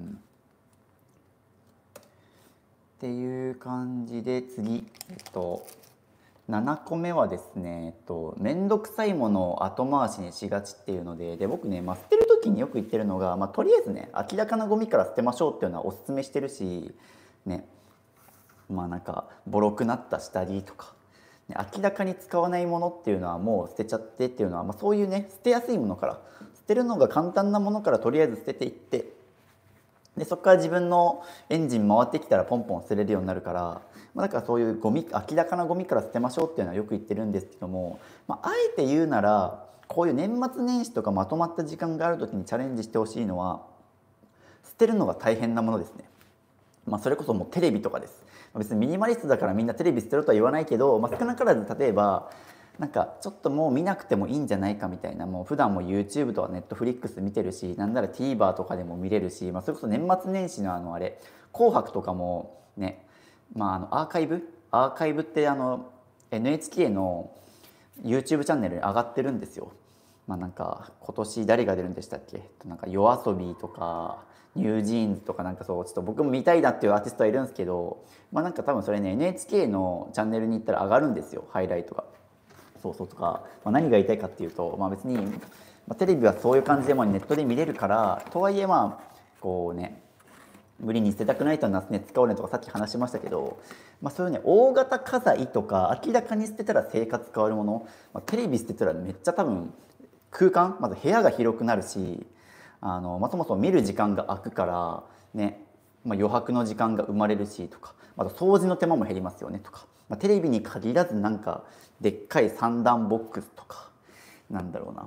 っていう感じで、次、7個目はですね、面倒くさいものを後回しにしがちっていうので、僕ね、捨てる時によく言ってるのが、とりあえずね明らかなゴミから捨てましょうっていうのはおすすめしてるしね、なんかボロくなった下着とか、明らかに使わないものっていうのはもう捨てちゃってっていうのは、そういうね捨てやすいものから、捨てるのが簡単なものからとりあえず捨てていって、でそこから自分のエンジン回ってきたらポンポン捨てれるようになるから、だからそういう明らかなゴミから捨てましょうっていうのはよく言ってるんですけども、あえて言うならこういう年末年始とかまとまった時間がある時にチャレンジしてほしいのは、捨てるのが大変なものですね。それこそもうテレビとかです。別にミニマリストだからみんなテレビ捨てろとは言わないけど、少なからず例えばなんかちょっともう見なくてもいいんじゃないかみたいな、もう普段も YouTube とか Netflix 見てるし、なんなら TVer とかでも見れるし、それこそ年末年始の紅白とかもね、アーカイブってNHK の YouTube チャンネルに上がってるんですよ。なんか今年誰が出るんでしたっけ、なんか夜遊びとかニュージーンズとか、なんかそうちょっと僕も見たいなっていうアーティストはいるんですけど、なんか多分それね NHK のチャンネルに行ったら上がるんですよ、ハイライトが。そうそうとか、何が言いたいかっていうと、別に、テレビはそういう感じでもネットで見れるから、とはいえこうね、無理に捨てたくないと夏ね使おうねとかさっき話しましたけど、そういうね大型家財とか明らかに捨てたら生活変わるもの、テレビ捨てたらめっちゃ多分空間、まず部屋が広くなるし、そもそも見る時間が空くからね、 余白の時間が生まれるしとか、あと掃除の手間も減りますよねとか、テレビに限らずなんかでっかい三段ボックスとか、なんだろうな、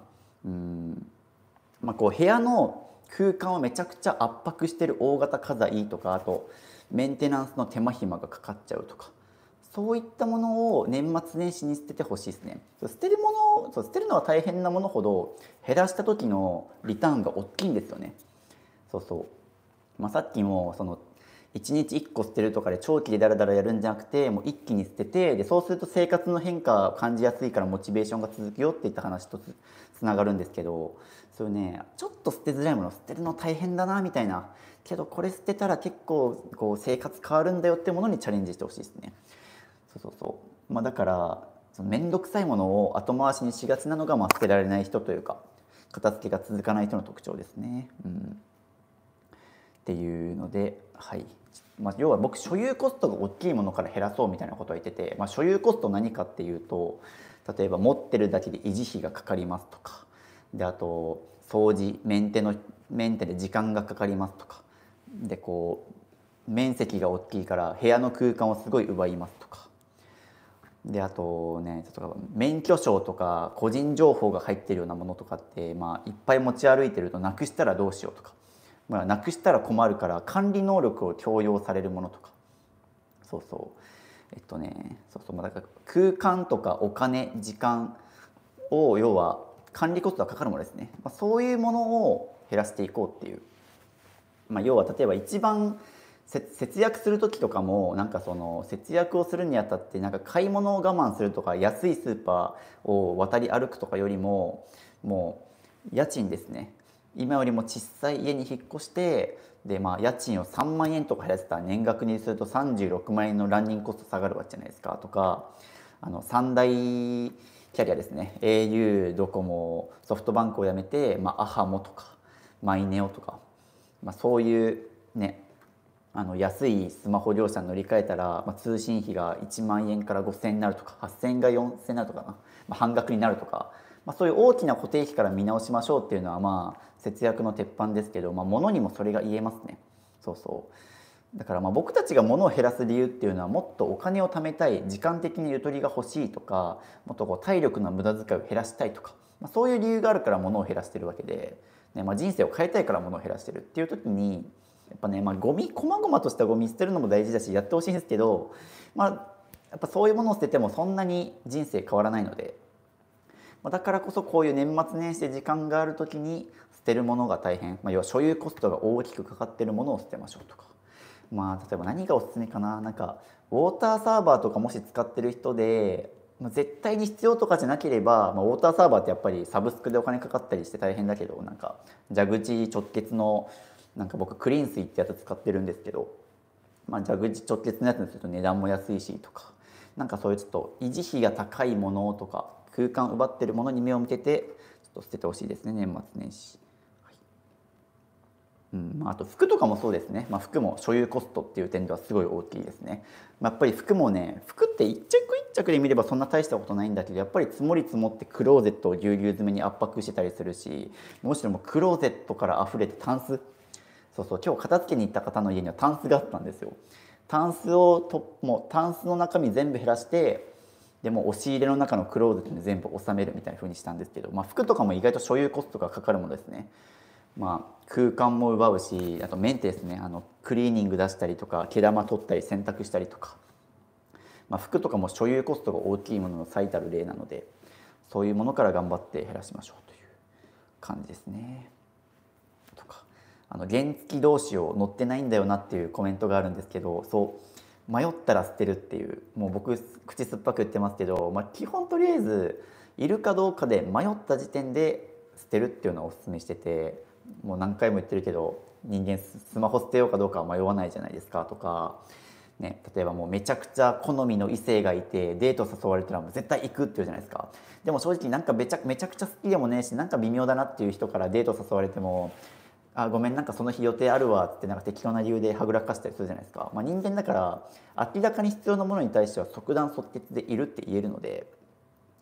こう部屋の空間をめちゃくちゃ圧迫してる大型家財とか、あとメンテナンスの手間暇がかかっちゃうとか、そういったものを年末年始に捨ててほしいですね。捨てるもの、捨てるのは大変なものほど減らした時のリターンが大きいんですよね。さっきも1日1個捨てるとかで長期でダラダラやるんじゃなくて、もう一気に捨てて、でそうすると生活の変化を感じやすいからモチベーションが続くよっていった話とつながるんですけど、そういうね、ちょっと捨てづらいもの捨てるの大変だなみたいな、けどこれ捨てたら結構こう生活変わるんだよってものにチャレンジしてほしいですね。だから面倒くさいものを後回しにしがちなのが、捨てられない人というか片付けが続かない人の特徴ですね。っていうので、要は僕所有コストが大きいものから減らそうみたいなことを言ってて、所有コスト何かっていうと、例えば持ってるだけで維持費がかかりますとかで、あと掃除メンテで時間がかかりますとかで、こう面積が大きいから部屋の空間をすごい奪いますとかで、あとね、例えば免許証とか個人情報が入ってるようなものとかって、いっぱい持ち歩いてるとなくしたらどうしようとか、なくしたら困るから管理能力を強要されるものとか、だから空間とかお金時間を要は管理コストがかかるものですね。そういうものを減らしていこうっていう、要は例えば一番節約する時とかも、節約をするにあたって買い物を我慢するとか安いスーパーを渡り歩くとかよりも、もう家賃ですね。今よりも小さい家に引っ越して、で家賃を3万円とか減らせたら年額にすると36万円のランニングコスト下がるわけじゃないですかとか、3大キャリアですね、 au ドコモソフトバンクを辞めて、アハモとかマイネオとか、そういうね、安いスマホ業者に乗り換えたら、通信費が1万円から5000円になるとか、8000円が4000円になるとかな、半額になるとか、そういう大きな固定費から見直しましょうっていうのは節約の鉄板ですけど、物にもそれが言えますね。だから僕たちが物を減らす理由っていうのは、もっとお金を貯めたい、時間的にゆとりが欲しいとか、もっとこう体力の無駄遣いを減らしたいとか、そういう理由があるから物を減らしてるわけで、人生を変えたいから物を減らしてるっていう時に、やっぱね、ゴミ細々としたゴミ捨てるのも大事だしやってほしいんですけど、やっぱそういうものを捨ててもそんなに人生変わらないので、だからこそこういう年末年始で時間がある時に捨てるものが大変、要は所有コストが大きくかかっているものを捨てましょうとか、例えば何がおすすめかな、ウォーターサーバーとかもし使ってる人で、絶対に必要とかじゃなければ、ウォーターサーバーってやっぱりサブスクでお金かかったりして大変だけど、蛇口直結の僕クリーン水ってやつ使ってるんですけど、蛇口直結のやつにすると値段も安いしとか、そういうちょっと維持費が高いものとか空間奪ってるものに目を向けてちょっと捨ててほしいですね、年末年始。あと服とかもそうですね、服も所有コストっていう点ではすごい大きいですね。やっぱり服もね、服って一着一着で見ればそんな大したことないんだけど、やっぱり積もり積もってクローゼットをぎゅうぎゅう詰めに圧迫してたりするし、もしもクローゼットから溢れてタンス、今日片付けに行った方の家にはタンスがあったんですよ。タンスの中身全部減らして、でも押し入れの中のクローゼットに全部収めるみたいな風にしたんですけど、服とかも意外と所有コストがかかるものですね。空間も奪うし、あとメンテですね、クリーニング出したりとか毛玉取ったり洗濯したりとか、服とかも所有コストが大きいものの最たる例なので、そういうものから頑張って減らしましょうという感じですね。とか原付どうしよう乗ってないんだよなっていうコメントがあるんですけど、迷ったら捨てるっていう、もう僕口酸っぱく言ってますけど、基本とりあえずいるかどうかで迷った時点で捨てるっていうのをおすすめしてて、もう何回も言ってるけど、人間スマホ捨てようかどうかは迷わないじゃないですかとか、例えばもうめちゃくちゃ好みの異性がいてデート誘われたらもう絶対行くっていうじゃないですか。でも正直めちゃくちゃ好きでもねえし、微妙だなっていう人からデート誘われても、あ、ごめんその日予定あるわって適当な理由ではぐらかしたりするじゃないですか。人間だから明らかに必要なものに対しては即断即決でいるって言えるので、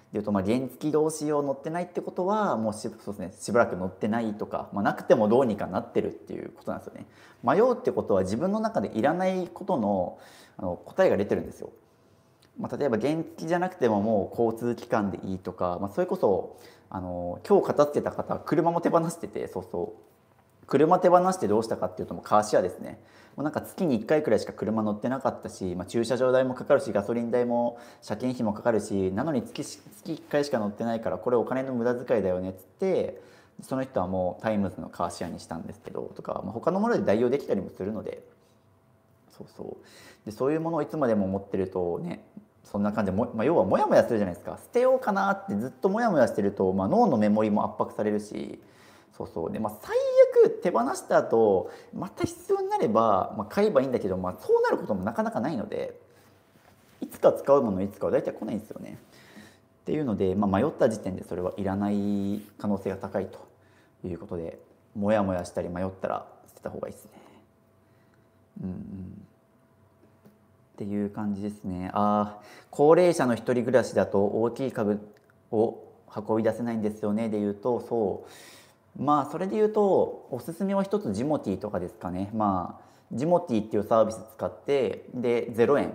でいうと、原付どうしよう乗ってないってことはもうそうですね、しばらく乗ってないとか、なくてもどうにかなってるっていうことなんですよね。迷うってことは自分の中でいらないことの、答えが出てるんですよ。例えば原付じゃなくてももう交通機関でいいとか、それこそ今日片付けた方は車も手放してて、そうそう、車手放してどうしたかっていうともうカーシェアですね。もうなんか月に1回くらいしか車乗ってなかったし、駐車場代もかかるしガソリン代も車検費もかかるし、なのに月1回しか乗ってないからこれお金の無駄遣いだよねっつって、その人はもうタイムズのカーシェアにしたんですけどとか、他のもので代用できたりもするので、そうそうで、そういうものをいつまでも持ってるとね、そんな感じで要はモヤモヤするじゃないですか。捨てようかなってずっとモヤモヤしてると、脳のメモリも圧迫されるし、そうそうで、最悪手放した後また必要になれば、買えばいいんだけど、そうなることもなかなかないので、いつか使うものいつかは大体来ないんですよね。っていうので、迷った時点でそれはいらない可能性が高いということで、モヤモヤしたり迷ったら捨てた方がいいですね。っていう感じですね。高齢者の一人暮らしだと大きい家具を運び出せないんですよねでいうと、それでいうとおすすめは一つジモティーとかですかね。ジモティーっていうサービス使って、で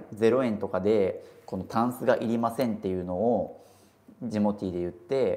0円とかでこのタンスがいりませんっていうのをジモティーで言って、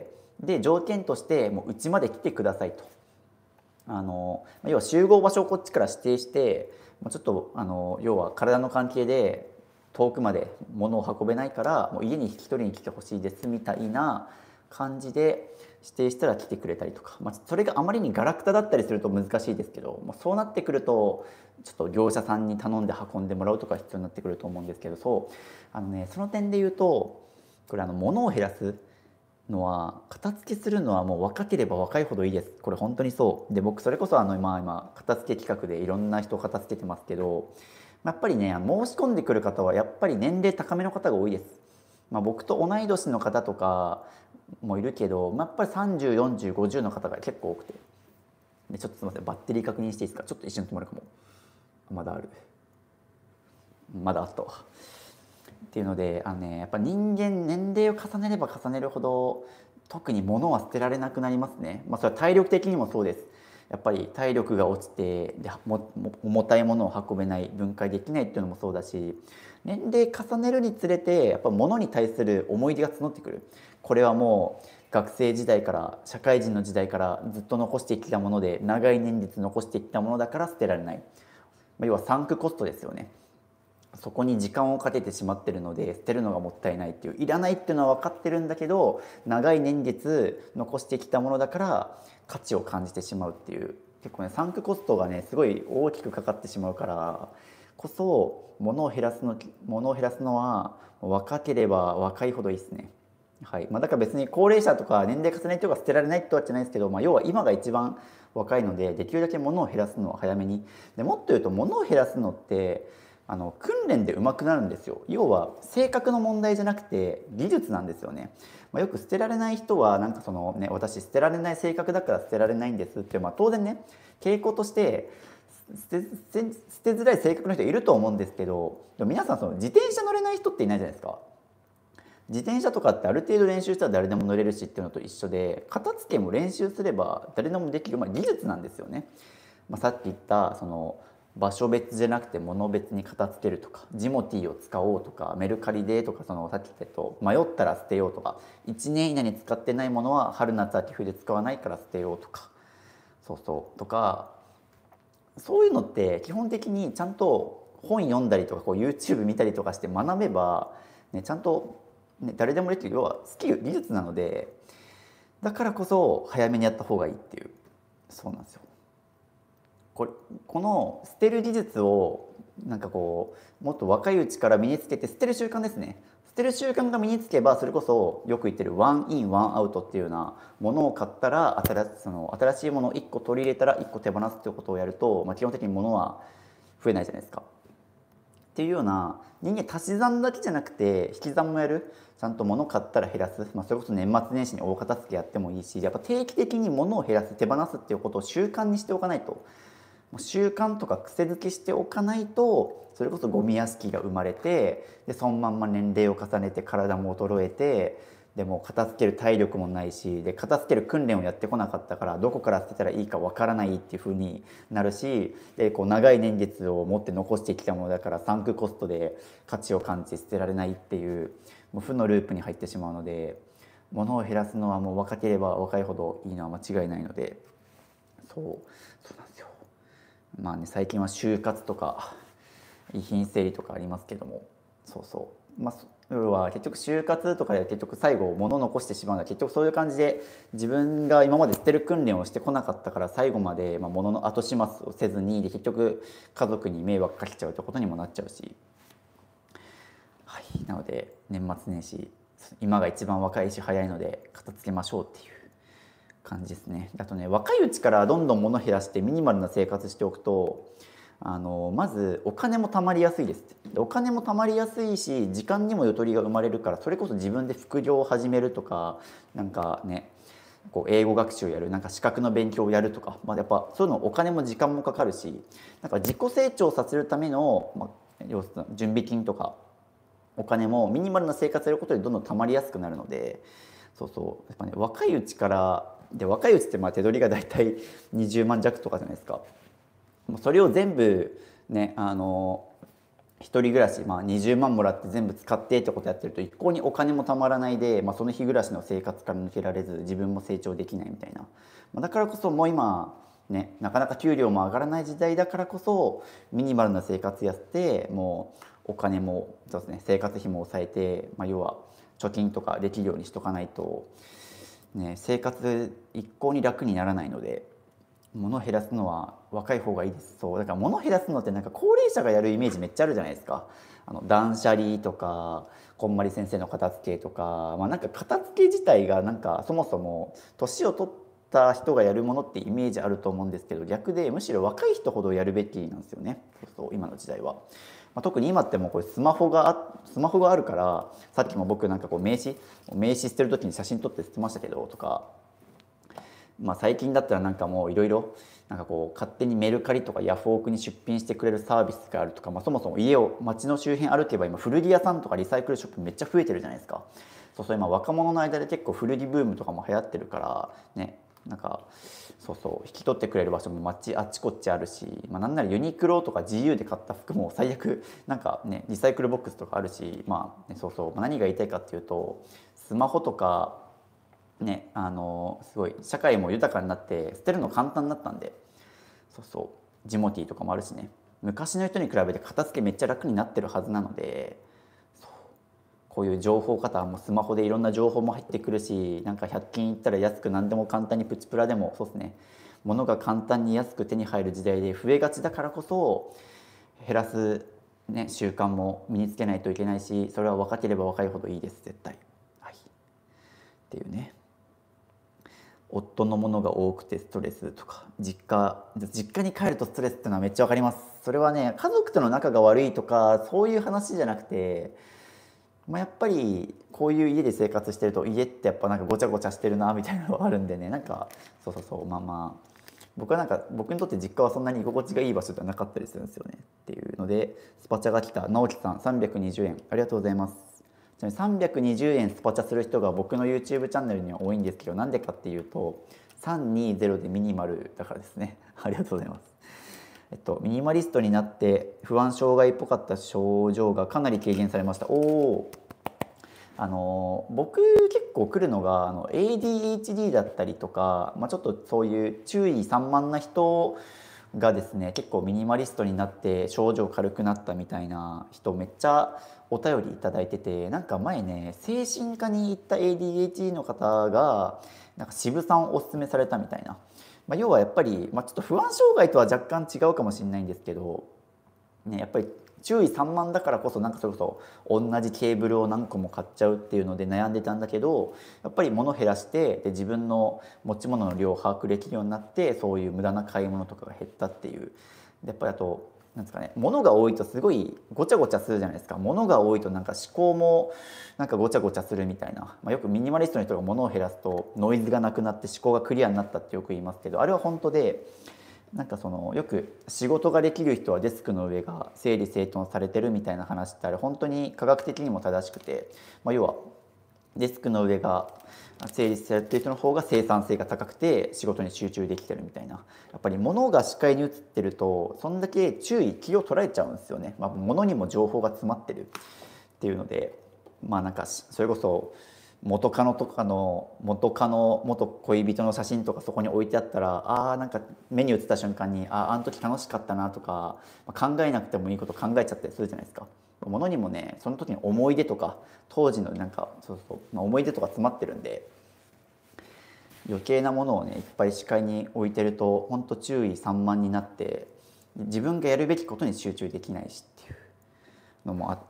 で条件としてもう家まで来てくださいと。要は集合場所をこっちから指定して、ちょっと要は体の関係で遠くまで物を運べないからもう家に引き取りに来てほしいですみたいな感じで指定したら来てくれたりとか、それがあまりにガラクタだったりすると難しいですけど、そうなってくるとちょっと業者さんに頼んで運んでもらうとか必要になってくると思うんですけど、その点で言うとこれ物を減らすのは、片付けするのはもう若ければ若いほどいいです。これ本当にそうで、僕それこそ今片付け企画でいろんな人を片付けてますけど、やっぱりね、申し込んでくる方はやっぱり年齢高めの方が多いです。僕と同い年の方とかもいるけど、やっぱり304050の方が結構多くて、でちょっとすみません、バッテリー確認していいですか。ちょっと一瞬止まるかも。まだある、まだあったわ。っていうのでやっぱ人間年齢を重ねれば重ねるほど特に物は捨てられなくなりますね。それは体力的にもそうです。やっぱり体力が落ちて、重たいものを運べない、分解できないっていうのもそうだし、年齢重ねるにつれてやっぱ物に対する思い出が募ってくる。これはもう学生時代から社会人の時代からずっと残してきたもので、長い年月残してきたものだから捨てられない、要はサンクコストですよね。そこに時間をかけてしまってるので捨てるのがもったいないっていう、いらないっていうのは分かってるんだけど長い年月残してきたものだから価値を感じてしまうっていう、結構ねサンクコストがねすごい大きくかかってしまうからこそ、物を減らすのは若ければ若いほどいいですね。はい、だから別に高齢者とか年齢重ねてが捨てられないってわけじゃないですけど、要は今が一番若いので、できるだけ物を減らすのは早めに。でもっと言うと物を減らすのって訓練で上手くなるんですよ。要は性格の問題じゃなくて技術なんですよね。よく捨てられない人は私捨てられない性格だから捨てられないんですって、当然ね傾向として捨てづらい性格の人いると思うんですけど、でも皆さん自転車乗れない人っていないじゃないですか。自転車とかってある程度練習したら誰でも乗れるしっていうのと一緒で、片付けも練習すれば誰でもできる、技術なんですよね。さっき言った場所別じゃなくて物別に片付けるとか、ジモティーを使おうとか、メルカリでとか、さっき言った迷ったら捨てようとか、1年以内に使ってないものは春夏秋冬で使わないから捨てようとか、とか、そういうのって基本的にちゃんと本読んだりとかYouTube 見たりとかして学べば、ちゃんと、誰でもできる、要はスキル技術なので、だからこそ早めにやった方がいいっていう、そうなんですよ。この捨てる技術をもっと若いうちから身につけて、捨てる習慣ですね。捨てる習慣が身につけば、それこそよく言ってるワンインワンアウトっていうようなものを買ったら新しいものを1個取り入れたら1個手放すっていうことをやると、基本的に物は増えないじゃないですか。っていうような、人間足し算だけじゃなくて引き算もやる。ちゃんと物買ったら減らす、それこそ年末年始に大片付けやってもいいし、やっぱ定期的に物を減らす、手放すっていうことを習慣にしておかないと、習慣とか癖づけしておかないと、それこそゴミ屋敷が生まれて、でそのまんま年齢を重ねて体も衰えてでも片付ける体力もないし、で片付ける訓練をやってこなかったからどこから捨てたらいいかわからないっていう風になるし、でこう長い年月を持って残してきたものだからサンクコストで価値を感じ捨てられないっていう、もう負のループに入ってしまうので、物を減らすのはもう若ければ若いほどいいのは間違いないので、そうなんですよ。まあね、最近は就活とか遺品整理とかありますけども、まあ要は結局就活とかで結局最後物を残してしまうのは結局そういう感じで、自分が今まで捨てる訓練をしてこなかったから最後まで物の後始末をせずに、で結局家族に迷惑かけちゃうってことにもなっちゃうし、はい、なので年末年始今が一番若いし早いので片付けましょうっていう感じですね。あとね、若いうちからどんどん物減らしてミニマルな生活しておくと、まずお金も貯まりやすいです。お金も貯まりやすいし時間にもゆとりが生まれるから、それこそ自分で副業を始めるとか、なんかね、こう英語学習やる、なんか資格の勉強をやるとか、やっぱそういうのお金も時間もかかるし、なんか自己成長させるための、要するに準備金とかお金もミニマルな生活をやることでどんどん貯まりやすくなるので、やっぱね、若いうちからで、若いうちって手取りがだいたい20万弱とかじゃないですか。もうそれを全部ね、一人暮らし、20万もらって全部使ってってことやってると一向にお金もたまらないで、その日暮らしの生活から抜けられず自分も成長できないみたいな、だからこそもう今ね、なかなか給料も上がらない時代だからこそミニマルな生活やって、もうお金もそうですね、生活費も抑えて、要は貯金とかできるようにしとかないと、ね、生活一向に楽にならないので、物を減らすのは若い方がいいです。だから物を減らすのってなんか高齢者がやるイメージめっちゃあるじゃないですか。断捨離とかこんまり先生の片付けとか、なんか片付け自体がなんかそもそも年を取った人がやるものってイメージあると思うんですけど、逆でむしろ若い人ほどやるべきなんですよね。今の時代は。特に今ってもうこれスマホがあるから、さっきも僕なんかこう名刺捨てる時に写真撮って捨てましたけどとか、最近だったらなんかもういろいろなんかこう勝手にメルカリとかヤフオクに出品してくれるサービスがあるとか、そもそも街の周辺歩けば今古着屋さんとかリサイクルショップめっちゃ増えてるじゃないですか。今若者の間で結構古着ブームとかも流行ってるからね、なんか引き取ってくれる場所もあっちこっちあるし、なんならユニクロとか GU で買った服も最悪なんかねリサイクルボックスとかあるし、何が言いたいかっていうと、スマホとかね、すごい社会も豊かになって捨てるの簡単になったんで、ジモティーとかもあるしね、昔の人に比べて片付けめっちゃ楽になってるはずなので、こういう情報型もスマホでいろんな情報も入ってくるし、なんか100均行ったら安く何でも簡単にプチプラでも物が簡単に安く手に入る時代で増えがちだからこそ、減らす、習慣も身につけないといけないし、それは若ければ若いほどいいです絶対。はい、っていうね。夫のものが多くてストレスとか、実家に帰るとストレスっていうのはめっちゃわかります。それはね、家族との仲が悪いとかそういう話じゃなくて、やっぱりこういう家で生活してると家ってやっぱなんかごちゃごちゃしてるなみたいなのがあるんでね、なんか僕はなんか僕にとって実家はそんなに居心地がいい場所ではなかったりするんですよねっていうので、スパチャが来た直樹さん320円ありがとうございます。ちなみに320円スパチャする人が僕の YouTube チャンネルには多いんですけど、なんでかっていうと320でミニマルだからですね。ありがとうございます。ミニマリストになって不安障害っぽかった症状がかなり軽減されました。僕結構来るのがADHD だったりとか、ちょっとそういう注意散漫な人がですね、結構ミニマリストになって症状軽くなったみたいな人めっちゃお便りいただいてて、なんか前ね精神科に行った ADHD の方がなんか渋さんをおすすめされたみたいな、要はやっぱり、ちょっと不安障害とは若干違うかもしれないんですけど、やっぱり注意散漫だからこそ、なんかそれこそ同じケーブルを何個も買っちゃうっていうので悩んでたんだけど、やっぱり物減らして自分の持ち物の量を把握できるようになって、そういう無駄な買い物とかが減ったっていう。やっぱりあとなんですかね、物が多いとすごいごちゃごちゃするじゃないですか。物が多いとなんか思考もなんかごちゃごちゃするみたいな、よくミニマリストの人が物を減らすとノイズがなくなって思考がクリアになったってよく言いますけど、あれは本当で、なんかよく仕事ができる人はデスクの上が整理整頓されてるみたいな話って、あれ本当に科学的にも正しくて、要はデスクの上が整理されている人の方が生産性が高くて仕事に集中できてるみたいな。やっぱり物が視界に映ってるとそんだけ気を取られちゃうんですよね。物にも情報が詰まってるっていうので、なんかそれこそ元カノとかの元恋人の写真とかそこに置いてあったら、なんか目に映った瞬間にあの時楽しかったなとか、考えなくてもいいこと考えちゃったりするじゃないですか。物にもね、その時の思い出とか当時のなんか思い出とか詰まってるんで、余計なものをねいっぱい視界に置いてると本当注意散漫になって自分がやるべきことに集中できないしっていうのもあって、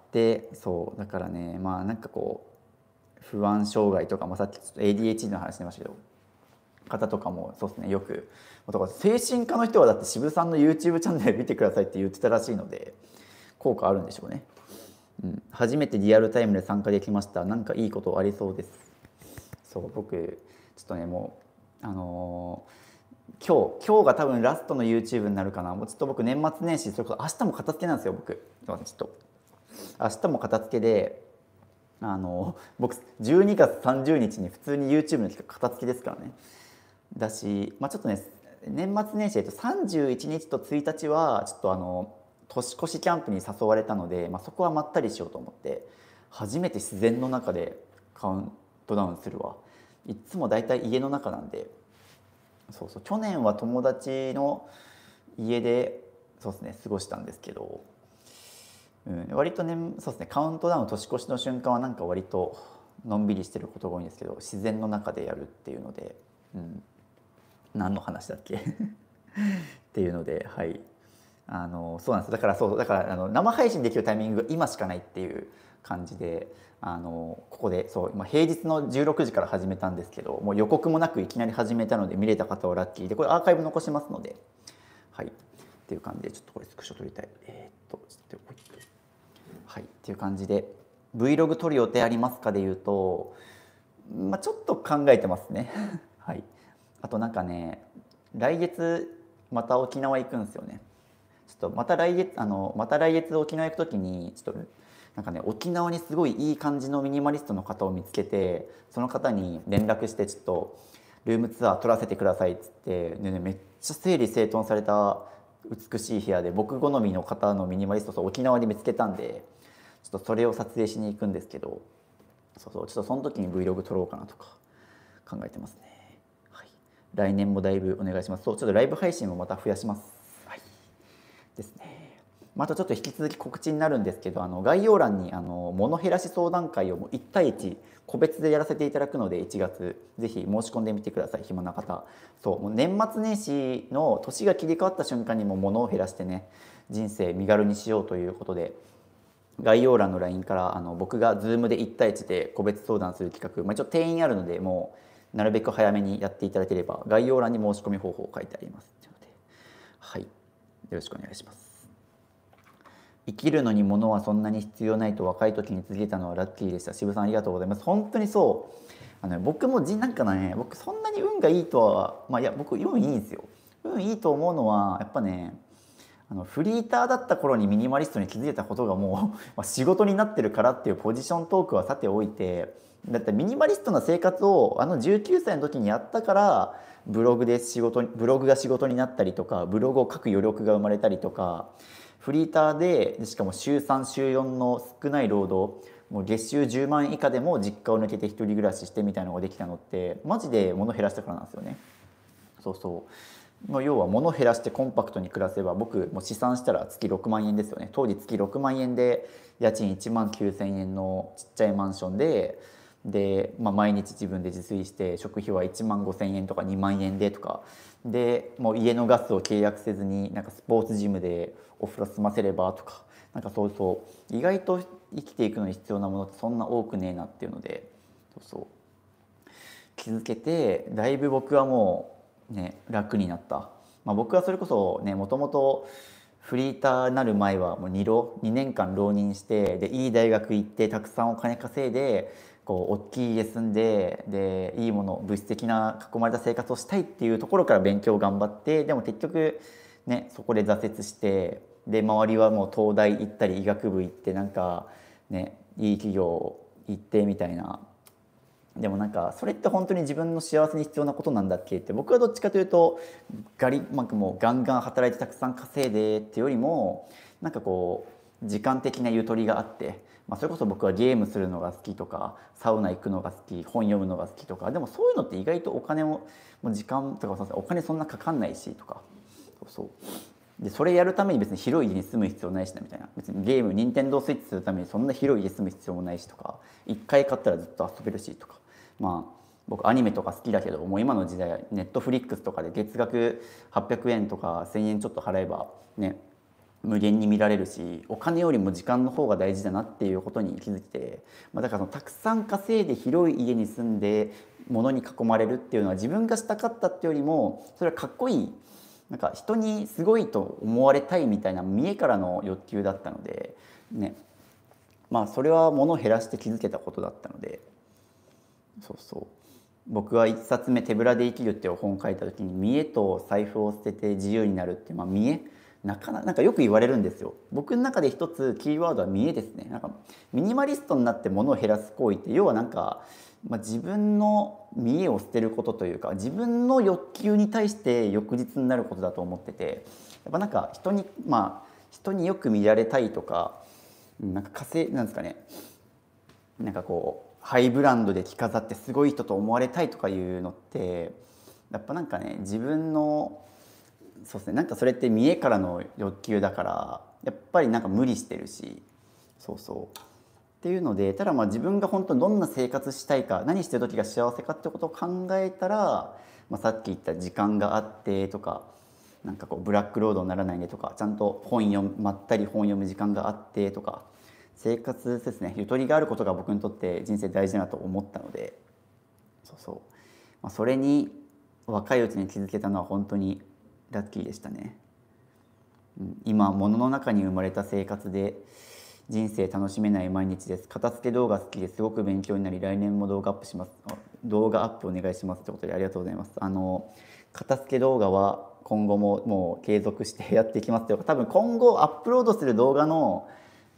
そうだからね、なんかこう不安障害とか、さっきちょっと ADHD の話してましたけど、方とかもそうですね、よくだから精神科の人はだって渋さんの YouTube チャンネル見てくださいって言ってたらしいので効果あるんでしょうね。初めてリアルタイムで参加できました。なんかいいことありそうです。そう僕ちょっとねもう今日が多分ラストの YouTube になるかな。もうちょっと僕年末年始それこそ明日も片付けなんですよ。僕ちょっと明日も片付けで僕12月30日に普通に YouTube の企画片付けですからね。だし、ちょっとね年末年始31日と1日はちょっと年越しキャンプに誘われたので、そこはまったりしようと思って初めて自然の中でカウントダウンするわ。いつもだいたい家の中なんで、去年は友達の家でそうですね過ごしたんですけど、割とねそうですねカウントダウン年越しの瞬間はなんか割とのんびりしてることが多いんですけど、自然の中でやるっていうので、何の話だっけっていうので、はいそうなんです。だから生配信できるタイミングが今しかないっていう感じで、ここで今平日の16時から始めたんですけど、もう予告もなくいきなり始めたので見れた方はラッキーで、これアーカイブ残しますので、はいっていう感じで、ちょっとこれスクショ撮りたい。はいっていう感じで Vlog 撮る予定ありますかで言うと、ちょっと考えてますねはい。あとなんかね、来月また沖縄行くんですよね。ちょっとまた来月沖縄行く時にちょっとなんかね、沖縄にすごいいい感じのミニマリストの方を見つけて、その方に連絡してちょっとルームツアー取らせてくださいっつって、でね、めっちゃ整理整頓された美しい部屋で僕好みの方のミニマリストを沖縄で見つけたんで、ちょっとそれを撮影しに行くんですけど、ちょっとその時に Vlog 撮ろうかなとか考えてますね。はい、来年もだいぶお願いします。ちょっとライブ配信もまた増やします。はい、ですね。あとちょっと引き続き告知になるんですけど、概要欄に物減らし相談会をもう1対1個別でやらせていただくので、1月ぜひ申し込んでみてください。暇な方。もう年末年始の年が切り替わった瞬間にも物を減らしてね、人生身軽にしようということで、概要欄の LINE から僕が Zoom で1対1で個別相談する企画、一応定員あるので、もうなるべく早めにやっていただければ概要欄に申し込み方法書いてありますので、はい、よろしくお願いします。生きるのに物はそんなに必要ないと若い時に告げたのはラッキーでした。渋さんありがとうございます。本当に僕もなんかね、僕そんなに運がいいとは、いや僕運いいんですよ。運いいと思うのはやっぱね、フリーターだった頃にミニマリストに気づいたことがもう仕事になってるからっていうポジショントークはさておいて、だってミニマリストな生活を19歳の時にやったからブログが仕事になったりとか、ブログを書く余力が生まれたりとか、フリーターでしかも週3週4の少ない労働、もう月収10万円以下でも実家を抜けて一人暮らししてみたいなのができたのってマジで物減らしたからなんですよね。要は物減らしてコンパクトに暮らせば、僕も試算したら月6万円ですよね。当時月6万円で家賃1万9,000円のちっちゃいマンションで、毎日自分で自炊して食費は1万5,000円とか2万円でとかで、もう家のガスを契約せずになんかスポーツジムでお風呂済ませればとか、なんか意外と生きていくのに必要なものってそんな多くねえなっていうので、気づけて、だいぶ僕はもうね楽になった。僕はそれこそね、もともとフリーターになる前はもう2年間浪人して、でいい大学行ってたくさんお金稼いで、大きい家住んで、いいもの物質的な囲まれた生活をしたいっていうところから勉強を頑張って、でも結局ねそこで挫折して、で周りはもう東大行ったり医学部行ってなんかねいい企業行ってみたいなでもなんかそれって本当に自分の幸せに必要なことなんだっけって、僕はどっちかというともうガンガン働いてたくさん稼いでっていうよりも、なんかこう時間的なゆとりがあって、それこそ僕はゲームするのが好きとかサウナ行くのが好き、本読むのが好きとか、でもそういうのって意外とお金も時間とかお金そんなかかんないしとか、でそれやるために別に広い家に住む必要ないしなみたいな、別にゲーム任天堂スイッチするためにそんな広い家住む必要もないしとか、一回買ったらずっと遊べるしとか、僕アニメとか好きだけど、もう今の時代ネットフリックスとかで月額800円とか1000円ちょっと払えばね、無限に見られるし、お金よりも時間の方が大事だなっていうことに気づいて、だからたくさん稼いで広い家に住んで物に囲まれるっていうのは自分がしたかったっていうよりも、それはかっこいい、なんか人にすごいと思われたいみたいな見栄からの欲求だったのでね、それは物を減らして気づけたことだったので、僕は1冊目「手ぶらで生きる」っていう本を書いた時に、見栄と財布を捨てて自由になるっていう、見栄なんかよく言われるんですよ。僕の中で一つキーワードは見栄ですね。なんかミニマリストになって物を減らす行為って、要はなんか、自分の見栄を捨てることというか、自分の欲求に対して翌日になることだと思ってて、やっぱなんか人によく見られたいとか、なんかなんですかね、なんかこうハイブランドで着飾ってすごい人と思われたいとかいうのって、やっぱなんかね、自分のそうですね、なんかそれって見栄からの欲求だから、やっぱりなんか無理してるし、っていうので、ただ自分が本当にどんな生活したいか、何してる時が幸せかってことを考えたら、さっき言った時間があってとか、なんかこうブラックロードにならないねとか、ちゃんとまったり本読む時間があってとか、生活ですね、ゆとりがあることが僕にとって人生大事だなと思ったので、それに若いうちに気づけたのは本当にラッキーでしたね。今物の中に生まれた生活で人生楽しめない毎日です。片付け動画好きですごく勉強になり、来年も動画アップします。動画アップお願いしますということでありがとうございます。片付け動画は今後ももう継続してやっていきますというか、多分今後アップロードする動画の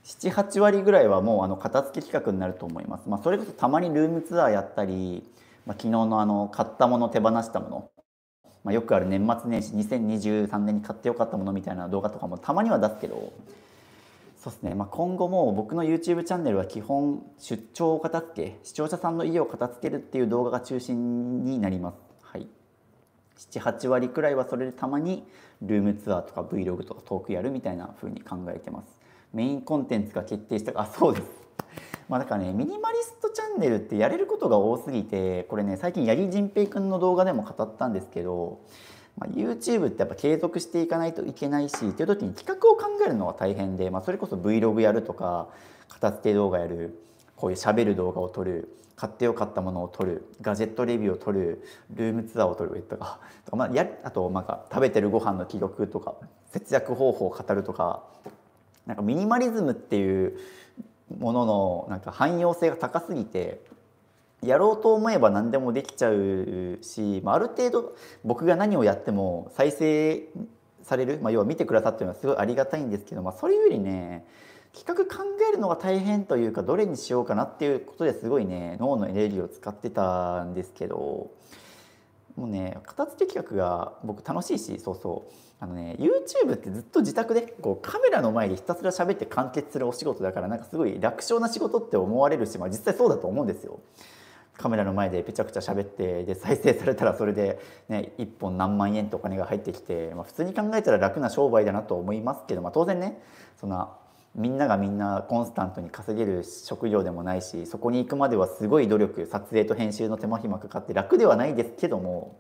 7、8割ぐらいはもう片付け企画になると思います。それこそたまにルームツアーやったり、昨日の買ったもの手放したもの、よくある年末年始2023年に買ってよかったものみたいな動画とかもたまには出すけど、そうですね、今後も僕の YouTube チャンネルは基本出張を片付け、視聴者さんの家を片付けるっていう動画が中心になります。はい、7、8割くらいはそれでたまにルームツアーとか Vlog とかトークやるみたいな風に考えてます。メインコンテンツが決定したそうです。だからね、ミニマリストチャンネルってやれることが多すぎて、これね最近八木仁平くんの動画でも語ったんですけど、YouTube ってやっぱ継続していかないといけないしっていう時に企画を考えるのは大変で、それこそ Vlog やるとか片付け動画やる、こういうしゃべる動画を撮る、買ってよかったものを撮る、ガジェットレビューを撮る、ルームツアーを撮るとか、あと食べてるご飯の記録とか節約方法を語るとか、なんかミニマリズムっていうもののなんか汎用性が高すぎて、やろうと思えば何でもできちゃうし、ある程度僕が何をやっても再生される、要は見てくださってるのはすごいありがたいんですけど、それよりね、企画考えるのが大変というか、どれにしようかなっていうことですごいね脳のエネルギーを使ってたんですけど、もうね片付け企画が僕楽しいし、YouTube ってずっと自宅でこうカメラの前でひたすら喋って完結するお仕事だから、なんかすごい楽勝な仕事って思われるし、実際そうだと思うんですよ。カメラの前でぺちゃくちゃ喋って、で再生されたらそれで、ね、1本何万円とお金が入ってきて、普通に考えたら楽な商売だなと思いますけど、当然ね、みんながみんなコンスタントに稼げる職業でもないし、そこに行くまではすごい努力、撮影と編集の手間暇かかって楽ではないですけども、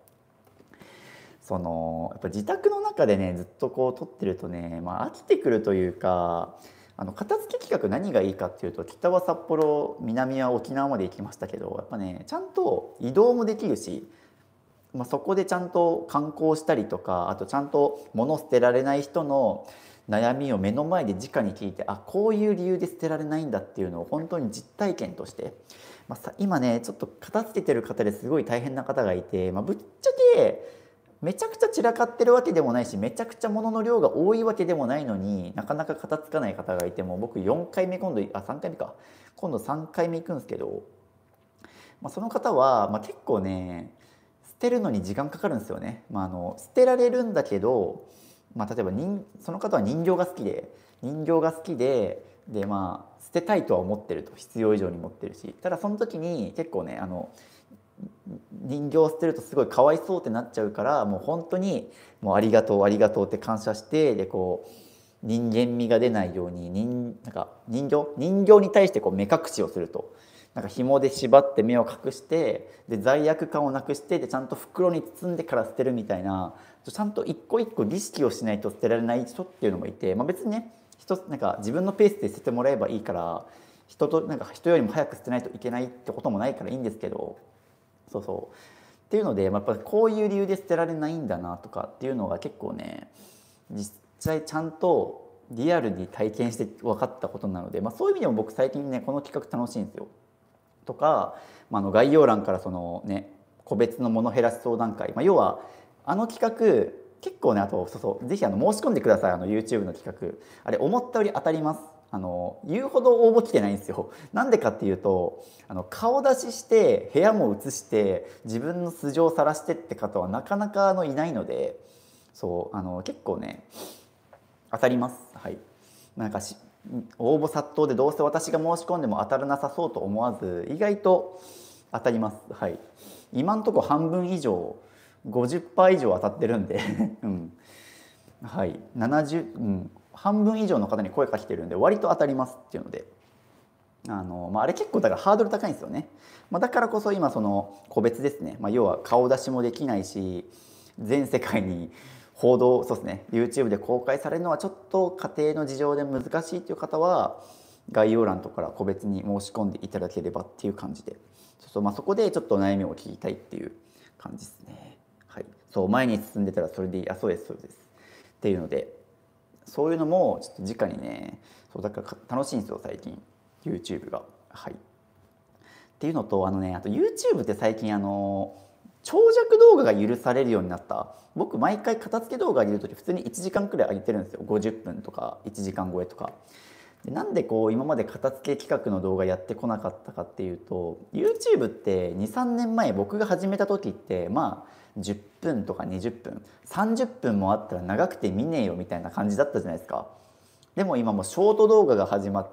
やっぱ自宅の中でねずっとこう撮ってるとね、飽きてくるというか、片付け企画何がいいかっていうと、北は札幌、南は沖縄まで行きましたけど、やっぱねちゃんと移動もできるし、そこでちゃんと観光したりとか、あとちゃんと物捨てられない人の悩みを目の前で直に聞いて、こういう理由で捨てられないんだっていうのを本当に実体験として、今ねちょっと片付けてる方ですごい大変な方がいて、ぶっちゃけめちゃくちゃ散らかってるわけでもないし、めちゃくちゃ物の量が多いわけでもないのになかなか片付かない方がいて、も僕4回目3回目か、今度3回目行くんですけど、 その方は、結構ね捨てるのに時間かかるんですよね。捨てられるんだけど、例えばその方は人形が好きで、捨てたいとは思ってると、必要以上に持ってるし、ただその時に結構ね人形を捨てるとすごいかわいそうってなっちゃうから、もう本当にもうありがとうありがとうって感謝して、でこう人間味が出ないようになんか人形に対してこう目隠しをすると、なんか紐で縛って目を隠して、で罪悪感をなくして、でちゃんと袋に包んでから捨てるみたいな、ちゃんと一個一個儀式をしないと捨てられない人っていうのもいて、別にねなんか自分のペースで捨ててもらえばいいから、なんか人よりも早く捨てないといけないってこともないからいいんですけど、そうそうっていうので、やっぱりこういう理由で捨てられないんだなとかっていうのが結構ね、実際ちゃんとリアルに体験して分かったことなので、そういう意味でも僕最近ねこの企画楽しいんですよ。とか、概要欄からそのね個別のモノ減らし相談会、要は企画結構ね、あとぜひ申し込んでください。YouTube の企画、あれ思ったより当たります。言うほど応募来てないんですよ。なんでかっていうと、顔出しして部屋も映して自分の素性を晒してって方はなかなかいないので、結構ね当たります。はい。なんか応募殺到でどうせ私が申し込んでも当たらなさそうと思わず、意外と当たります。はい。今んとこ半分以上、50%以上当たってるんでうん、はい、半分以上の方に声かけてるんで割と当たりますっていうので、あれ結構だからハードル高いんですよね。だからこそ今その個別ですね、要は顔出しもできないし、全世界に報道、そうですね YouTube で公開されるのはちょっと家庭の事情で難しいという方は概要欄とかから個別に申し込んでいただければっていう感じで、そこでちょっと悩みを聞きたいっていう感じですね。はい、そう前に進んでたらそれでいい、そうですそうですっていうので、そういうのもちょっと直にね、だから楽しいんですよ最近 YouTube が。はい、っていうのと、あと YouTube って最近長尺動画が許されるようになった。僕毎回片付け動画上げる時普通に1時間くらい上げてるんですよ。50分とか1時間超えとかで。なんで今まで片付け企画の動画やってこなかったかっていうと、 YouTube って23年前僕が始めた時って10分とか20分30分もあったら長くて見ねえよみたいな感じだったじゃないですか。でも今もうショート動画が始まって、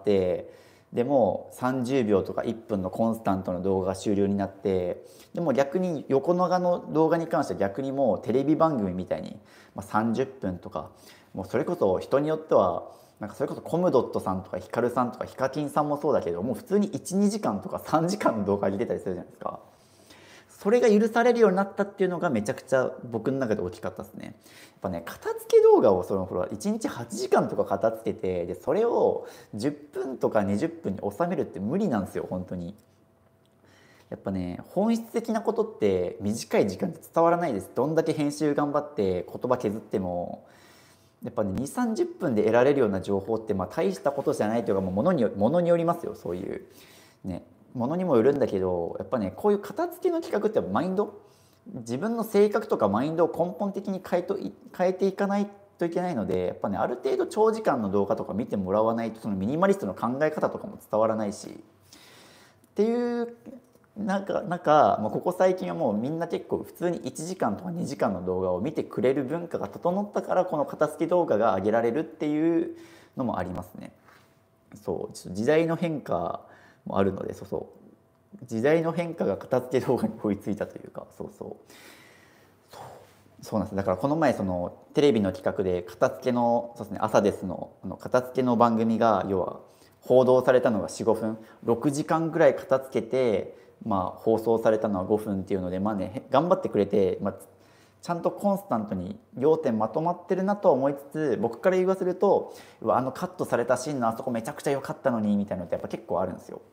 でも30秒とか1分のコンスタントの動画が終了になって、でも逆に横長の動画に関しては逆にもうテレビ番組みたいに30分とか、もうそれこそ人によってはなんかそれこそコムドットさんとかヒカルさんとかヒカキンさんもそうだけど、もう普通に12時間とか3時間の動画に出たりするじゃないですか。それが許されるようになったっていうのがめちゃくちゃ僕の中で大きかったですね。やっぱね、片付け動画をその頃は1日8時間とか片付けて、でそれを10分とか20分に収めるって無理なんですよ本当に。やっぱね、本質的なことって短い時間で伝わらないです。どんだけ編集頑張って言葉削っても、やっぱね2、30分で得られるような情報って大したことじゃないというか、もうものによりますよ。そういうね、ものにもよるんだけど、やっぱねこういう片付けの企画ってマインド、自分の性格とかマインドを根本的に変えていかないといけないので、やっぱねある程度長時間の動画とか見てもらわないと、そのミニマリストの考え方とかも伝わらないしっていうもうここ最近はもうみんな結構普通に1時間とか2時間の動画を見てくれる文化が整ったから、この片付け動画が上げられるっていうのもありますね。そうちょっと時代の変化もあるので、時代の変化が片付け動画に追いついたというか、そうなんです。だからこの前そのテレビの企画で片付けの、そうですね、朝ですの片付けの番組が要は報道されたのが4、5分、6時間ぐらい片付けて、放送されたのは5分っていうので、頑張ってくれて、ちゃんとコンスタントに要点まとまってるなとは思いつつ、僕から言わせると、カットされたシーンのあそこめちゃくちゃ良かったのにみたいなのってやっぱ結構あるんですよ。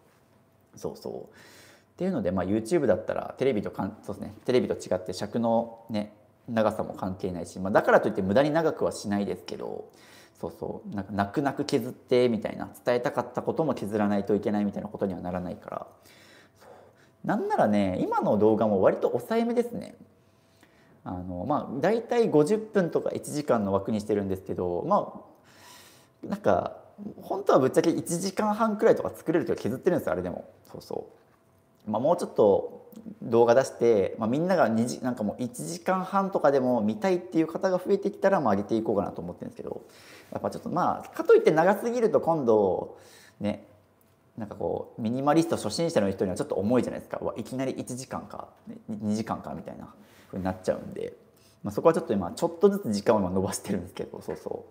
っていうので、YouTube だったらテレビとそうですね、テレビと違って尺のね長さも関係ないし、だからといって無駄に長くはしないですけど、なんか泣く泣く削ってみたいな、伝えたかったことも削らないといけないみたいなことにはならないから、なんならね今の動画も割と抑えめですね。だいたい50分とか1時間の枠にしてるんですけど、なんか本当はぶっちゃけ1時間半くらいとか作れると削ってるんですよ、あれでも。 もうちょっと動画出して、みんながなんかもう1時間半とかでも見たいっていう方が増えてきたら上げていこうかなと思ってるんですけど、やっぱちょっとかといって長すぎると今度ね、なんかこうミニマリスト初心者の人にはちょっと重いじゃないですか。いきなり1時間か2時間かみたいな風になっちゃうんで、そこはちょっと今ちょっとずつ時間を伸ばしてるんですけど、そうそう、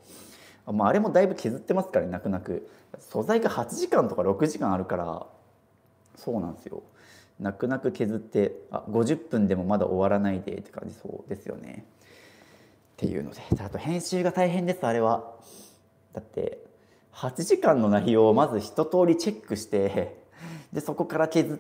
あれもだいぶ削ってますからね。泣く泣く素材が8時間とか6時間あるから、そうなんですよ。泣く泣く削って、50分でもまだ終わらないでって感じ。そうですよねっていうので、あと編集が大変です。あれはだって8時間の内容をまず一通りチェックして、でそこから削って、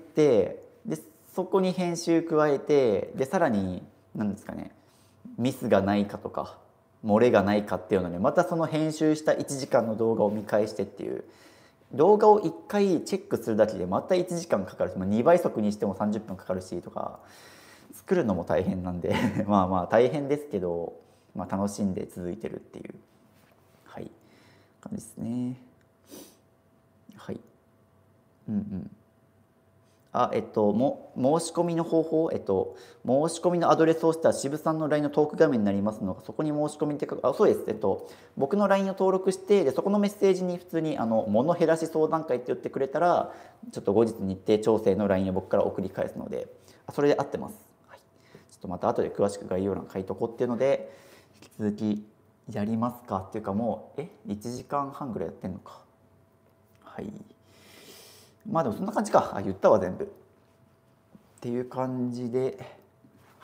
でそこに編集加えて、でさらに何ですかね、ミスがないかとか漏れがないかっていうので、またその編集した1時間の動画を見返してっていう、動画を1回チェックするだけでまた1時間かかるし、2倍速にしても30分かかるしとか、作るのも大変なんで大変ですけど、楽しんで続いてるっていう、はい感じですね。はい。うんうん。申し込みの方法、申し込みのアドレスをしたら渋さんの LINE のトーク画面になりますのが、そこに申し込みってそうです。僕の LINE を登録して、でそこのメッセージに普通に物減らし相談会って言ってくれたら、ちょっと後日日程調整の LINE を僕から送り返すので、それで合ってます。はい。ちょっとまた後で詳しく概要欄書いとこうっていうので、引き続きやりますかっていうか、もう1時間半ぐらいやってんのか。はい。でもそんな感じか。言ったわ全部っていう感じで、はい、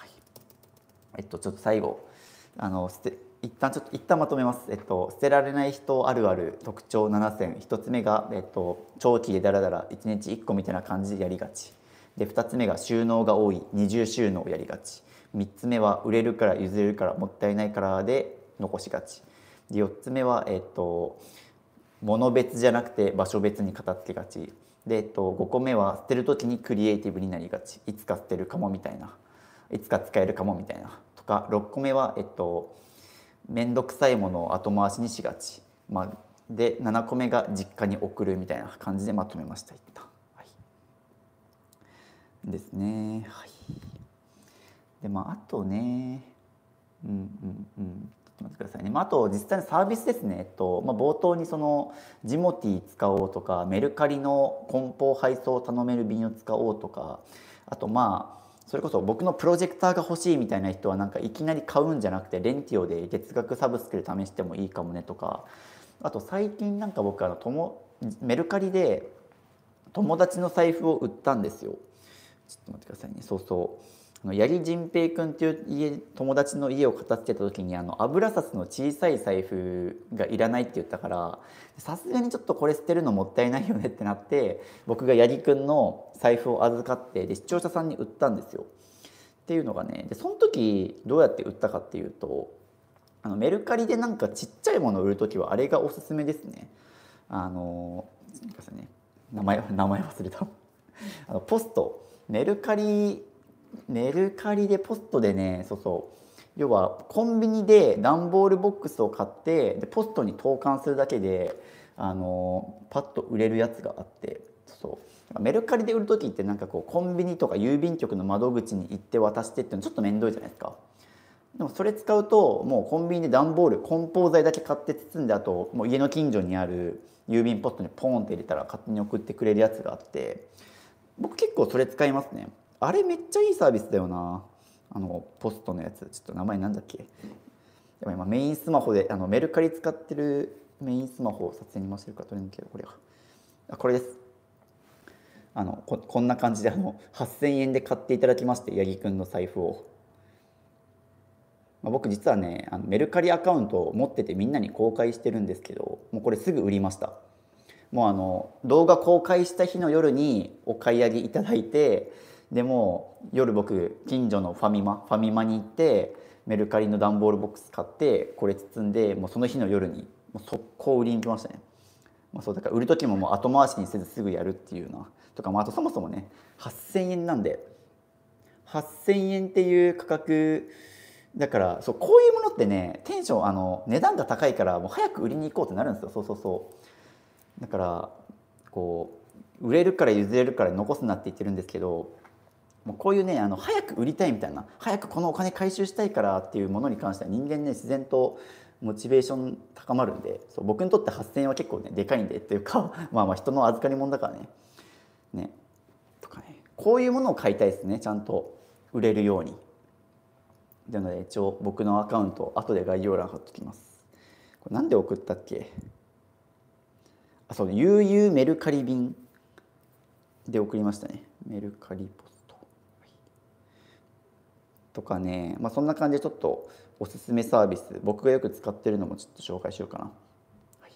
ちょっと最後一旦まとめます。捨てられない人あるある特徴7選。1つ目が、長期でだらだら1日1個みたいな感じでやりがちで、2つ目が収納が多い二重収納をやりがち、3つ目は売れるから譲れるからもったいないからで残しがちで、4つ目は物別じゃなくて場所別に片付けがちで、5個目は捨てる時にクリエイティブになりがち、いつか捨てるかもみたいな、いつか使えるかもみたいなとか、6個目は面倒くさいものを後回しにしがち、で7個目が実家に送るみたいな感じでまとめました。はい、ですね。はい、であとね、ちょっと待ってくださいね。あと実際のサービスですね。冒頭にそのジモティー使おうとか、メルカリの梱包配送を頼める便を使おうとか、あとそれこそ僕のプロジェクターが欲しいみたいな人は、なんかいきなり買うんじゃなくてレンティオで月額サブスクで試してもいいかもねとか、あと最近なんか僕メルカリで友達の財布を売ったんですよ。ちょっと待ってくださいね。そうそう、八木仁平君っていう友達の家を片付けた時に、油さすの小さい財布がいらないって言ったから、さすがにちょっとこれ捨てるのもったいないよねってなって、僕が八木君の財布を預かって、で視聴者さんに売ったんですよ。っていうのがね、でその時どうやって売ったかっていうと、メルカリでなんかちっちゃいものを売る時はあれがおすすめですね。名前忘れたポスト、メルカリでポストでね、要はコンビニで段ボールボックスを買って、でポストに投函するだけでパッと売れるやつがあって、メルカリで売る時ってなんかこうコンビニとか郵便局の窓口に行って渡してっていうのちょっと面倒いじゃないですか。でもそれ使うと、もうコンビニで段ボール梱包材だけ買って包んで、あともう家の近所にある郵便ポストにポーンって入れたら勝手に送ってくれるやつがあって、僕結構それ使いますね。あれめっちゃいいサービスだよな。ポストのやつ、ちょっと名前なんだっけ。今メインスマホでメルカリ使ってるメインスマホを撮影に回してるから取れんけど、これです。こんな感じで8,000円で買っていただきまして、八木くんの財布を。僕実はね、メルカリアカウントを持っててみんなに公開してるんですけど、もうこれすぐ売りました。もう動画公開した日の夜にお買い上げいただいて、でも夜僕近所のファミマに行ってメルカリの段ボールボックス買ってこれ包んで、もうその日の夜にもう速攻売りに来ましたね。そうだから売る時ももう後回しにせずすぐやるっていうなとか、あとそもそもね8,000円なんで、8,000円っていう価格だから、こういうものってね、テンション値段が高いからもう早く売りに行こうってなるんですよ。だからこ売れるから譲れるから残すなって言ってるんですけど、もうこういうね早く売りたいみたいな、早くこのお金回収したいからっていうものに関しては人間ね自然とモチベーション高まるんで、そう僕にとって8,000円は結構ねでかいんでっていうかまあまあ人の預かり物だからね。ねとかね、こういうものを買いたいですね、ちゃんと売れるように。なので一応僕のアカウント後で概要欄貼っときます。これなんで送ったっけ。あ、そう、悠々メルカリ便で送りましたね。メルカリポストとかね、まあそんな感じでちょっとおすすめサービス、僕がよく使ってるのもちょっと紹介しようかな。はい、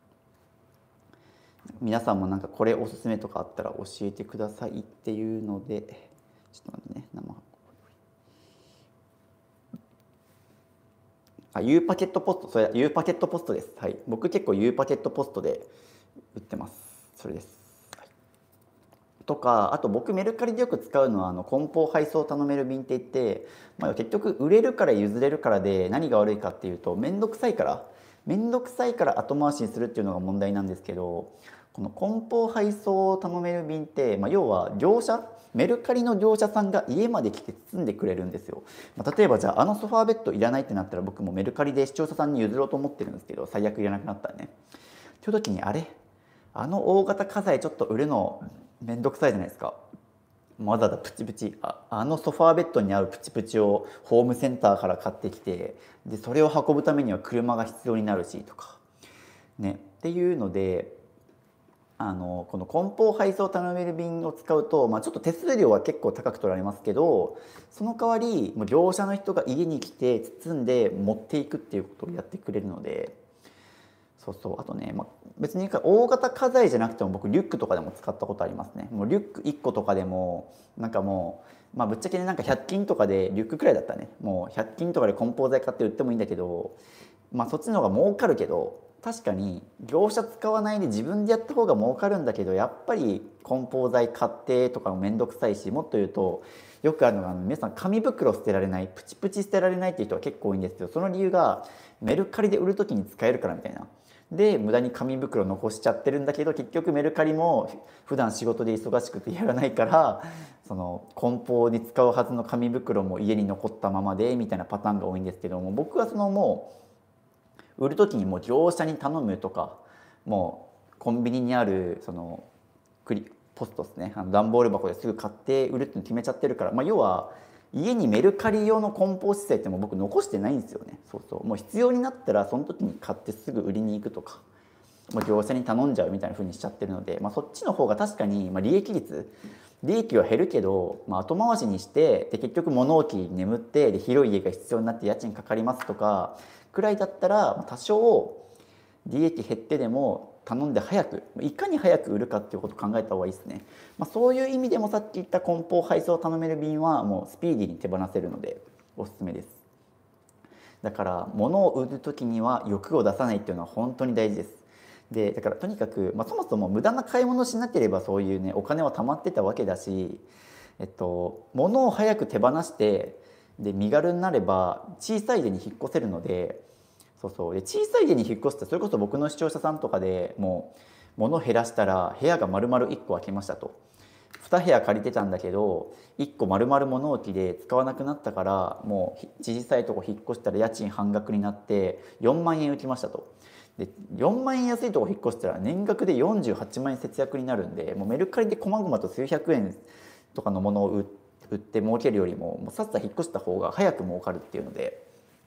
皆さんもなんかこれおすすめとかあったら教えてくださいっていうので、ちょっと待ってね、U パケットポスト、それ U パケットポストです。はい、僕結構 U パケットポストで売ってます。それです。はい、とか、あと僕メルカリでよく使うのは梱包配送頼める便って言って、まあ、結局売れるから譲れるからで何が悪いかっていうと面倒くさいから後回しにするっていうのが問題なんですけど、この梱包配送頼める便って、まあ、要はメルカリの業者さんが家まで来て包んでくれるんですよ。まあ、例えばじゃあソファーベッドいらないってなったら僕もメルカリで視聴者さんに譲ろうと思ってるんですけど、最悪いらなくなったらね。という時に大型家財ちょっと売るのめんどくさいじゃないですか。わざわざプチプチソファーベッドに合うプチプチをホームセンターから買ってきて、でそれを運ぶためには車が必要になるしとかねっていうので、この梱包配送頼める便を使うと、まあ、ちょっと手数料は結構高く取られますけど、その代わりもう業者の人が家に来て包んで持っていくっていうことをやってくれるので、あとね、まあ、別に大型家財じゃなくても僕リュックとかでも使ったことありますね。もうリュック1個とかでもなんかもう、まあ、ぶっちゃけねなんか100均とかでリュックくらいだったらね、もう100均とかで梱包材買って売ってもいいんだけど、まあそっちの方が儲かるけど、確かに業者使わないで自分でやった方が儲かるんだけど、やっぱり梱包材買ってとかも面倒くさいし、もっと言うとよくあるのが皆さん紙袋捨てられない、プチプチ捨てられないっていう人は結構多いんですけど、その理由がメルカリで売る時に使えるからみたいな。で無駄に紙袋残しちゃってるんだけど、結局メルカリも普段仕事で忙しくてやらないから、その梱包に使うはずの紙袋も家に残ったままでみたいなパターンが多いんですけども、僕はもう売る時にもう業者に頼むとか、もうコンビニにあるポストですね、段ボール箱ですぐ買って売るっていうの決めちゃってるから、まあ、要は家にメルカリ用の梱包姿勢ってもう僕残してないんですよね。もう必要になったらその時に買ってすぐ売りに行くとか、もう業者に頼んじゃうみたいな風にしちゃってるので、まあ、そっちの方が確かに利益は減るけど、まあ、後回しにしてで結局物置に眠ってで広い家が必要になって家賃かかりますとかくらいだったら、多少利益減ってでも頼んでいかに早く売るかっていうことを考えた方がいいですね。まあ、そういう意味でもさっき言った梱包配送を頼める便はもうスピーディーに手放せるのでおすすめです。だから物を売る時には欲を出さないっていうのは本当に大事です。だからとにかく、そもそも無駄な買い物しなければそういうねお金は貯まってたわけだし、物を早く手放してで身軽になれば小さい家に引っ越せるので、で小さい家に引っ越してそれこそ僕の視聴者さんとかでもう物減らしたら部屋が丸々1個空きましたと。2部屋借りてたんだけど1個丸々物置で使わなくなったからもう小さいとこ引っ越したら家賃半額になって4万円浮きましたと。で4万円安いとこ引っ越したら年額で48万円節約になるんで、もうメルカリでこまごまと数百円とかのものを売って儲けるよりもさっさと引っ越した方が早く儲かるっていうので、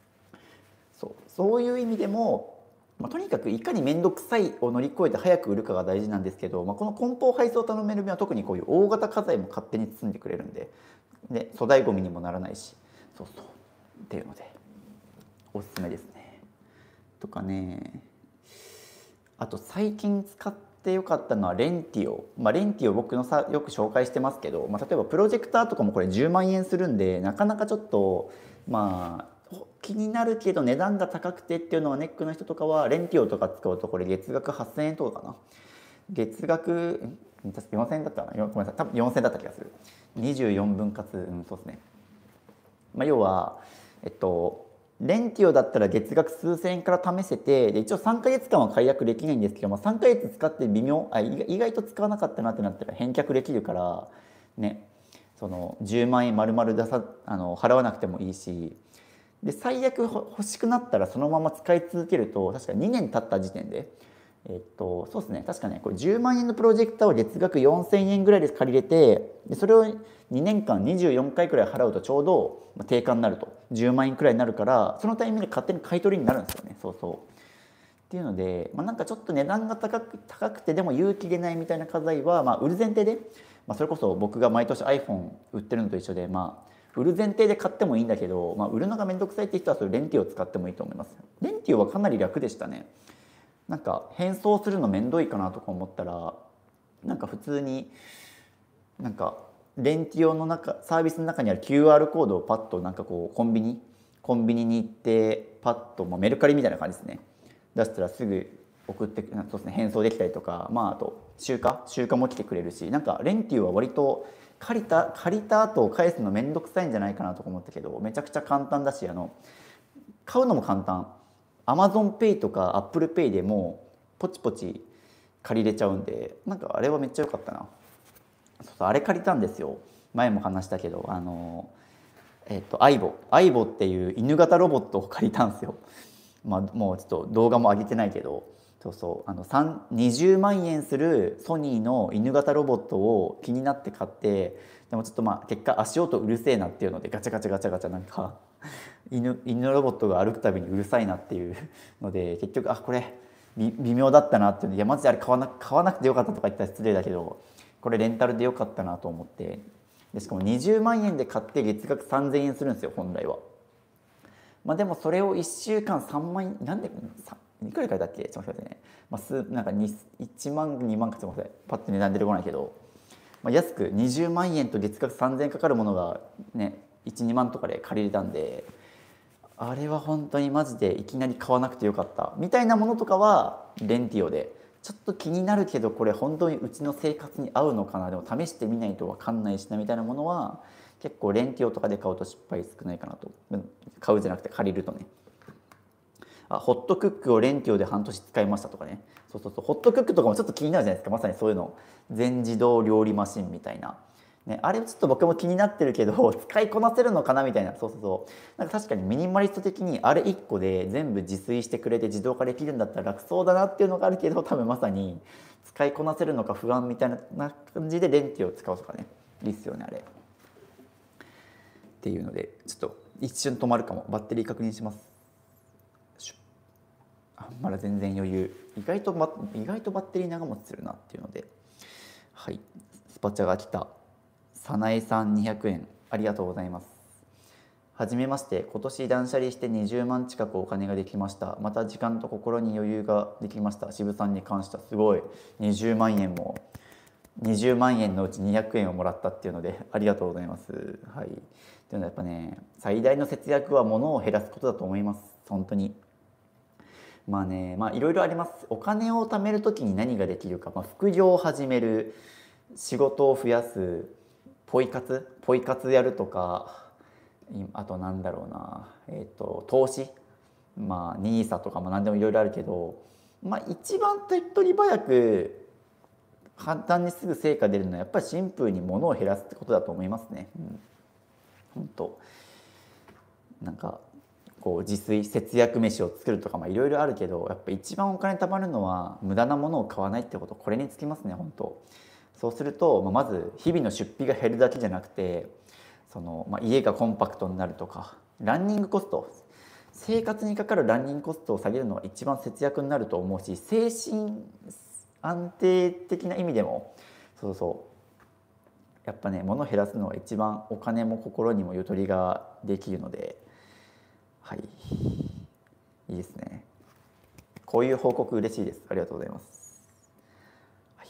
そういう意味でも、とにかくいかに面倒くさいを乗り越えて早く売るかが大事なんですけど、この梱包配送頼める便は特にこういう大型家財も勝手に包んでくれるんで、粗大ごみにもならないし、っていうのでおすすめですね。とかね、あと最近使ってよかったのはレンティオ。レンティオ僕のよく紹介してますけど、例えばプロジェクターとかもこれ10万円するんで、なかなかちょっと気になるけど値段が高くてっていうのはネックの人とかはレンティオとか使うとこれ月額8,000円とかかな。月額4,000円だったかな、ごめんなさい、多分4,000円だった気がする。24分割、そうですね。要はレンティオだったら月額数千円から試せて、で一応3ヶ月間は解約できないんですけど、3ヶ月使って意外と使わなかったなってなったら返却できるからね、その10万円丸々払わなくてもいいし、で最悪欲しくなったらそのまま使い続けると、確か2年経った時点でそうですね、確かね、これ10万円のプロジェクターを月額4000円ぐらいで借りれて、でそれを2年間24回くらい払うとちょうど定価になると10万円くらいになるから、そのタイミングで勝手に買い取りになるんですよね。そうそうっていうので、なんかちょっと値段が高くてでも勇気出ないみたいな家財は、売る前提で、それこそ僕が毎年 iPhone 売ってるのと一緒で、売る前提で買ってもいいんだけど、売るのがめんどくさいって人はそれレンティオを使ってもいいと思います。レンティオはかなり楽でしたね。なんか変装するのめんどいかなとか思ったら、なんか普通になんかレンティオのサービスの中にある QR コードをパッとなんかこうコンビニに行ってパッと、メルカリみたいな感じですね、出したらすぐ送ってそうですね、変装できたりとか、あと集荷も来てくれるし、なんかレンティオは割と借りた後を返すのめんどくさいんじゃないかなとか思ったけど、めちゃくちゃ簡単だし、買うのも簡単。AmazonPay とか ApplePay でもポチポチ借りれちゃうんで、なんかあれはめっちゃ良かったな。そうあれ借りたんですよ。前も話したけど、アイボっていう犬型ロボットを借りたんですよ。もうちょっと動画も上げてないけど、20万円するソニーの犬型ロボットを気になって買って、でもちょっと結果足音うるせえなっていうのでガチャガチャガチャガチャなんか犬ロボットが歩くたびにうるさいなっていうので、結局これ微妙だったなっていうので、いやマジであれ買わなくてよかったとか言ったら失礼だけど、これレンタルでよかったなと思って、でしかも20万円で買って月額3000円するんですよ本来は。でもそれを1週間3万円なんでいくらかだっけ、ちょっと待ってね、なんか1万2万かすみません、パッと値段出てこないけど、安く20万円と月額3000円かかるものがね12万とかで借りれたんで、あれは本当にマジでいきなり買わなくてよかったみたいなものとかはレンティオでちょっと気になるけど、これ本当にうちの生活に合うのかな、でも試してみないと分かんないしなみたいなものは結構レンティオとかで買うと失敗少ないかなと。買うじゃなくて借りるとね。ホットクックをレンティオで半年使いましたとかね。そうホットクックとかもちょっと気になるじゃないですか。まさにそういうの、全自動料理マシンみたいな、ね、あれちょっと僕も気になってるけど使いこなせるのかなみたいな。なんか確かにミニマリスト的にあれ1個で全部自炊してくれて自動化できるんだったら楽そうだなっていうのがあるけど、多分まさに使いこなせるのか不安みたいな感じでレンティオを使うとかね、いいっすよねあれっていうので、ちょっと一瞬止まるかも。バッテリー確認します。まだ全然余裕。意外とバッテリー長持ちするなっていうので、はい、スパチャが来た。さなえさん200円ありがとうございます。はじめまして、今年断捨離して20万近くお金ができました。また時間と心に余裕ができました。渋さんに関してはすごい20万円も20万円のうち200円をもらったっていうのでありがとうございます。はい。っていうのはやっぱね、最大の節約は物を減らすことだと思います。本当に。いろいろあります。お金を貯めるときに何ができるか、副業を始める、仕事を増やす、ポイ活やるとか、あとなんだろうな、投資、ニーサとかも何でもいろいろあるけど、一番手っ取り早く簡単にすぐ成果出るのはやっぱりシンプルに物を減らすってことだと思いますね。本当なんかこう自炊節約飯を作るとかいろいろあるけど、やっぱ一番お金貯まるのは無駄なものを買わないってこと、これにつきますね本当。そうすると、まず日々の出費が減るだけじゃなくて、家がコンパクトになるとか、ランニングコスト、生活にかかるランニングコストを下げるのが一番節約になると思うし、精神安定的な意味でもやっぱね、物を減らすのは一番お金も心にもゆとりができるので、はい、いいですね。こういう報告嬉しいです。ありがとうございます。はい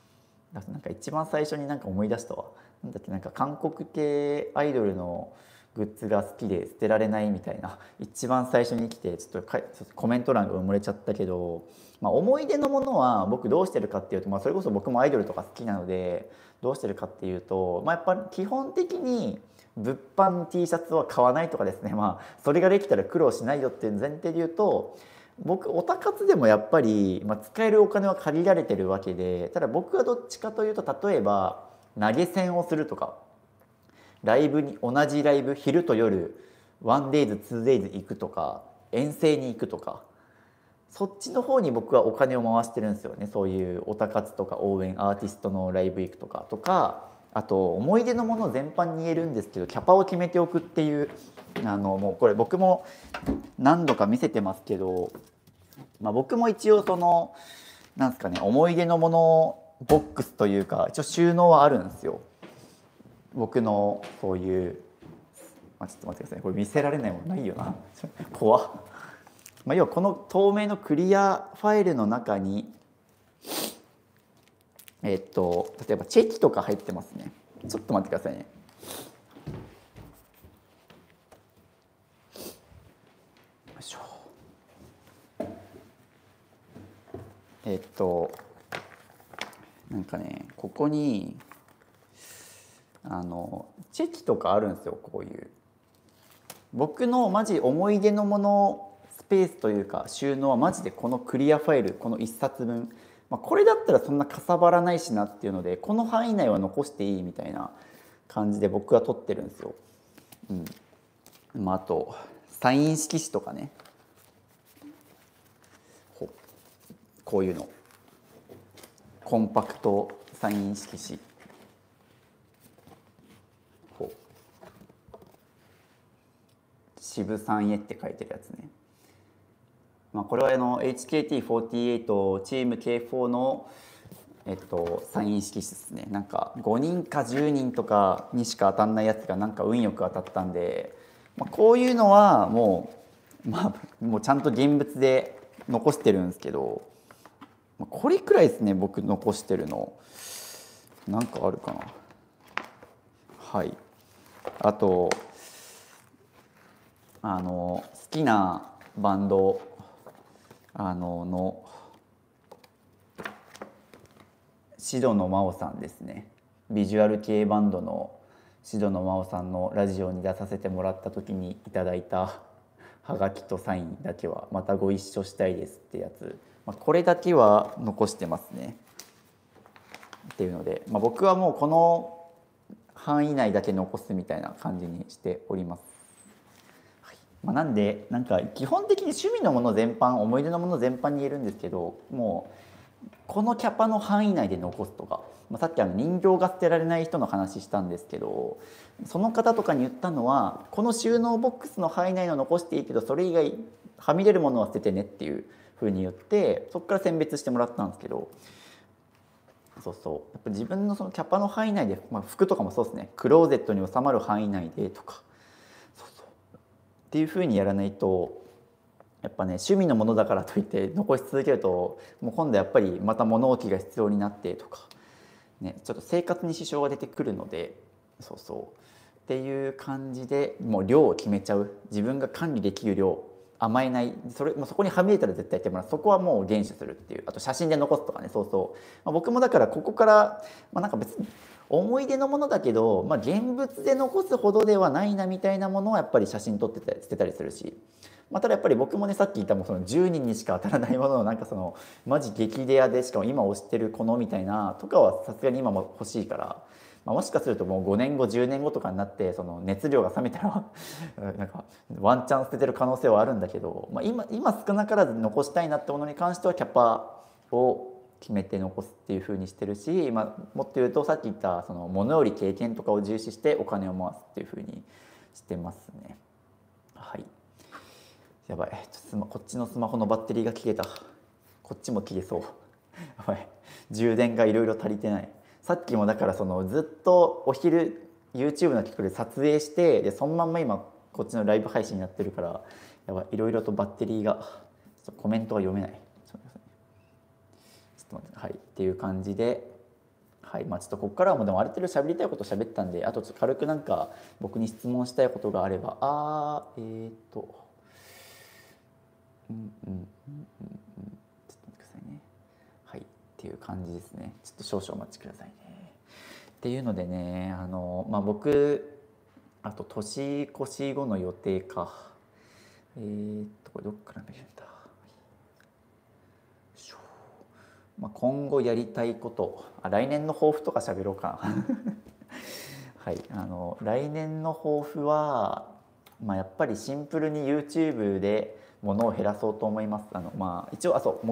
、なんか一番最初に思い出したわ。なんだっけ、韓国系アイドルのグッズが好きで捨てられないみたいな一番最初に来てちょっとコメント欄が埋もれちゃったけど、思い出のものは僕どうしてるかっていうと、それこそ僕もアイドルとか好きなのでどうしてるかっていうと、やっぱり基本的に物販 T シャツは買わないとかですね、それができたら苦労しないよっていう前提で言うと、僕オタ活でもやっぱり、使えるお金は借りられてるわけで、ただ僕はどっちかというと、例えば投げ銭をするとか、ライブに同じライブ昼と夜 1days 2days 行くとか、遠征に行くとか、そっちの方に僕はお金を回してるんですよね。そういうオタ活とか応援アーティストのライブ行くとか、あと思い出のもの全般に言えるんですけど、キャパを決めておくっていう、もうこれ僕も何度か見せてますけど、僕も一応そのなんですかね、思い出のものボックスというか一応収納はあるんですよ。僕のそういう、ちょっと待ってくださいね、これ見せられないもんないよな怖っ。要はこの透明のクリアファイルの中に例えばチェキとか入ってますね。ちょっと待ってくださいね。よいしょ。なんかね、ここにチェキとかあるんですよ。こういう僕のマジ思い出のものスペースというか収納はマジでこのクリアファイル、この1冊分、これだったらそんなかさばらないしなっていうので、この範囲内は残していいみたいな感じで僕は取ってるんですよ。あとサイン色紙とかね、こういうのコンパクトサイン色紙、渋さんへって書いてるやつね。これはHKT48 チーム K4 のサイン色紙ですね。なんか5人か10人とかにしか当たんないやつがなんか運よく当たったんで、こういうのはもうもうちゃんと現物で残してるんですけど、これくらいですね。僕残してるのなんかあるかな。はい。あと好きなバンドのシドの真央さんですね。ビジュアル系バンドのシドの真央さんのラジオに出させてもらった時にいただいたハガキとサインだけはまたご一緒したいですってやつ、これだけは残してますね。っていうので、僕はもうこの範囲内だけ残すみたいな感じにしております。なんでなんか基本的に趣味のもの全般、思い出のもの全般に言えるんですけど、もうこのキャパの範囲内で残すとか、さっき人形が捨てられない人の話したんですけど、その方とかに言ったのは、この収納ボックスの範囲内の残していいけどそれ以外はみ出るものは捨ててねっていうふうに言って、そこから選別してもらったんですけど、やっぱ自分のそのキャパの範囲内で、服とかもそうですね、クローゼットに収まる範囲内でとかっていうふうにやらないと、やっぱね、趣味のものだからといって残し続けると、もう今度やっぱりまた物置が必要になってとか、ちょっと生活に支障が出てくるので、っていう感じでもう量を決めちゃう。自分が管理できる量、甘えない、そこにはみ出たら絶対やってもらう。そこはもう厳守するっていう。あと写真で残すとかね。僕もだからここから、なんか別に思い出のものだけど、現物で残すほどではないなみたいなものはやっぱり写真撮ってたり捨てたりするし、ただやっぱり僕もね、さっき言ったその10人にしか当たらないもののなんかマジ激レアで、しかも今推してるこのみたいなとかはさすがに今も欲しいから、もしかするともう5年後10年後とかになってその熱量が冷めたらなんかワンチャン捨ててる可能性はあるんだけど、今少なからず残したいなってものに関してはキャパを決めて残すっていう風にしてるし、もっと言うとさっき言ったその物より経験とかを重視してお金を回すっていう風にしてますね。はい。やばい、こっちのスマホのバッテリーが切れた。こっちも切れそう。やばい、充電がいろいろ足りてない。さっきもだからずっとお昼 YouTube の企画で撮影して、でそのまんま今こっちのライブ配信になってるから、やばい、いろいろとバッテリーがちょっとコメントが読めない。ちょっと待って、はいっていう感じで、 はい、まあちょっとここからもでもある程度喋りたいこと喋ったんで、あとちょっと軽くなんか僕に質問したいことがあれば、うんうんうんうんうん、ちょっと待ってくださいね。はい、っていう感じですね。ちょっと少々お待ちくださいね。っていうのでね、まあ僕、あと年越し後の予定か。これどっから見るんだ。まあ、今後やりたいこと、来年の抱負とか喋ろうかな。はい、来年の抱負は、まあ、やっぱりシンプルに YouTube で物を減らそうと思います。まあ、一応そう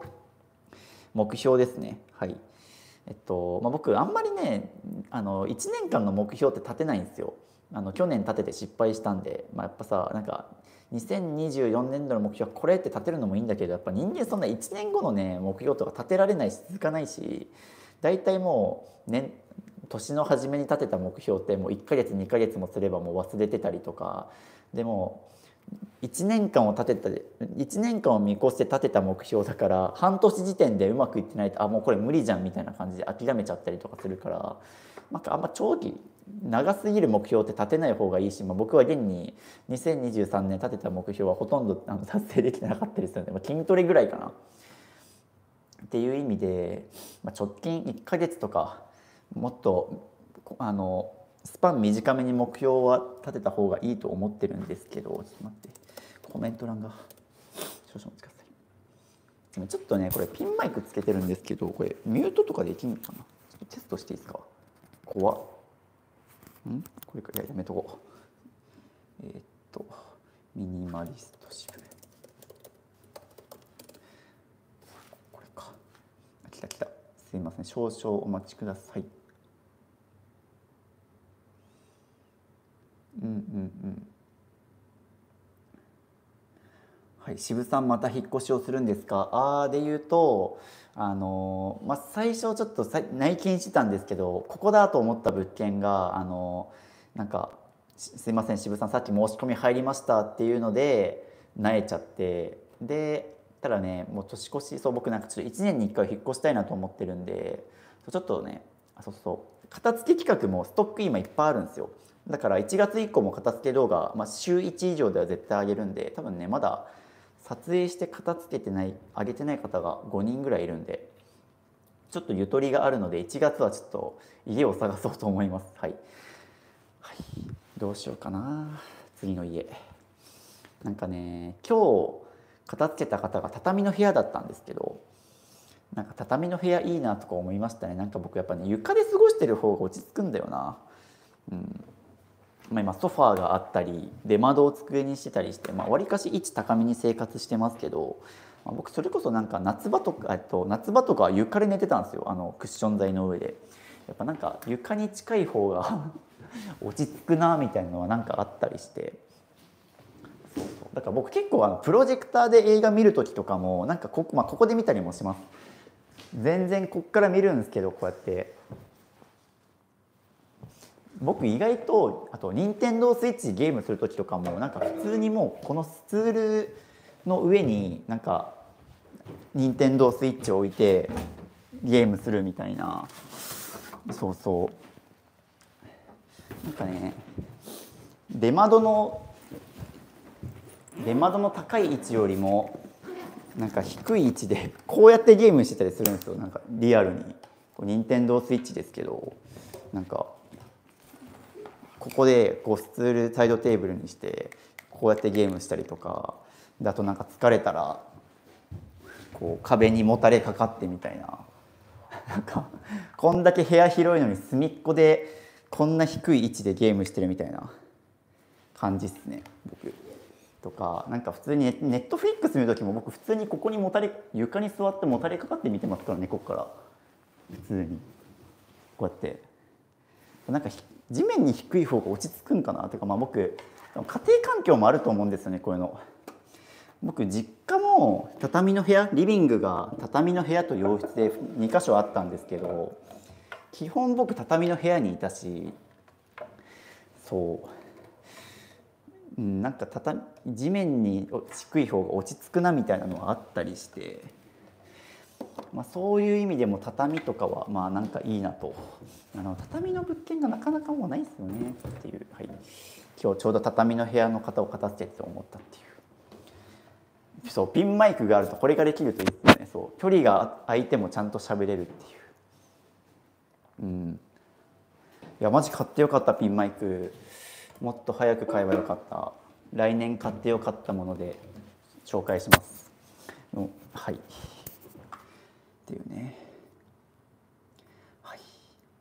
目標ですね。はい。まあ、僕あんまりね1年間の目標って立てないんですよ。去年立てて失敗したんで、まあ、やっぱさなんか2024年度の目標はこれって立てるのもいいんだけど、やっぱ人間そんな1年後のね目標とか立てられないし続かないし、大体もう年の初めに立てた目標ってもう1ヶ月2ヶ月もすればもう忘れてたりとか、でも1年間を1年間を見越して立てた目標だから、半年時点でうまくいってないともうこれ無理じゃんみたいな感じで諦めちゃったりとかするから、なんかあんま長期長すぎる目標って立てない方がいいし、僕は現に2023年立てた目標はほとんど達成できてなかったりするので、筋トレぐらいかなっていう意味で、直近1ヶ月とかもっとスパン短めに目標は立てた方がいいと思ってるんですけど、ちょっと待って、コメント欄が少々お待ちください。ちょっとねこれピンマイクつけてるんですけど、これミュートとかできるのかな。ちょっとテストしていいですか。怖っ。これか、やめとこう。ミニマリスト支部、これか。来た。すいません、少々お待ちください。はい、渋さんまた引っ越しをするんですか。で言うと最初ちょっと内見してたんですけど、ここだと思った物件がなんかすいません渋さんさっき申し込み入りましたっていうので萎えちゃって、でただねもう年越し、僕なんかちょっと1年に1回引っ越したいなと思ってるんで、ちょっとね片付け企画もストック今いっぱいあるんですよ。だから1月以降も片付け動画、週1以上では絶対上げるんで、多分ねまだ撮影して片付けてない上げてない方が5人ぐらいいるんで、ちょっとゆとりがあるので1月はちょっと家を探そうと思います。はい、はい、どうしようかな次の家。なんかね今日片付けた方が畳の部屋だったんですけど、なんか畳の部屋いいなとか思いましたね。なんか僕やっぱね床で過ごしてる方が落ち着くんだよな。今ソファーがあったり出窓を机にしてたりして、わりかし位置高めに生活してますけど、僕それこそなんか夏場とかは床で寝てたんですよ。クッション材の上で。やっぱなんか床に近い方が落ち着くなみたいなのはなんかあったりして、だから僕結構プロジェクターで映画見る時とかもなんかここで見たりもします。全然こっから見るんですけど、こうやって僕意外とあと任天堂スイッチゲームする時とかもなんか普通にもうこのスツールの上になんか任天堂スイッチを置いてゲームするみたいな。なんかね出窓の高い位置よりもなんか低い位置でこうやってゲームしてたりするんですよ。なんかリアルに任天堂スイッチですけど、なんかここでスツールサイドテーブルにしてこうやってゲームしたりとか、あとなんか疲れたら壁にもたれかかってみたいな、なんかこんだけ部屋広いのに隅っこでこんな低い位置でゲームしてるみたいな感じっすね僕。とかなんか普通にネットフリックス見る時も僕普通にここに床に座ってもたれかかって見てますからね。ここから普通にこうやってなんか地面に低い方が落ち着くんかなとか、僕家庭環境もあると思うんですよねこういうの。僕実家も畳の部屋、リビングが畳の部屋と洋室で2箇所あったんですけど、基本僕畳の部屋にいたし、なんか地面に低い方が落ち着くなみたいなのはあったりして、 そういう意味でも畳とかはなんかいいなと。畳の物件がなかなかもうないですよねっていう、はい、今日ちょうど畳の部屋の方を片付けて思ったっていう。そう、ピンマイクがあるとこれができるといいですよね。そう距離が空いてもちゃんと喋れるっていう。いやマジ買ってよかった。ピンマイクもっと早く買えばよかった。来年買ってよかったもので紹介しますの。はいっていうね。はい、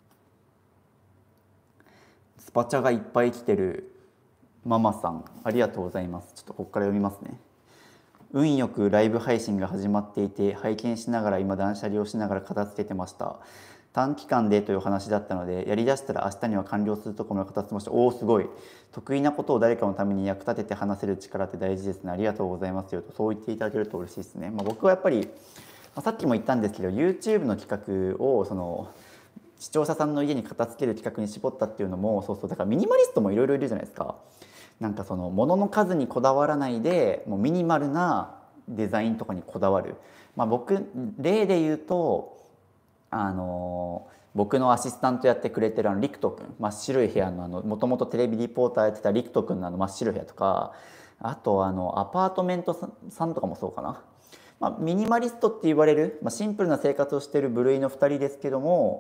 スパチャがいっぱい来てる。ママさんありがとうございます。ちょっとここから読みますね。運よくライブ配信が始まっていて拝見しながら今断捨離をしながら片付けてました。短期間でという話だったのでやりだしたら明日には完了するところまで片付けました。おおすごい。得意なことを誰かのために役立てて話せる力って大事ですね。ありがとうございますよとそう言っていただけると嬉しいですね。僕はやっぱりさっきも言ったんですけど YouTube の企画をその視聴者さんの家に片付ける企画に絞ったっていうのもそうだからミニマリストもいろいろいるじゃないですか。なんかその物の数にこだわらないでもうミニマルなデザインとかにこだわる。僕例で言うと僕のアシスタントやってくれてるリクト君、真っ白い部屋のもともとテレビリポーターやってたリクト君の真っ白い部屋とか、あとアパートメントさんとかもそうかな。ミニマリストって言われる、シンプルな生活をしている部類の2人ですけども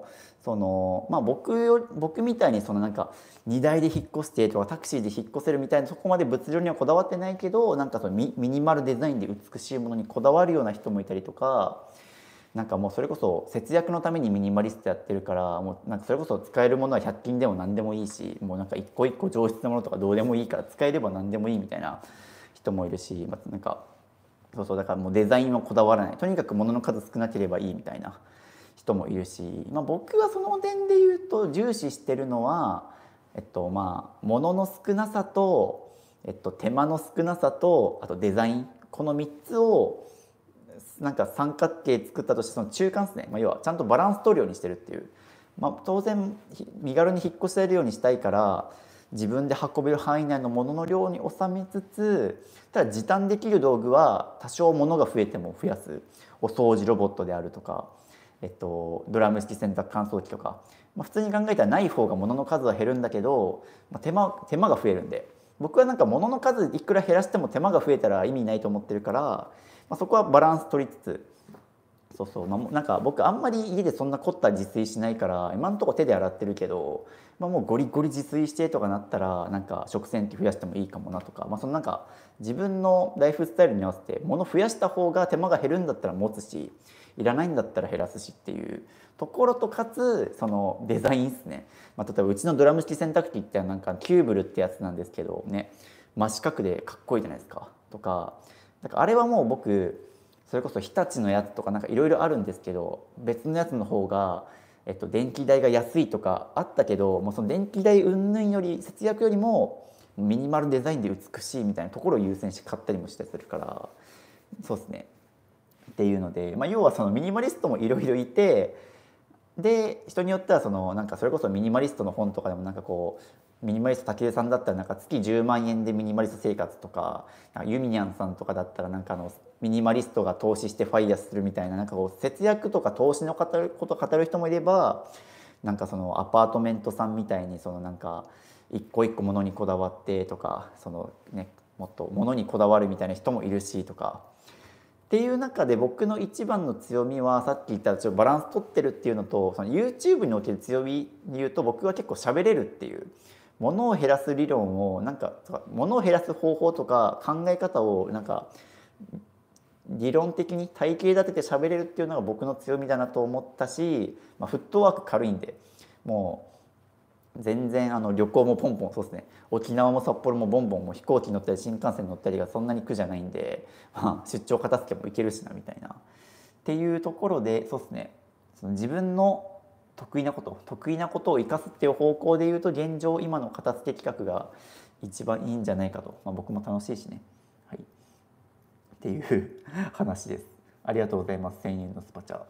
僕みたいになんか荷台で引っ越してとかタクシーで引っ越せるみたいなそこまで物量にはこだわってないけどなんかミニマルデザインで美しいものにこだわるような人もいたりとか。なんかもうそれこそ節約のためにミニマリストやってるからもうなんかそれこそ使えるものは100均でも何でもいいしもうなんか一個一個上質なものとかどうでもいいから使えれば何でもいいみたいな人もいるし、なんかだからもうデザインはこだわらないとにかく物の数少なければいいみたいな人もいるし、僕はその点で言うと重視してるのは物の少なさと、手間の少なさとあとデザインこの3つをなんか三角形作ったとしてその中間ですね、要はちゃんとバランス取るようにしてるっていう、当然身軽に引っ越せるようにしたいから自分で運べる範囲内のものの量に収めつつただ時短できる道具は多少物が増えても増やす。お掃除ロボットであるとか、ドラム式洗濯乾燥機とか、普通に考えたらない方が物の数は減るんだけど、手間が増えるんで僕はなんか物の数いくら減らしても手間が増えたら意味ないと思ってるから、そこはバランス取りつつなんか僕あんまり家でそんな凝った自炊しないから今のところ手で洗ってるけど、もうゴリゴリ自炊してとかなったらなんか食洗機増やしてもいいかもなとか、そのなんか自分のライフスタイルに合わせて物増やした方が手間が減るんだったら持つしいらないんだったら減らすしっていうところとかつそのデザインですね。例えばうちのドラム式洗濯機ってなんかキューブルってやつなんですけどね、真四角でかっこいいじゃないですかとか、だからあれはもう僕それこそ日立のやつとかなんかいろいろあるんですけど別のやつの方が、電気代が安いとかあったけどもうその電気代云々より節約よりもミニマルデザインで美しいみたいなところを優先して買ったりもしたりするからそうですねっていうので、要はそのミニマリストもいろいろいてで人によってはなんかそれこそミニマリストの本とかでもなんかこうミニマリスト武井さんだったらなんか月10万円でミニマリスト生活とかユミニャンさんとかだったらなんかミニマリストが投資してファイヤーするみたいななんかこう節約とか投資のことを語る人もいればなんかアパートメントさんみたいになんか一個一個物にこだわってとかもっと物にこだわるみたいな人もいるしとか。っていう中で僕の一番の強みはさっき言ったちょっとバランス取ってるっていうのとYouTube における強みに言うと僕は結構喋れるっていう物を減らす理論をなんか物を減らす方法とか考え方をなんか理論的に体系立てて喋れるっていうのが僕の強みだなと思ったし、フットワーク軽いんでもう全然旅行もポンポンそうですね沖縄も札幌もボンボンも飛行機乗ったり新幹線乗ったりがそんなに苦じゃないんで、出張片付けも行けるしなみたいなっていうところでそうですね自分の得意なことを生かすっていう方向でいうと現状今の片付け企画が一番いいんじゃないかと、僕も楽しいしね、はい、っていう話です。ありがとうございます。1000円のスパチャ、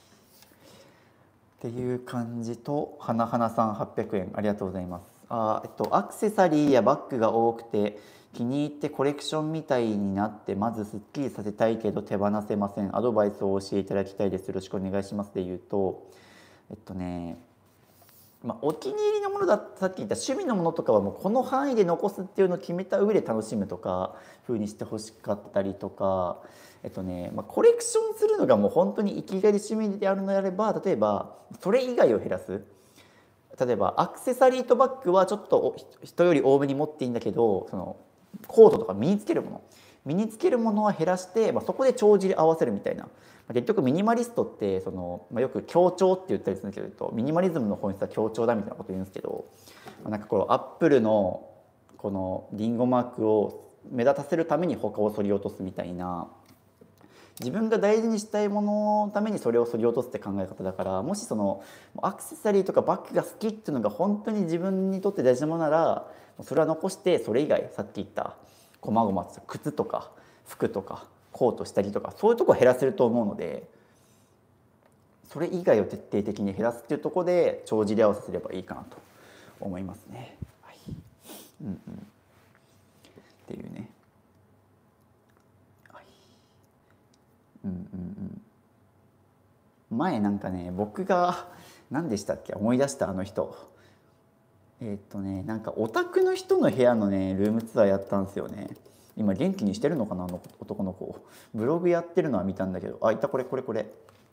っていう感じと花さん800円ありがとうございます。アクセサリーやバッグが多くて気に入ってコレクションみたいになってまずすっきりさせたいけど手放せません。アドバイスを教えていただきたいです。よろしくお願いします。で言うとお気に入りのものださっき言った趣味のものとかはもうこの範囲で残すっていうのを決めた上で楽しむとか風にしてほしかったりとかコレクションするのがもう本当に生きがいで趣味であるのであれば例えばそれ以外を減らす。例えばアクセサリーとバッグはちょっと人より多めに持っていいんだけどそのコートとか身につけるものは減らして、そこで帳尻合わせるみたいな。結局ミニマリストってよく強調って言ったりするんですけどミニマリズムの本質は強調だみたいなこと言うんですけどなんかこのアップルのこのリンゴマークを目立たせるために他を剃り落とすみたいな自分が大事にしたいもののためにそれを削ぎ落とすって考え方だからもしそのアクセサリーとかバッグが好きっていうのが本当に自分にとって大事なものならそれは残してそれ以外さっき言ったこまごまと靴とか服とかコート下着とかそういうとこ減らせると思うのでそれ以外を徹底的に減らすっていうところで帳尻合わせすればいいかなと思いますね。はい、っていうね。前なんかね僕が何でしたっけ思い出したあの人なんかオタクの人の部屋のねルームツアーやったんですよね。今元気にしてるのかなあの男の子ブログやってるのは見たんだけどいたこれちょっと待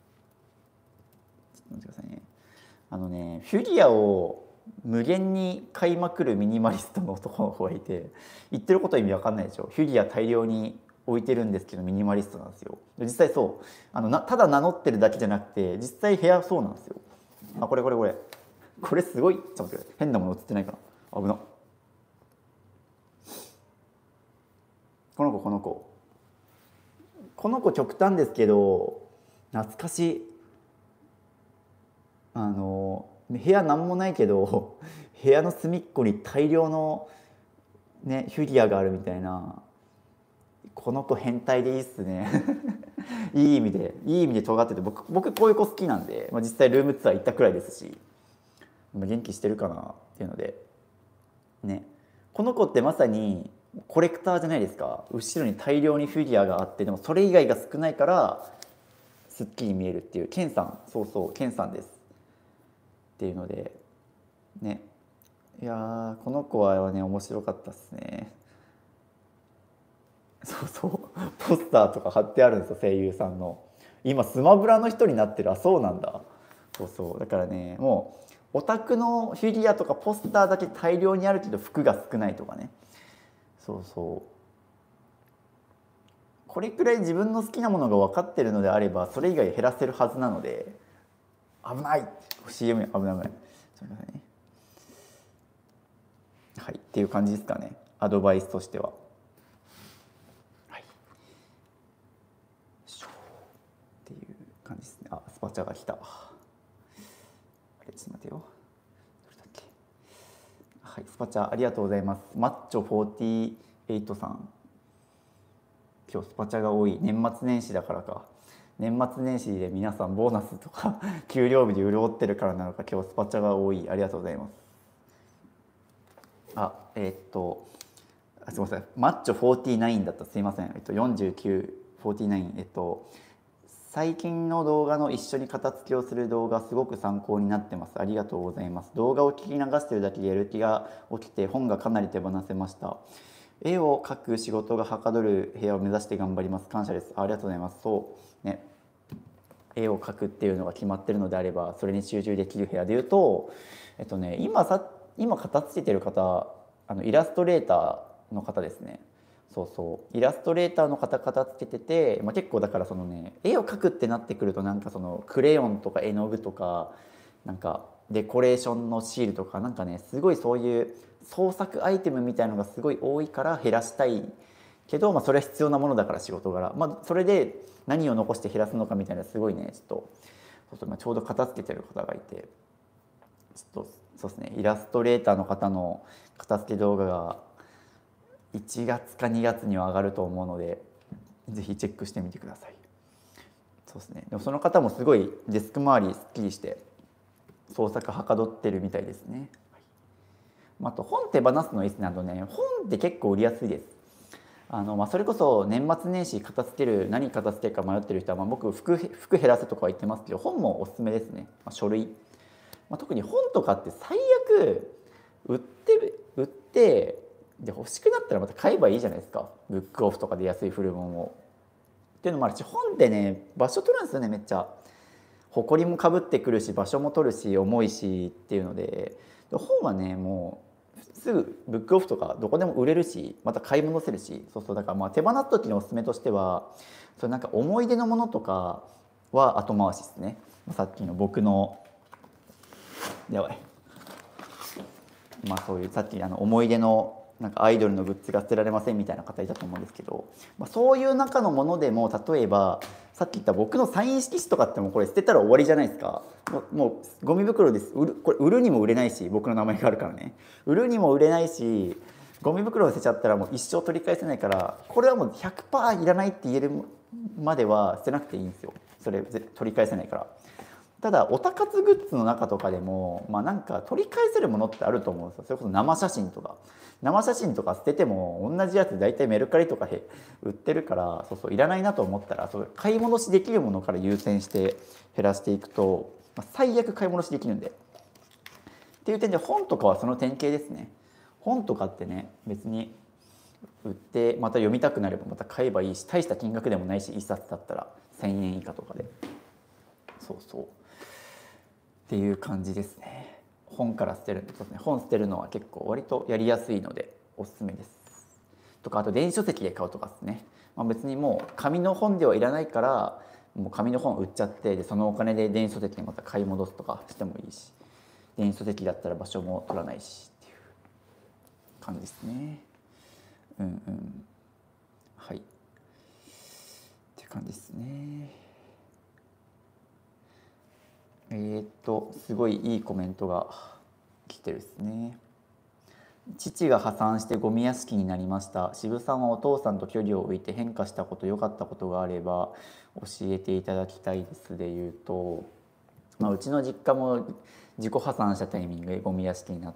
ってくださいね。フィギュアを無限に買いまくるミニマリストの男の子がいて言ってることは意味わかんないでしょ。フィギュア大量に置いてるんですけどミニマリストなんですよ。実際そうただ名乗ってるだけじゃなくて実際部屋そうなんですよ。これすごいちょっと待って変なもの映ってないかな危な。この子極端ですけど懐かしい部屋なんもないけど部屋の隅っこに大量のねフィギュアがあるみたいなこの子変態でいいっすねいい意味で尖ってて僕こういう子好きなんで、実際ルームツアー行ったくらいですし元気してるかなっていうのでねこの子ってまさにコレクターじゃないですか。後ろに大量にフィギュアがあってでもそれ以外が少ないからすっきり見えるっていうケンさんケンさんですっていうのでねいやこの子はね面白かったっすね。ポスターとか貼ってあるんですよ声優さんの。今スマブラの人になってる。そうなんだ。だからねもうオタクのフィギュアとかポスターだけ大量にあるけど服が少ないとかねこれくらい自分の好きなものが分かってるのであればそれ以外減らせるはずなので危ない CM 危ないすみませんね。はいっていう感じですかねアドバイスとしては。っていう感じですね。スパチャが来た。ちょっと待てよ。どれだっけ。はい、スパチャありがとうございます。マッチョ48さん。今日スパチャが多い。年末年始だからか。年末年始で皆さんボーナスとか給料日で潤ってるからなのか今日スパチャが多い。ありがとうございます。すみません。マッチョ49だった。すいません。49、49。最近の動画の一緒に片付けをする動画すごく参考になってます。ありがとうございます。動画を聞き流してるだけでやる気が起きて本がかなり手放せました。絵を描く仕事がはかどる部屋を目指して頑張ります。感謝です。ありがとうございます。絵を描くっていうのが決まってるのであればそれに集中できる部屋でいうと今片付けてる方イラストレーターの方ですね。イラストレーターの方片付けてて、結構だから絵を描くってなってくるとなんかクレヨンとか絵の具とかなんかデコレーションのシールとかなんかねすごいそういう創作アイテムみたいのがすごい多いから減らしたいけど、それは必要なものだから仕事柄、それで何を残して減らすのかみたいなすごいねちょうど片付けてる方がいてそうですねイラストレーターの方の片付け動画が1月か2月には上がると思うのでぜひチェックしてみてください。そうですね。でもその方もすごいデスク周りすっきりして創作はかどってるみたいですね。 あと本手放すのいいですね。あとね、本って結構売りやすいです。それこそ年末年始片付ける、何片付けるか迷ってる人は、僕服減らせとかは言ってますけど、本もおすすめですね。書類、特に本とかって最悪売ってで欲しくなったらまた買えばいいじゃないですか。ブックオフとかで安い古本を。っていうのもあるし、本ってね場所取るんですよね。めっちゃ埃もかぶってくるし、場所も取るし、重いしっていうので、本はねもうすぐブックオフとかどこでも売れるし、また買い戻せるし、そうそう、だから手放す時のおすすめとしては、それなんか思い出のものとかは後回しですね。さっきの僕のやばい、そういうさっき思い出のなんかアイドルのグッズが捨てられませんみたいな方いたと思うんですけど、そういう中のものでも、例えばさっき言った僕のサイン色紙とかってもうこれ捨てたら終わりじゃないですか。もうゴミ袋です。これ売るにも売れないし、僕の名前があるからね、売るにも売れないし、ゴミ袋を捨てちゃったらもう一生取り返せないから、これはもう 100% いらないって言えるまでは捨てなくていいんですよ。それ取り返せないから。ただオタ活グッズの中とかでも、なんか取り返せるものってあると思うんですよ。それこそ生写真とか捨てても同じやつ大体メルカリとかで売ってるから、そうそういらないなと思ったら、買い戻しできるものから優先して減らしていくと、最悪買い戻しできるんでっていう点で、本とかはその典型ですね。本とかってね、別に売ってまた読みたくなればまた買えばいいし、大した金額でもないし、1冊だったら1,000円以下とかで、そうそうっていう感じですね。本から捨てる、そうですね、本捨てるのは結構割とやりやすいのでおすすめです。とか、あと電子書籍で買うとかですね。別にもう紙の本ではいらないから、もう紙の本売っちゃって、でそのお金で電子書籍にまた買い戻すとかしてもいいし、電子書籍だったら場所も取らないしっていう感じですね。はいっていう感じですね。すごいいいコメントが来てるですね。父が破産してゴミ屋敷になりました。渋さんはお父さんと距離を置いて変化したこと、良かったことがあれば教えていただきたいですで言うと、うちの実家も自己破産したタイミングでゴミ屋敷になって、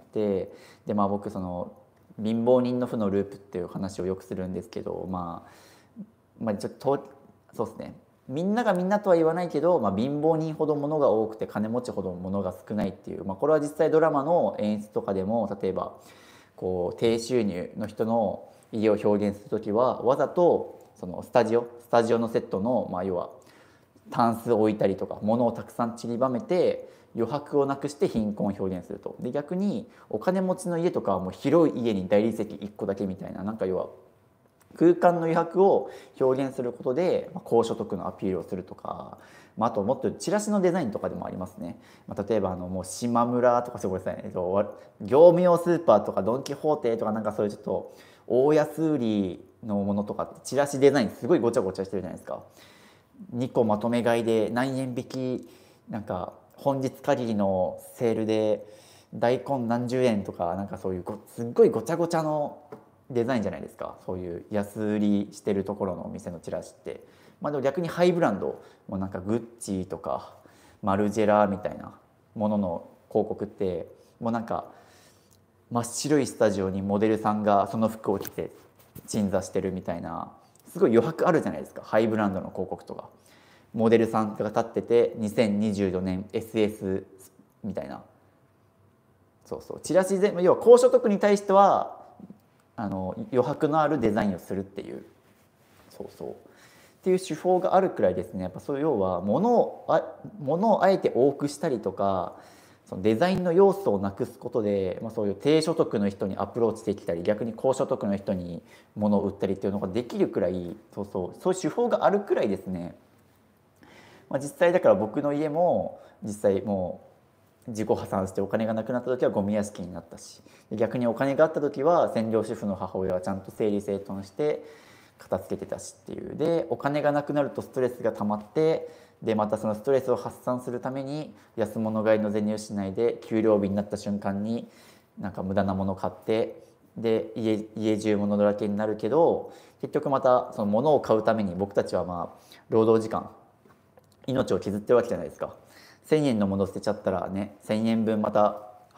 で僕その貧乏人の負のループっていう話をよくするんですけど、ちょっとそうですね、みんながみんなとは言わないけど、貧乏人ほど物が多くて金持ちほど物が少ないっていう、これは実際ドラマの演出とかでも、例えばこう低収入の人の家を表現する時は、わざとそのスタジオのセットの、要はタンスを置いたりとか物をたくさん散りばめて余白をなくして貧困を表現すると。で逆にお金持ちの家とかはもう広い家に大理石1個だけみたいな、なんか要は空間の余白を表現することで高所得のアピールをするとか、あともっとチラシのデザインとかでもありますね。例えばもう島村とか、ごめんなさい、業務用スーパーとかドン・キホーテとか、なんかそういうちょっと大安売りのものとかってチラシデザインすごいごちゃごちゃしてるじゃないですか。2個まとめ買いで何円引き、なんか本日限りのセールで大根何十円とか、なんかそういうすっごいごちゃごちゃのデザインじゃないですか、そういう安売りしてるところのお店のチラシって。でも逆にハイブランド、もうなんかグッチとかマルジェラみたいなものの広告って、もうなんか真っ白いスタジオにモデルさんがその服を着て鎮座してるみたいな、すごい余白あるじゃないですか、ハイブランドの広告とか。モデルさんが立ってて2024年 SS みたいな、そうそう、チラシで要は高所得に対しては余白のあるデザインをするっていう、そうそうっていう手法があるくらいですね。やっぱそういう要は物をあえて多くしたりとか、そのデザインの要素をなくすことで、そういう低所得の人にアプローチできたり、逆に高所得の人に物を売ったりっていうのができるくらい、そういう手法があるくらいですね。実際だから僕の家も実際もう自己破産してお金がなくなった時はゴミ屋敷になったし、逆にお金があった時は専業主婦の母親はちゃんと整理整頓して片付けてたしっていう。でお金がなくなるとストレスが溜まって、でまたそのストレスを発散するために安物買いの銭をしないで、給料日になった瞬間になんか無駄なもの買って、で家中物だらけになるけど、結局またその物を買うために僕たちは労働時間命を削ってるわけじゃないですか。1,000円のもの捨てちゃったらね、1,000円分また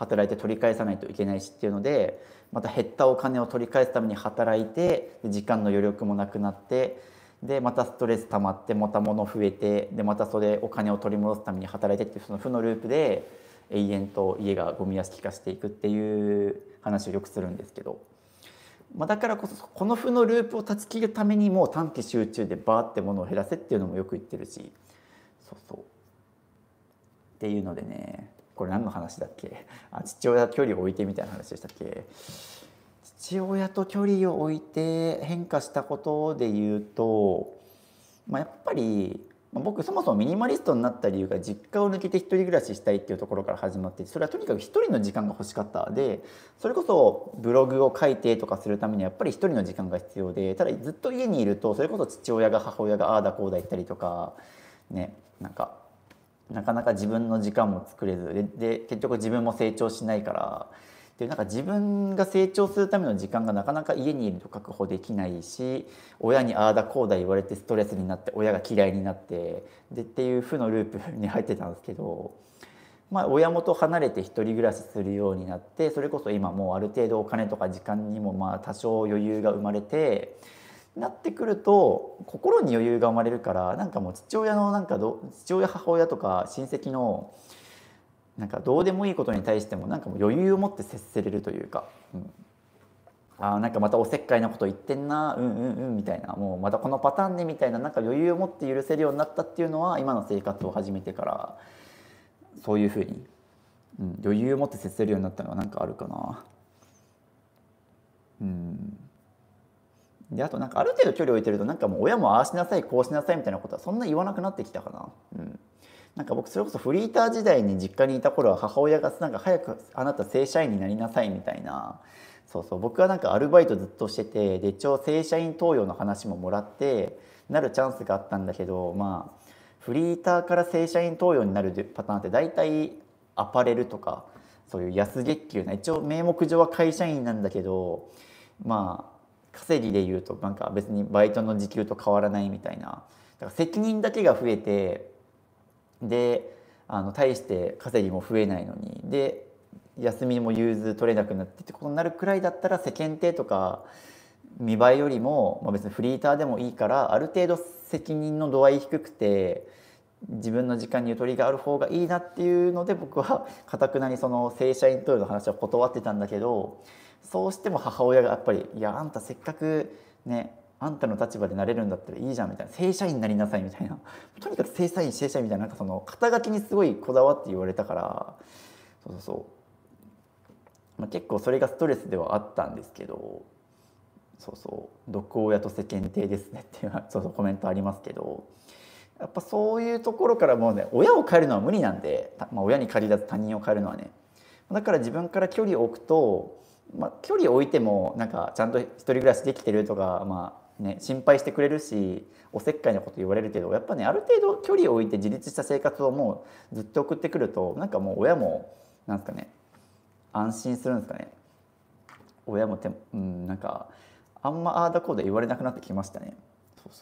働いて取り返さないといけないしっていうので、また減ったお金を取り返すために働いて、時間の余力もなくなって、でまたストレス溜まってまた物増えて、でまたそれお金を取り戻すために働いてっていう、その負のループで永遠と家がゴミ屋敷化していくっていう話をよくするんですけど、だからこそこの負のループを断ち切るためにも短期集中でバーって物を減らせっていうのもよく言ってるし、そうそうっていうのでね、これ何の話だっけ、父親と距離を置いてみたいな話でしたっけ。父親と距離を置いて変化したことで言うと、やっぱり僕そもそもミニマリストになった理由が実家を抜けて一人暮らししたいっていうところから始まって、それはとにかく一人の時間が欲しかったで、それこそブログを書いてとかするためにやっぱり一人の時間が必要で、ただずっと家にいるとそれこそ父親が母親がああだこうだ言ったりとかね、なかなか自分の時間も作れずで結局自分も成長しないから、で自分が成長するための時間がなかなか家にいると確保できないし、親にああだこうだ言われてストレスになって親が嫌いになってでっていう負のループに入ってたんですけど、親元離れて一人暮らしするようになって、それこそ今もうある程度お金とか時間にも多少余裕が生まれてなってくると、心に余裕が生まれるから、もう父親の父親母親とか親戚のどうでもいいことに対してももう余裕を持って接せれるというか、またおせっかいなこと言ってんな、みたいな、もうまたこのパターンねみたいな、余裕を持って許せるようになったっていうのは今の生活を始めてからそういうふうに、余裕を持って接せるようになったのはあるかな。であとある程度距離を置いてるともう親もああしなさいこうしなさいみたいなことはそんな言わなくなってきたかな。僕それこそフリーター時代に実家にいた頃は母親が早くあなた正社員になりなさいみたいな、そうそう、僕はアルバイトずっとしてて、で一応正社員登用の話ももらってなるチャンスがあったんだけど、フリーターから正社員登用になるパターンって大体アパレルとかそういう安月給な、一応名目上は会社員なんだけど、稼ぎでいうと別にバイトの時給と変わらないみたいな、だから責任だけが増えて、で大して稼ぎも増えないのに、で休みも融通取れなくなってってことになるくらいだったら、世間体とか見栄えよりも、別にフリーターでもいいからある程度責任の度合い低くて自分の時間にゆとりがある方がいいなっていうので、僕はかたくなにその正社員登用の話は断ってたんだけど、そうしても母親がやっぱり「いやあんたせっかくねあんたの立場でなれるんだったらいいじゃん」みたいな「正社員になりなさい」みたいな、とにかく正社員みたいな、その肩書きにすごいこだわって言われたから、そうそうそう、結構それがストレスではあったんですけど、そうそう毒親と世間体ですねっていうそうそうコメントありますけど、やっぱそういうところからもうね、親を変えるのは無理なんで、親に限らず他人を変えるのはね、だから自分から距離を置くと、距離を置いてもちゃんと一人暮らしできてるとか、心配してくれるしおせっかいなこと言われるけど、やっぱねある程度距離を置いて自立した生活をもうずっと送ってくると、もう親も安心するんですかね。親もあんまああだこうだ言われなくなってきましたね。そう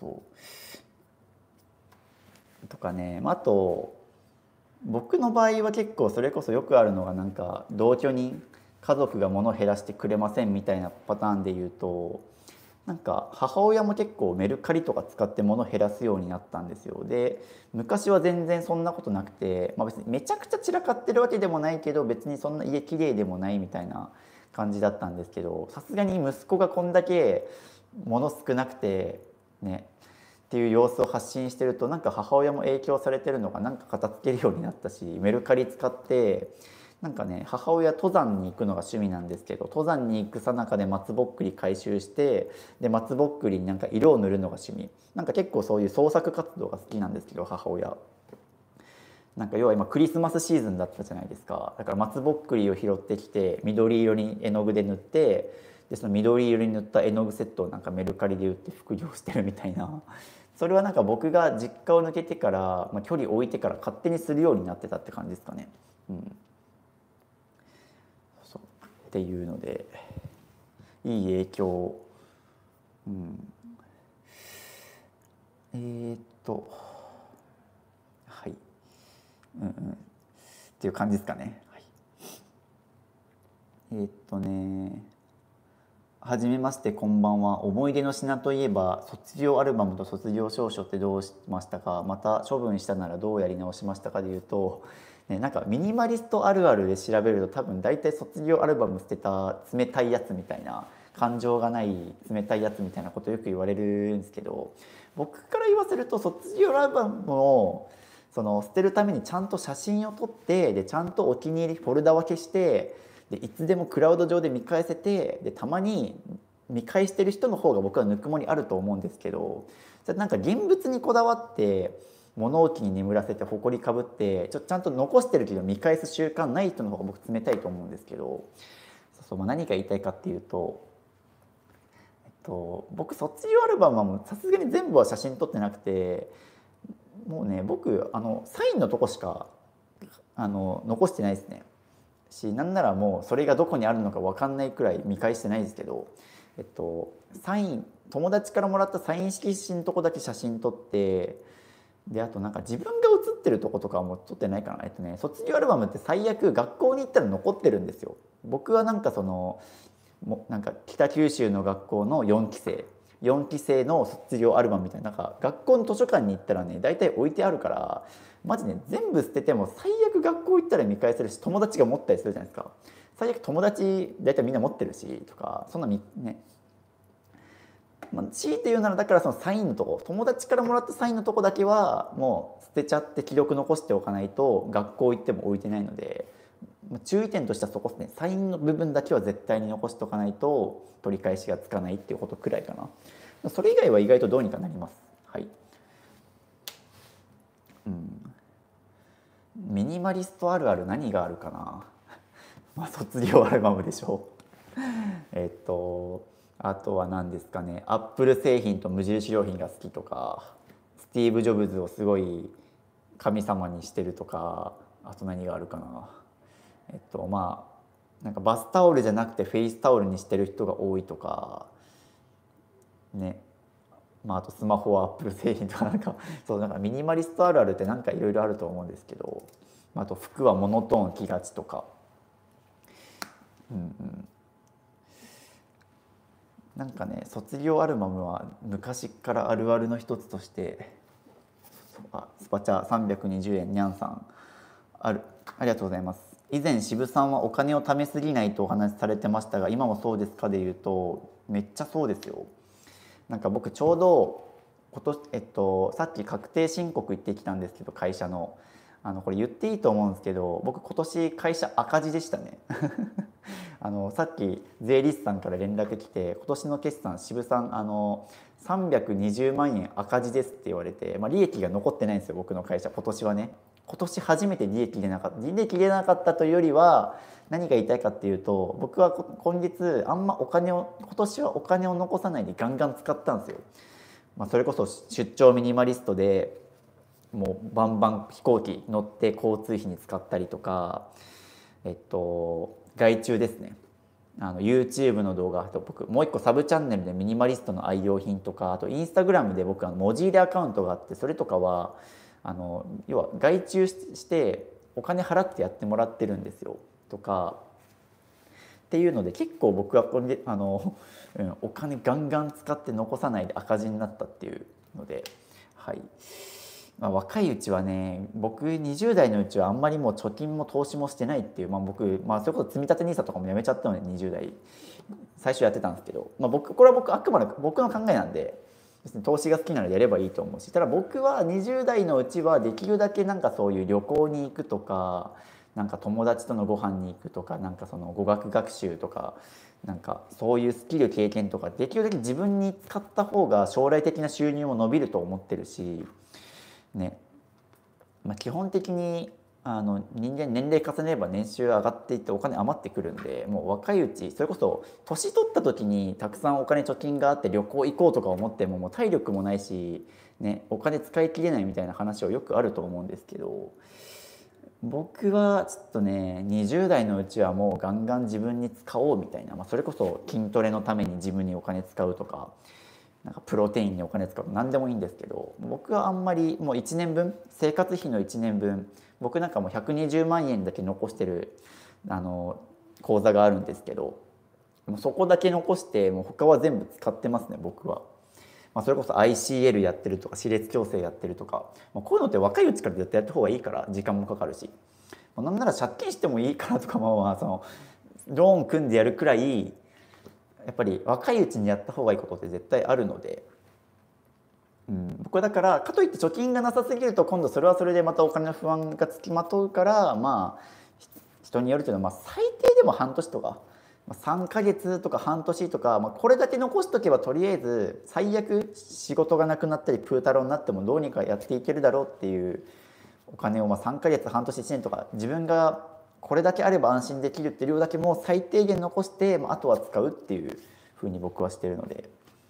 そうとかね、あと僕の場合は結構それこそよくあるのが同居人家族が物を減らしてくれませんみたいなパターンで言うと、母親も結構メルカリとか使って物を減らすようになったんですよ。で昔は全然そんなことなくて、別にめちゃくちゃ散らかってるわけでもないけど別にそんな家きれいでもないみたいな感じだったんですけど、さすがに息子がこんだけ物少なくてねっていう様子を発信してると、母親も影響されてるのか片付けるようになったし、メルカリ使って母親登山に行くのが趣味なんですけど、登山に行く最中で松ぼっくり回収して、で松ぼっくりに色を塗るのが趣味、結構そういう創作活動が好きなんですけど、母親要は今クリスマスシーズンだったじゃないですか。だから松ぼっくりを拾ってきて緑色に絵の具で塗って、でその緑色に塗った絵の具セットをメルカリで売って副業してるみたいな、それは僕が実家を抜けてから、距離を置いてから勝手にするようになってたって感じですかね。そうっていうのでいい影響、はい、っていう感じですかね。はい、 えっとねはじめまして、こんばんは。思い出の品といえば、卒業アルバムと卒業証書ってどうしましたか、また処分したならどうやり直しましたかでいうと、ね、なんかミニマリストあるあるで調べると多分大体卒業アルバム捨てた冷たいやつみたいな、感情がない冷たいやつみたいなことよく言われるんですけど、僕から言わせると卒業アルバムをその捨てるためにちゃんと写真を撮って、でちゃんとお気に入りフォルダ分けして、でいつでもクラウド上で見返せて、でたまに見返してる人の方が僕はぬくもりあると思うんですけど、なんか現物にこだわって物置に眠らせて埃かぶってちゃんと残してるけど見返す習慣ない人の方が僕冷たいと思うんですけど、まあ、何が言いたいかっていうと、僕卒業アルバムはもうさすがに全部は写真撮ってなくて、もうね僕サインのとこしか残してないですね。なんならもうそれがどこにあるのか分かんないくらい見返してないですけど、サイン友達からもらったサイン色紙のとこだけ写真撮って、であとなんか自分が写ってるとことかはもう撮ってないかな。卒業アルバムって最悪学校に行ったら残ってるんですよ。僕はなんかなんか北九州の学校の4期生の卒業アルバムみたいな、なんか学校の図書館に行ったらね大体置いてあるから、マジね全部捨てても最悪学校行ったら見返せるし、友達が持ったりするじゃないですか。最悪友達大体みんな持ってるしとか、そんなね、まあ、強いて言うならだからそのサインのとこ、友達からもらったサインのとこだけはもう捨てちゃって記録残しておかないと学校行っても置いてないので、注意点としてはそこですね。サインの部分だけは絶対に残しておかないと取り返しがつかないっていうことくらいかな。それ以外は意外とどうにかなります。はい。ミニマリストあるある何があるかな。まあ卒業アルバムでしょう。あとは何ですかね。アップル製品と無印良品が好きとか、スティーブ・ジョブズをすごい神様にしてるとか、あと何があるかな。まあなんかバスタオルじゃなくてフェイスタオルにしてる人が多いとかね。まあ、あとスマホはアップル製品とかなんかそうなんかミニマリストあるあるってなんかいろいろあると思うんですけど、あと服はモノトーン着がちとか、うんうん、なんかね卒業アルバムは昔からあるあるの一つとして、スパチャ320円にゃんさん、ありがとうございます。以前渋さんはお金を貯めすぎないとお話しされてましたが、今もそうですかでいうとめっちゃそうですよ。なんか僕ちょうど今年、さっき確定申告行ってきたんですけど、会社のこれ言っていいと思うんですけど、僕今年会社赤字でしたね。さっき税理士さんから連絡来て、今年の決算渋さん320万円赤字ですって言われて、まあ、利益が残ってないんですよ僕の会社今年はね。今年初めて利益出なかったというよりは、何が言いたいかっていうと、僕は今月あんま今年はお金を残さないでガンガン使ったんですよ。まあ、それこそ出張ミニマリストでもうバンバン飛行機乗って交通費に使ったりとか、外注ですね。YouTube の動画、あと僕もう一個サブチャンネルでミニマリストの愛用品とか、あとインスタグラムで僕文字入れアカウントがあって、それとかは要は外注してお金払ってやってもらってるんですよとかっていうので、結構僕はこれでお金ガンガン使って残さないで赤字になったっていうので、はい。まあ、若いうちはね、僕20代のうちはあんまりもう貯金も投資もしてないっていう、まあ、僕、まあ、それこそ積み立て NISA とかもやめちゃったので20代最初やってたんですけど、まあ、これはあくまで僕の考えなんで、別に投資が好きなのでやればいいと思うし、ただ僕は20代のうちはできるだけなんかそういう旅行に行くとか、なんか友達とのご飯に行くとか、なんかその語学学習とか、なんかそういうスキル経験とかできるだけ自分に使った方が将来的な収入も伸びると思ってるしね。まあ、基本的に人間年齢重ねれば年収上がっていってお金余ってくるんで、もう若いうち、それこそ年取った時にたくさんお金貯金があって旅行行こうとか思ってももう体力もないし、ね、お金使い切れないみたいな話はよくあると思うんですけど、僕はちょっとね20代のうちはもうガンガン自分に使おうみたいな、まあ、それこそ筋トレのために自分にお金使うとか、なんかプロテインにお金使うと何でもいいんですけど、僕はあんまりもう1年分生活費の1年分、僕なんかもう120万円だけ残してる口座があるんですけど、もうそこだけ残してもう他は全部使ってますね僕は。それこそ ICL やってるとか歯列矯正やってるとか、こういうのって若いうちからやった方がいいから時間もかかるし、なんなら借金してもいいからとか、そのローン組んでやるくらいやっぱり若いうちにやった方がいいことって絶対あるので、僕はだからかといって貯金がなさすぎると今度それはそれでまたお金の不安がつきまとうから、人によるというのは、最低でも半年とか3ヶ月とか半年とか、これだけ残しとけばとりあえず最悪仕事がなくなったりプー太郎になってもどうにかやっていけるだろうっていうお金を3ヶ月半年1年とか自分がこれだけあれば安心できるっていう量だけもう最低限残して、あとは使うっていうふうに僕はしてるので、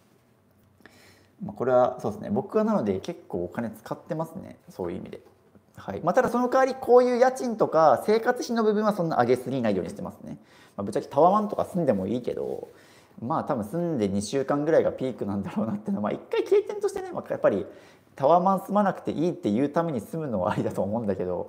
これはそうですね、僕はなので結構お金使ってますね、そういう意味で。はい、ただその代わりこういう家賃とか生活費の部分はそんな上げすぎないようにしてますね。ぶっちゃけタワマンとか住んでもいいけど、多分住んで2週間ぐらいがピークなんだろうなっていうのは、一回経験としてね、やっぱりタワマン住まなくていいっていうために住むのはありだと思うんだけど、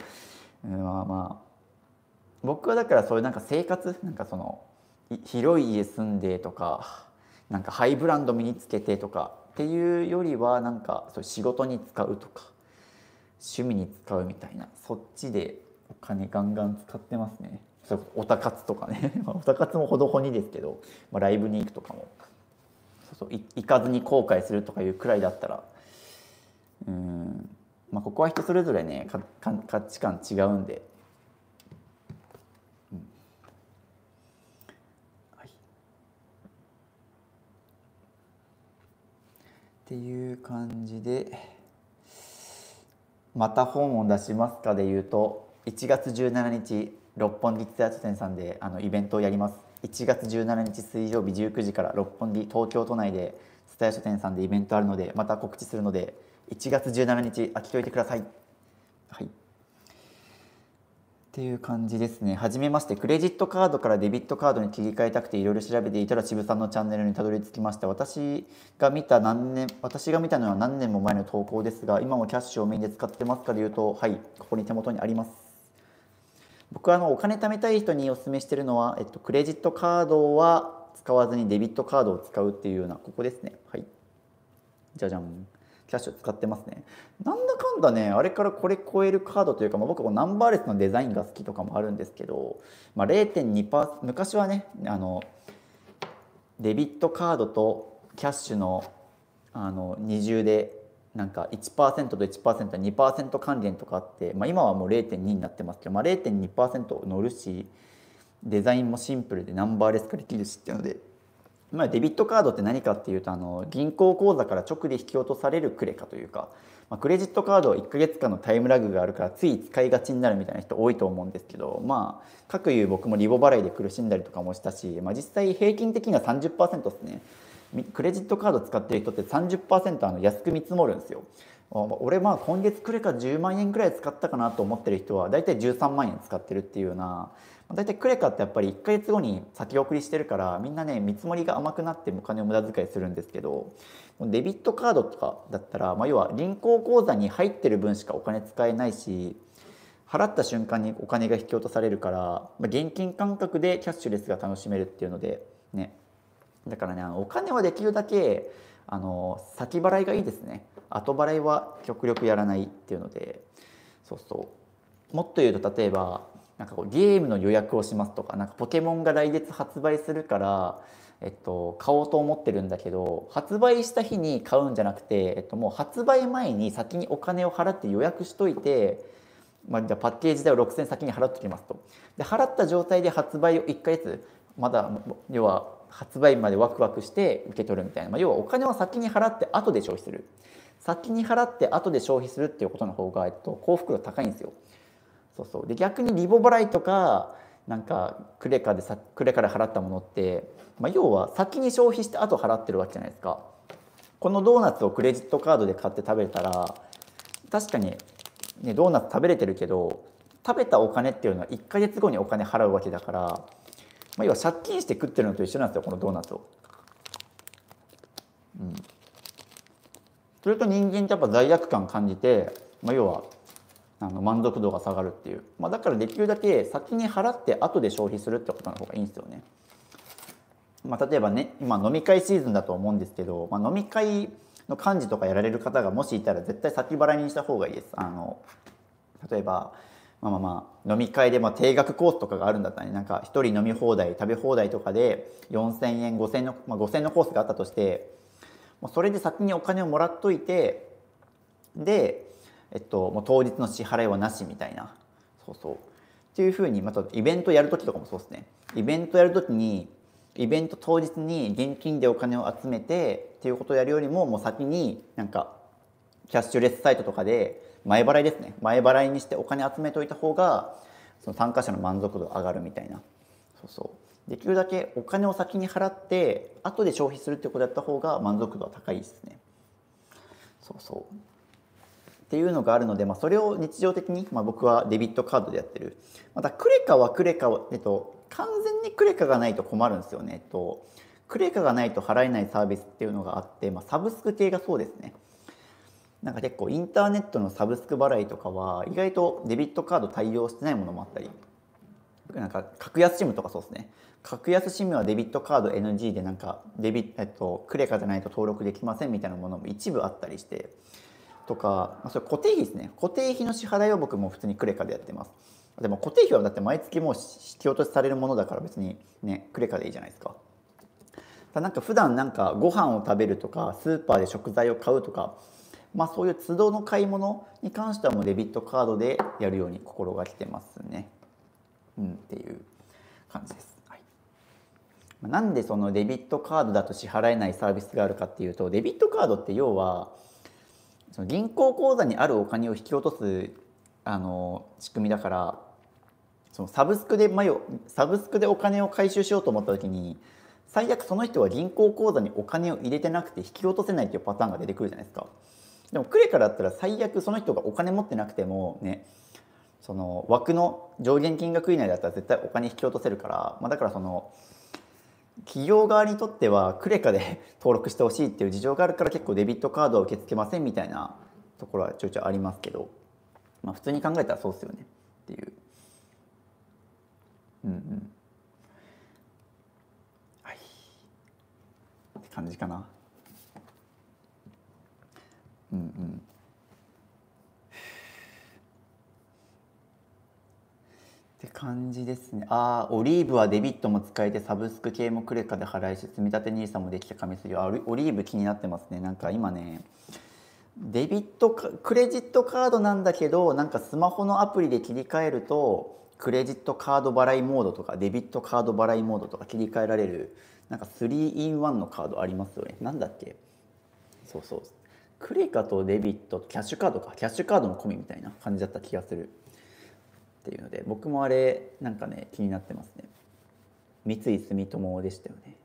僕はだからそういう生活その広い家住んでとかハイブランド身につけてとかっていうよりはそう仕事に使うとか趣味に使うみたいな、そっちでお金ガンガン使ってますね。それこそオタ活とかねオタ活もほどほにですけど、ライブに行くとかも行かずに後悔するとかいうくらいだったら、ここは人それぞれね価値観違うんで、っていう感じで、また本を出しますかでいうと、1月17日六本木蔦屋書店さんでイベントをやります。1月17日水曜日19時から六本木東京都内で蔦屋書店さんでイベントあるので、また告知するので1月17日空きといてください。はい、っていう感じですね。はじめまして。クレジットカードからデビットカードに切り替えたくていろいろ調べていたら渋さんのチャンネルにたどり着きました。私が見たのは何年も前の投稿ですが、今もキャッシュをメインで使ってますかでいうと、はい、ここに手元にあります。僕はお金貯めたい人にお勧めしているのは、クレジットカードは使わずにデビットカードを使うっていうような、ここですね。はい。じゃじゃん。キャッシュ使ってますね。なんだかんだね、あれからこれ超えるカードというか、僕はナンバーレスのデザインが好きとかもあるんですけど、0.2%、昔はねデビットカードとキャッシュの二重で1% と 1% 2% 還元とかあって、今はもう 0.2 になってますけど、0.2% 乗るし、デザインもシンプルでナンバーレス化できるしっていうので、デビットカードって何かっていうと、銀行口座から直で引き落とされるクレカというか、クレジットカードは1ヶ月間のタイムラグがあるからつい使いがちになるみたいな人多いと思うんですけど、各いう僕もリボ払いで苦しんだりとかもしたし、実際平均的には 30% ですね。クレジットカード使ってる人って 30% 安く見積もるんですよ。俺今月クレカ10万円くらい使ったかなと思ってる人は大体13万円使ってるっていうような、大体クレカってやっぱり1ヶ月後に先送りしてるから、みんなね見積もりが甘くなってお金を無駄遣いするんですけど、デビットカードとかだったら、要は銀行口座に入ってる分しかお金使えないし、払った瞬間にお金が引き落とされるから、現金感覚でキャッシュレスが楽しめるっていうのでね、だからね、お金はできるだけ先払いがいいですね。後払いは極力やらないっていうので、もっと言うと、例えばゲームの予約をしますとか、ポケモンが来月発売するから、買おうと思ってるんだけど、発売した日に買うんじゃなくて、もう発売前に先にお金を払って予約しといて、じゃあパッケージ代を6000円先に払っておきますと。で払った状態で発売を1ヶ月まだ、要は発売までワクワクして受け取るみたいな、要はお金を先に払って後で消費する、先に払って後で消費するっていうことの方が、幸福度高いんですよ。で逆にリボ払いとかクレカで払ったものって、要は先に消費して後払ってるわけじゃないですか。このドーナツをクレジットカードで買って食べたら、確かに、ね、ドーナツ食べれてるけど、食べたお金っていうのは1ヶ月後にお金払うわけだから、要は借金して食ってるのと一緒なんですよ、このドーナツを。それと人間ってやっぱ罪悪感感じて、要は満足度が下がるっていう、だからできるだけ先に払って後で消費するってことの方がいいんですよね。例えばね、今飲み会シーズンだと思うんですけど、飲み会の幹事とかやられる方がもしいたら絶対先払いにした方がいいです。例えば飲み会で定額コースとかがあるんだったらね、なんか1人飲み放題食べ放題とかで4000円5000円の、5000円のコースがあったとして、それで先にお金をもらっといて、で、もう当日の支払いはなしみたいな、っていうふうに、またイベントやる時とかもそうですね。イベントやる時にイベント当日に現金でお金を集めてっていうことをやるよりも、もう先になんかキャッシュレスサイトとかで前払いですね、前払いにしてお金集めといた方がその参加者の満足度上がるみたいな。できるだけお金を先に払って後で消費するってことやった方が満足度は高いですね。っていうのがあるので、それを日常的に、僕はデビットカードでやってる。またクレカはクレカを、完全にクレカがないと困るんですよね。クレカがないと払えないサービスっていうのがあって、サブスク系がそうですね。なんか結構インターネットのサブスク払いとかは意外とデビットカード対応してないものもあったり、なんか格安 SIM とかそうですね。格安 SIM はデビットカード NG でなんかクレカじゃないと登録できませんみたいなものも一部あったりしてとか、それ固定費ですね。固定費の支払いは僕も普通にクレカでやってます。でも固定費はだって毎月もう引き落としされるものだから別にね、クレカでいいじゃないですか。なんか普段なんかご飯を食べるとかスーパーで食材を買うとか、そういう都度の買い物に関してはもうデビットカードでやるように心がけてますね。っていう感じです。なんでそのデビットカードだと支払えないサービスがあるかっていうと、デビットカードって要はその銀行口座にあるお金を引き落とす仕組みだから、そのサブスクでお金を回収しようと思った時に最悪その人は銀行口座にお金を入れてなくて引き落とせないっていうパターンが出てくるじゃないですか。でもクレカだったら最悪その人がお金持ってなくてもね、その枠の上限金額以内だったら絶対お金引き落とせるから、だからその企業側にとってはクレカで登録してほしいっていう事情があるから、結構デビットカードを受け付けませんみたいなところはちょいちょいありますけど、普通に考えたらそうですよねっていう。って感じかな。って感じですね。オリーブはデビットも使えてサブスク系もクレカで払いし、積み立て NISA もできて紙するよ。オリーブ気になってますね。なんか今ね、クレジットカードなんだけど、なんかスマホのアプリで切り替えるとクレジットカード払いモードとかデビットカード払いモードとか切り替えられる、なんか 3in1 のカードありますよね。なんだっけ。クレカとデビットとキャッシュカードも込みみたいな感じだった気がするっていうので、僕もあれなんかね気になってますね。三井住友でしたよね。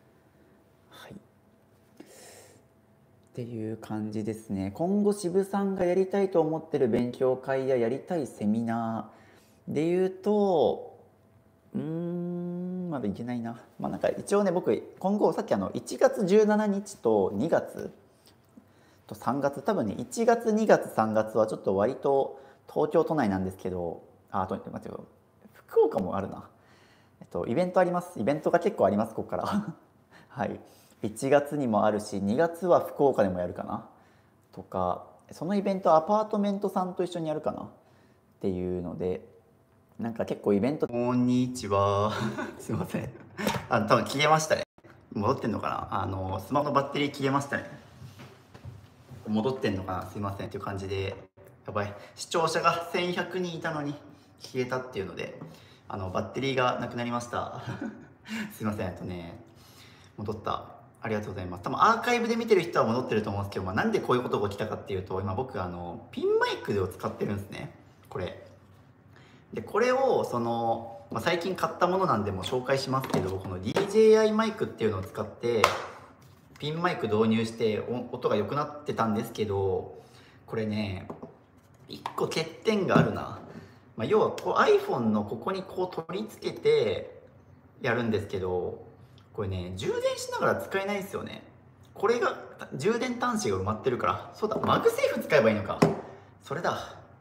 っていう感じですね。今後渋さんがやりたいと思ってる勉強会ややりたいセミナーで言うと、まだいけないな。なんか一応ね、僕今後さっき1月17日と2月と3月、多分ね1月2月3月はちょっと割と東京都内なんですけど、待ってよ、福岡もあるな。イベントあります。イベントが結構あります、ここから1月にもあるし、2月は福岡でもやるかなとか、そのイベントアパートメントさんと一緒にやるかなっていうので、なんか結構イベント。こんにちはすいません、多分切れましたね。戻ってんのかな、スマホのバッテリー切れましたね。戻ってんのかな、すいませんっていう感じで、やばい、視聴者が1100人いたのに消えたっていうので、バッテリーがなくなりましたすいません。戻った。ありがとうございます。多分アーカイブで見てる人は戻ってると思うんですけど、なんでこういうことが起きたかっていうと、今僕ピンマイクを使ってるんですね、これで。これを最近買ったものなんでもう紹介しますけど、この DJI マイクっていうのを使ってピンマイク導入して音が良くなってたんですけど、これね1個欠点があるな。要はiPhone のここにこう取り付けてやるんですけど、これね充電しながら使えないんですよね。これが充電端子が埋まってるから。そうだ、マグセーフ使えばいいのか。それだ、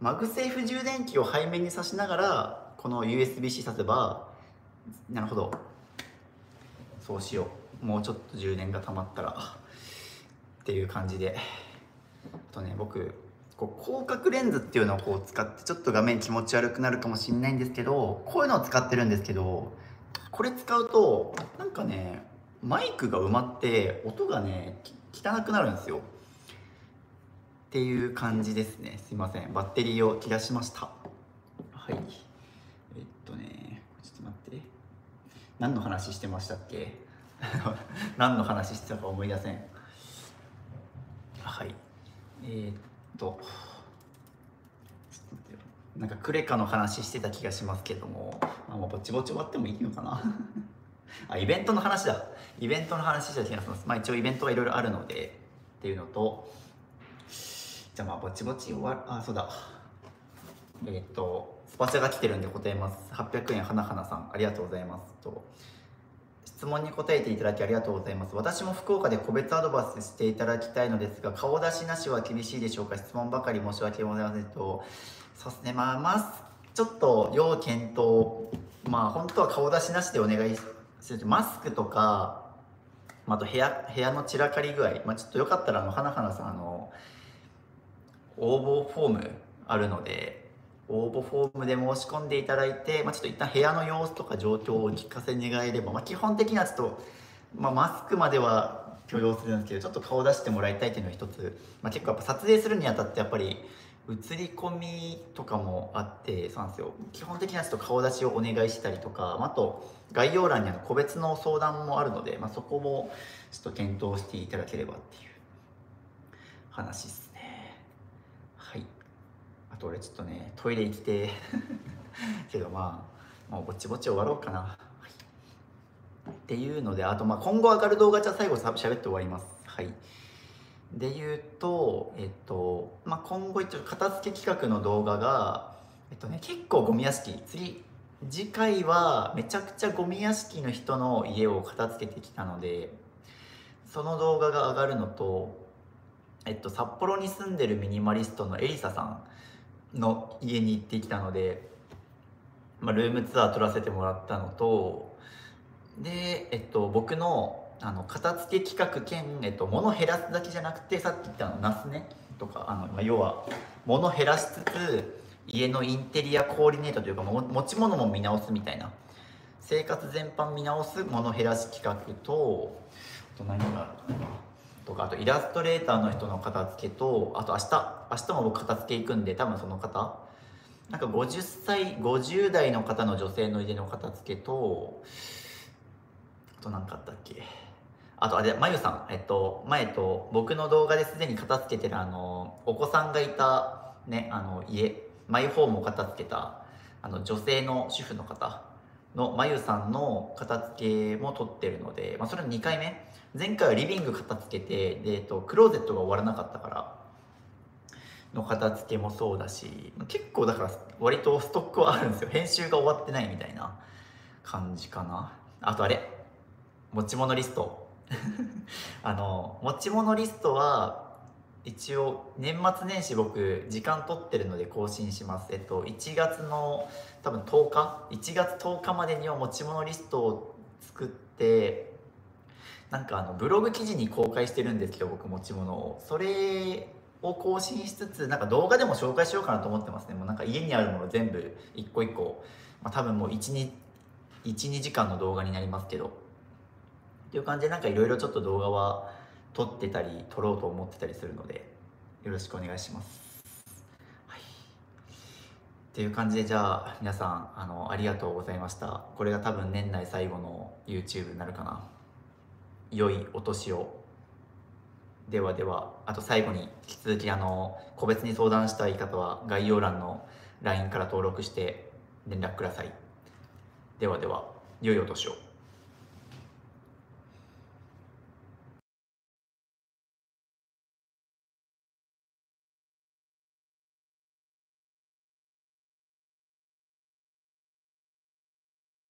マグセーフ充電器を背面に挿しながらこの USB-C 挿せば、なるほど、そうしよう。もうちょっと充電が溜まったらっていう感じで。あとね、僕こう広角レンズっていうのをこう使ってちょっと画面気持ち悪くなるかもしれないんですけど、こういうのを使ってるんですけど、これ使うとなんかねマイクが埋まって音がね汚くなるんですよっていう感じですね。すいません、バッテリーを切らしました。はい、ちょっと待って、何の話してましたっけ何の話してたか思い出せん。はい、ちょっと待ってよ、なんかクレカの話してた気がしますけども、もうぼちぼち終わってもいいのかなあ、イベントの話だ。イベントの話した気がします。一応イベントがいろいろあるのでっていうのと、じゃあぼちぼち終わる。そうだ、スパチャが来てるんで答えます。800円、はなはなさんありがとうございます。質問に答えていただきありがとうございます。私も福岡で個別アドバイスしていただきたいのですが、顔出しなしは厳しいでしょうか。質問ばかり申し訳ございませんと。そうですね、ちょっと要検討、本当は顔出しなしでお願いする。マスクとか、あと部屋の散らかり具合、ちょっとよかったらはなはなさん応募フォームあるので、応募フォームで申し込んでいただいて、ちょっと一旦部屋の様子とか状況をお聞かせ願えれば、基本的にはちょっと、マスクまでは許容するんですけど、ちょっと顔出してもらいたいっていうのが一つ、結構やっぱ撮影するにあたってやっぱり映り込みとかもあって、そうなんですよ、基本的にはちょっと顔出しをお願いしたりとか、あと概要欄に個別の相談もあるので、そこもちょっと検討していただければっていう話ですね。はい、あと俺ちょっとねトイレ行きてけどもうぼちぼち終わろうかな、はい、っていうので、あと今後上がる動画じゃあ最後喋って終わります。はい、で言うと今後一応片付け企画の動画が結構ゴミ屋敷、次回はめちゃくちゃゴミ屋敷の人の家を片付けてきたので、その動画が上がるのと、札幌に住んでるミニマリストのエリサさんの家に行ってきたので、ルームツアー撮らせてもらったのと、で、僕の片付け企画兼、物減らすだけじゃなくて、さっき言ったナスねとか要は物減らしつつ家のインテリアコーディネートというか、持ち物も見直すみたいな、生活全般見直す物減らし企画と、あと何があるかなとか、あとイラストレーターの人の片付けと、あと明日も僕片付け行くんで、多分その方なんか50代の方の女性の家の片付けと、あと何かあったっけ、あとまゆさん、前僕の動画ですでに片付けてるお子さんがいたね家、マイホームを片付けた女性の主婦の方のまゆさんの片付けも撮ってるので、それの2回目、前回はリビング片付けて、でクローゼットが終わらなかったからの片付けもそうだし、結構だから割とストックはあるんですよ。編集が終わってないみたいな感じかな。あと持ち物リスト持ち物リストは一応年末年始僕時間取ってるので更新します。1月の多分1月10日までには持ち物リストを作って、なんかブログ記事に公開してるんですけど、僕持ち物をそれを更新しつつ、なんか動画でも紹介しようかなと思ってますね。もうなんか家にあるもの全部一個一個、多分もう12時間の動画になりますけどっていう感じで、なんかいろいろちょっと動画は撮ってたり撮ろうと思ってたりするので、よろしくお願いします。はい、っていう感じで、じゃあ皆さんありがとうございました。これが多分年内最後の YouTube になるかな。良いお年を。ではでは、あと最後に引き続き個別に相談したい方は概要欄の LINE から登録して連絡ください。ではでは、良いお年を。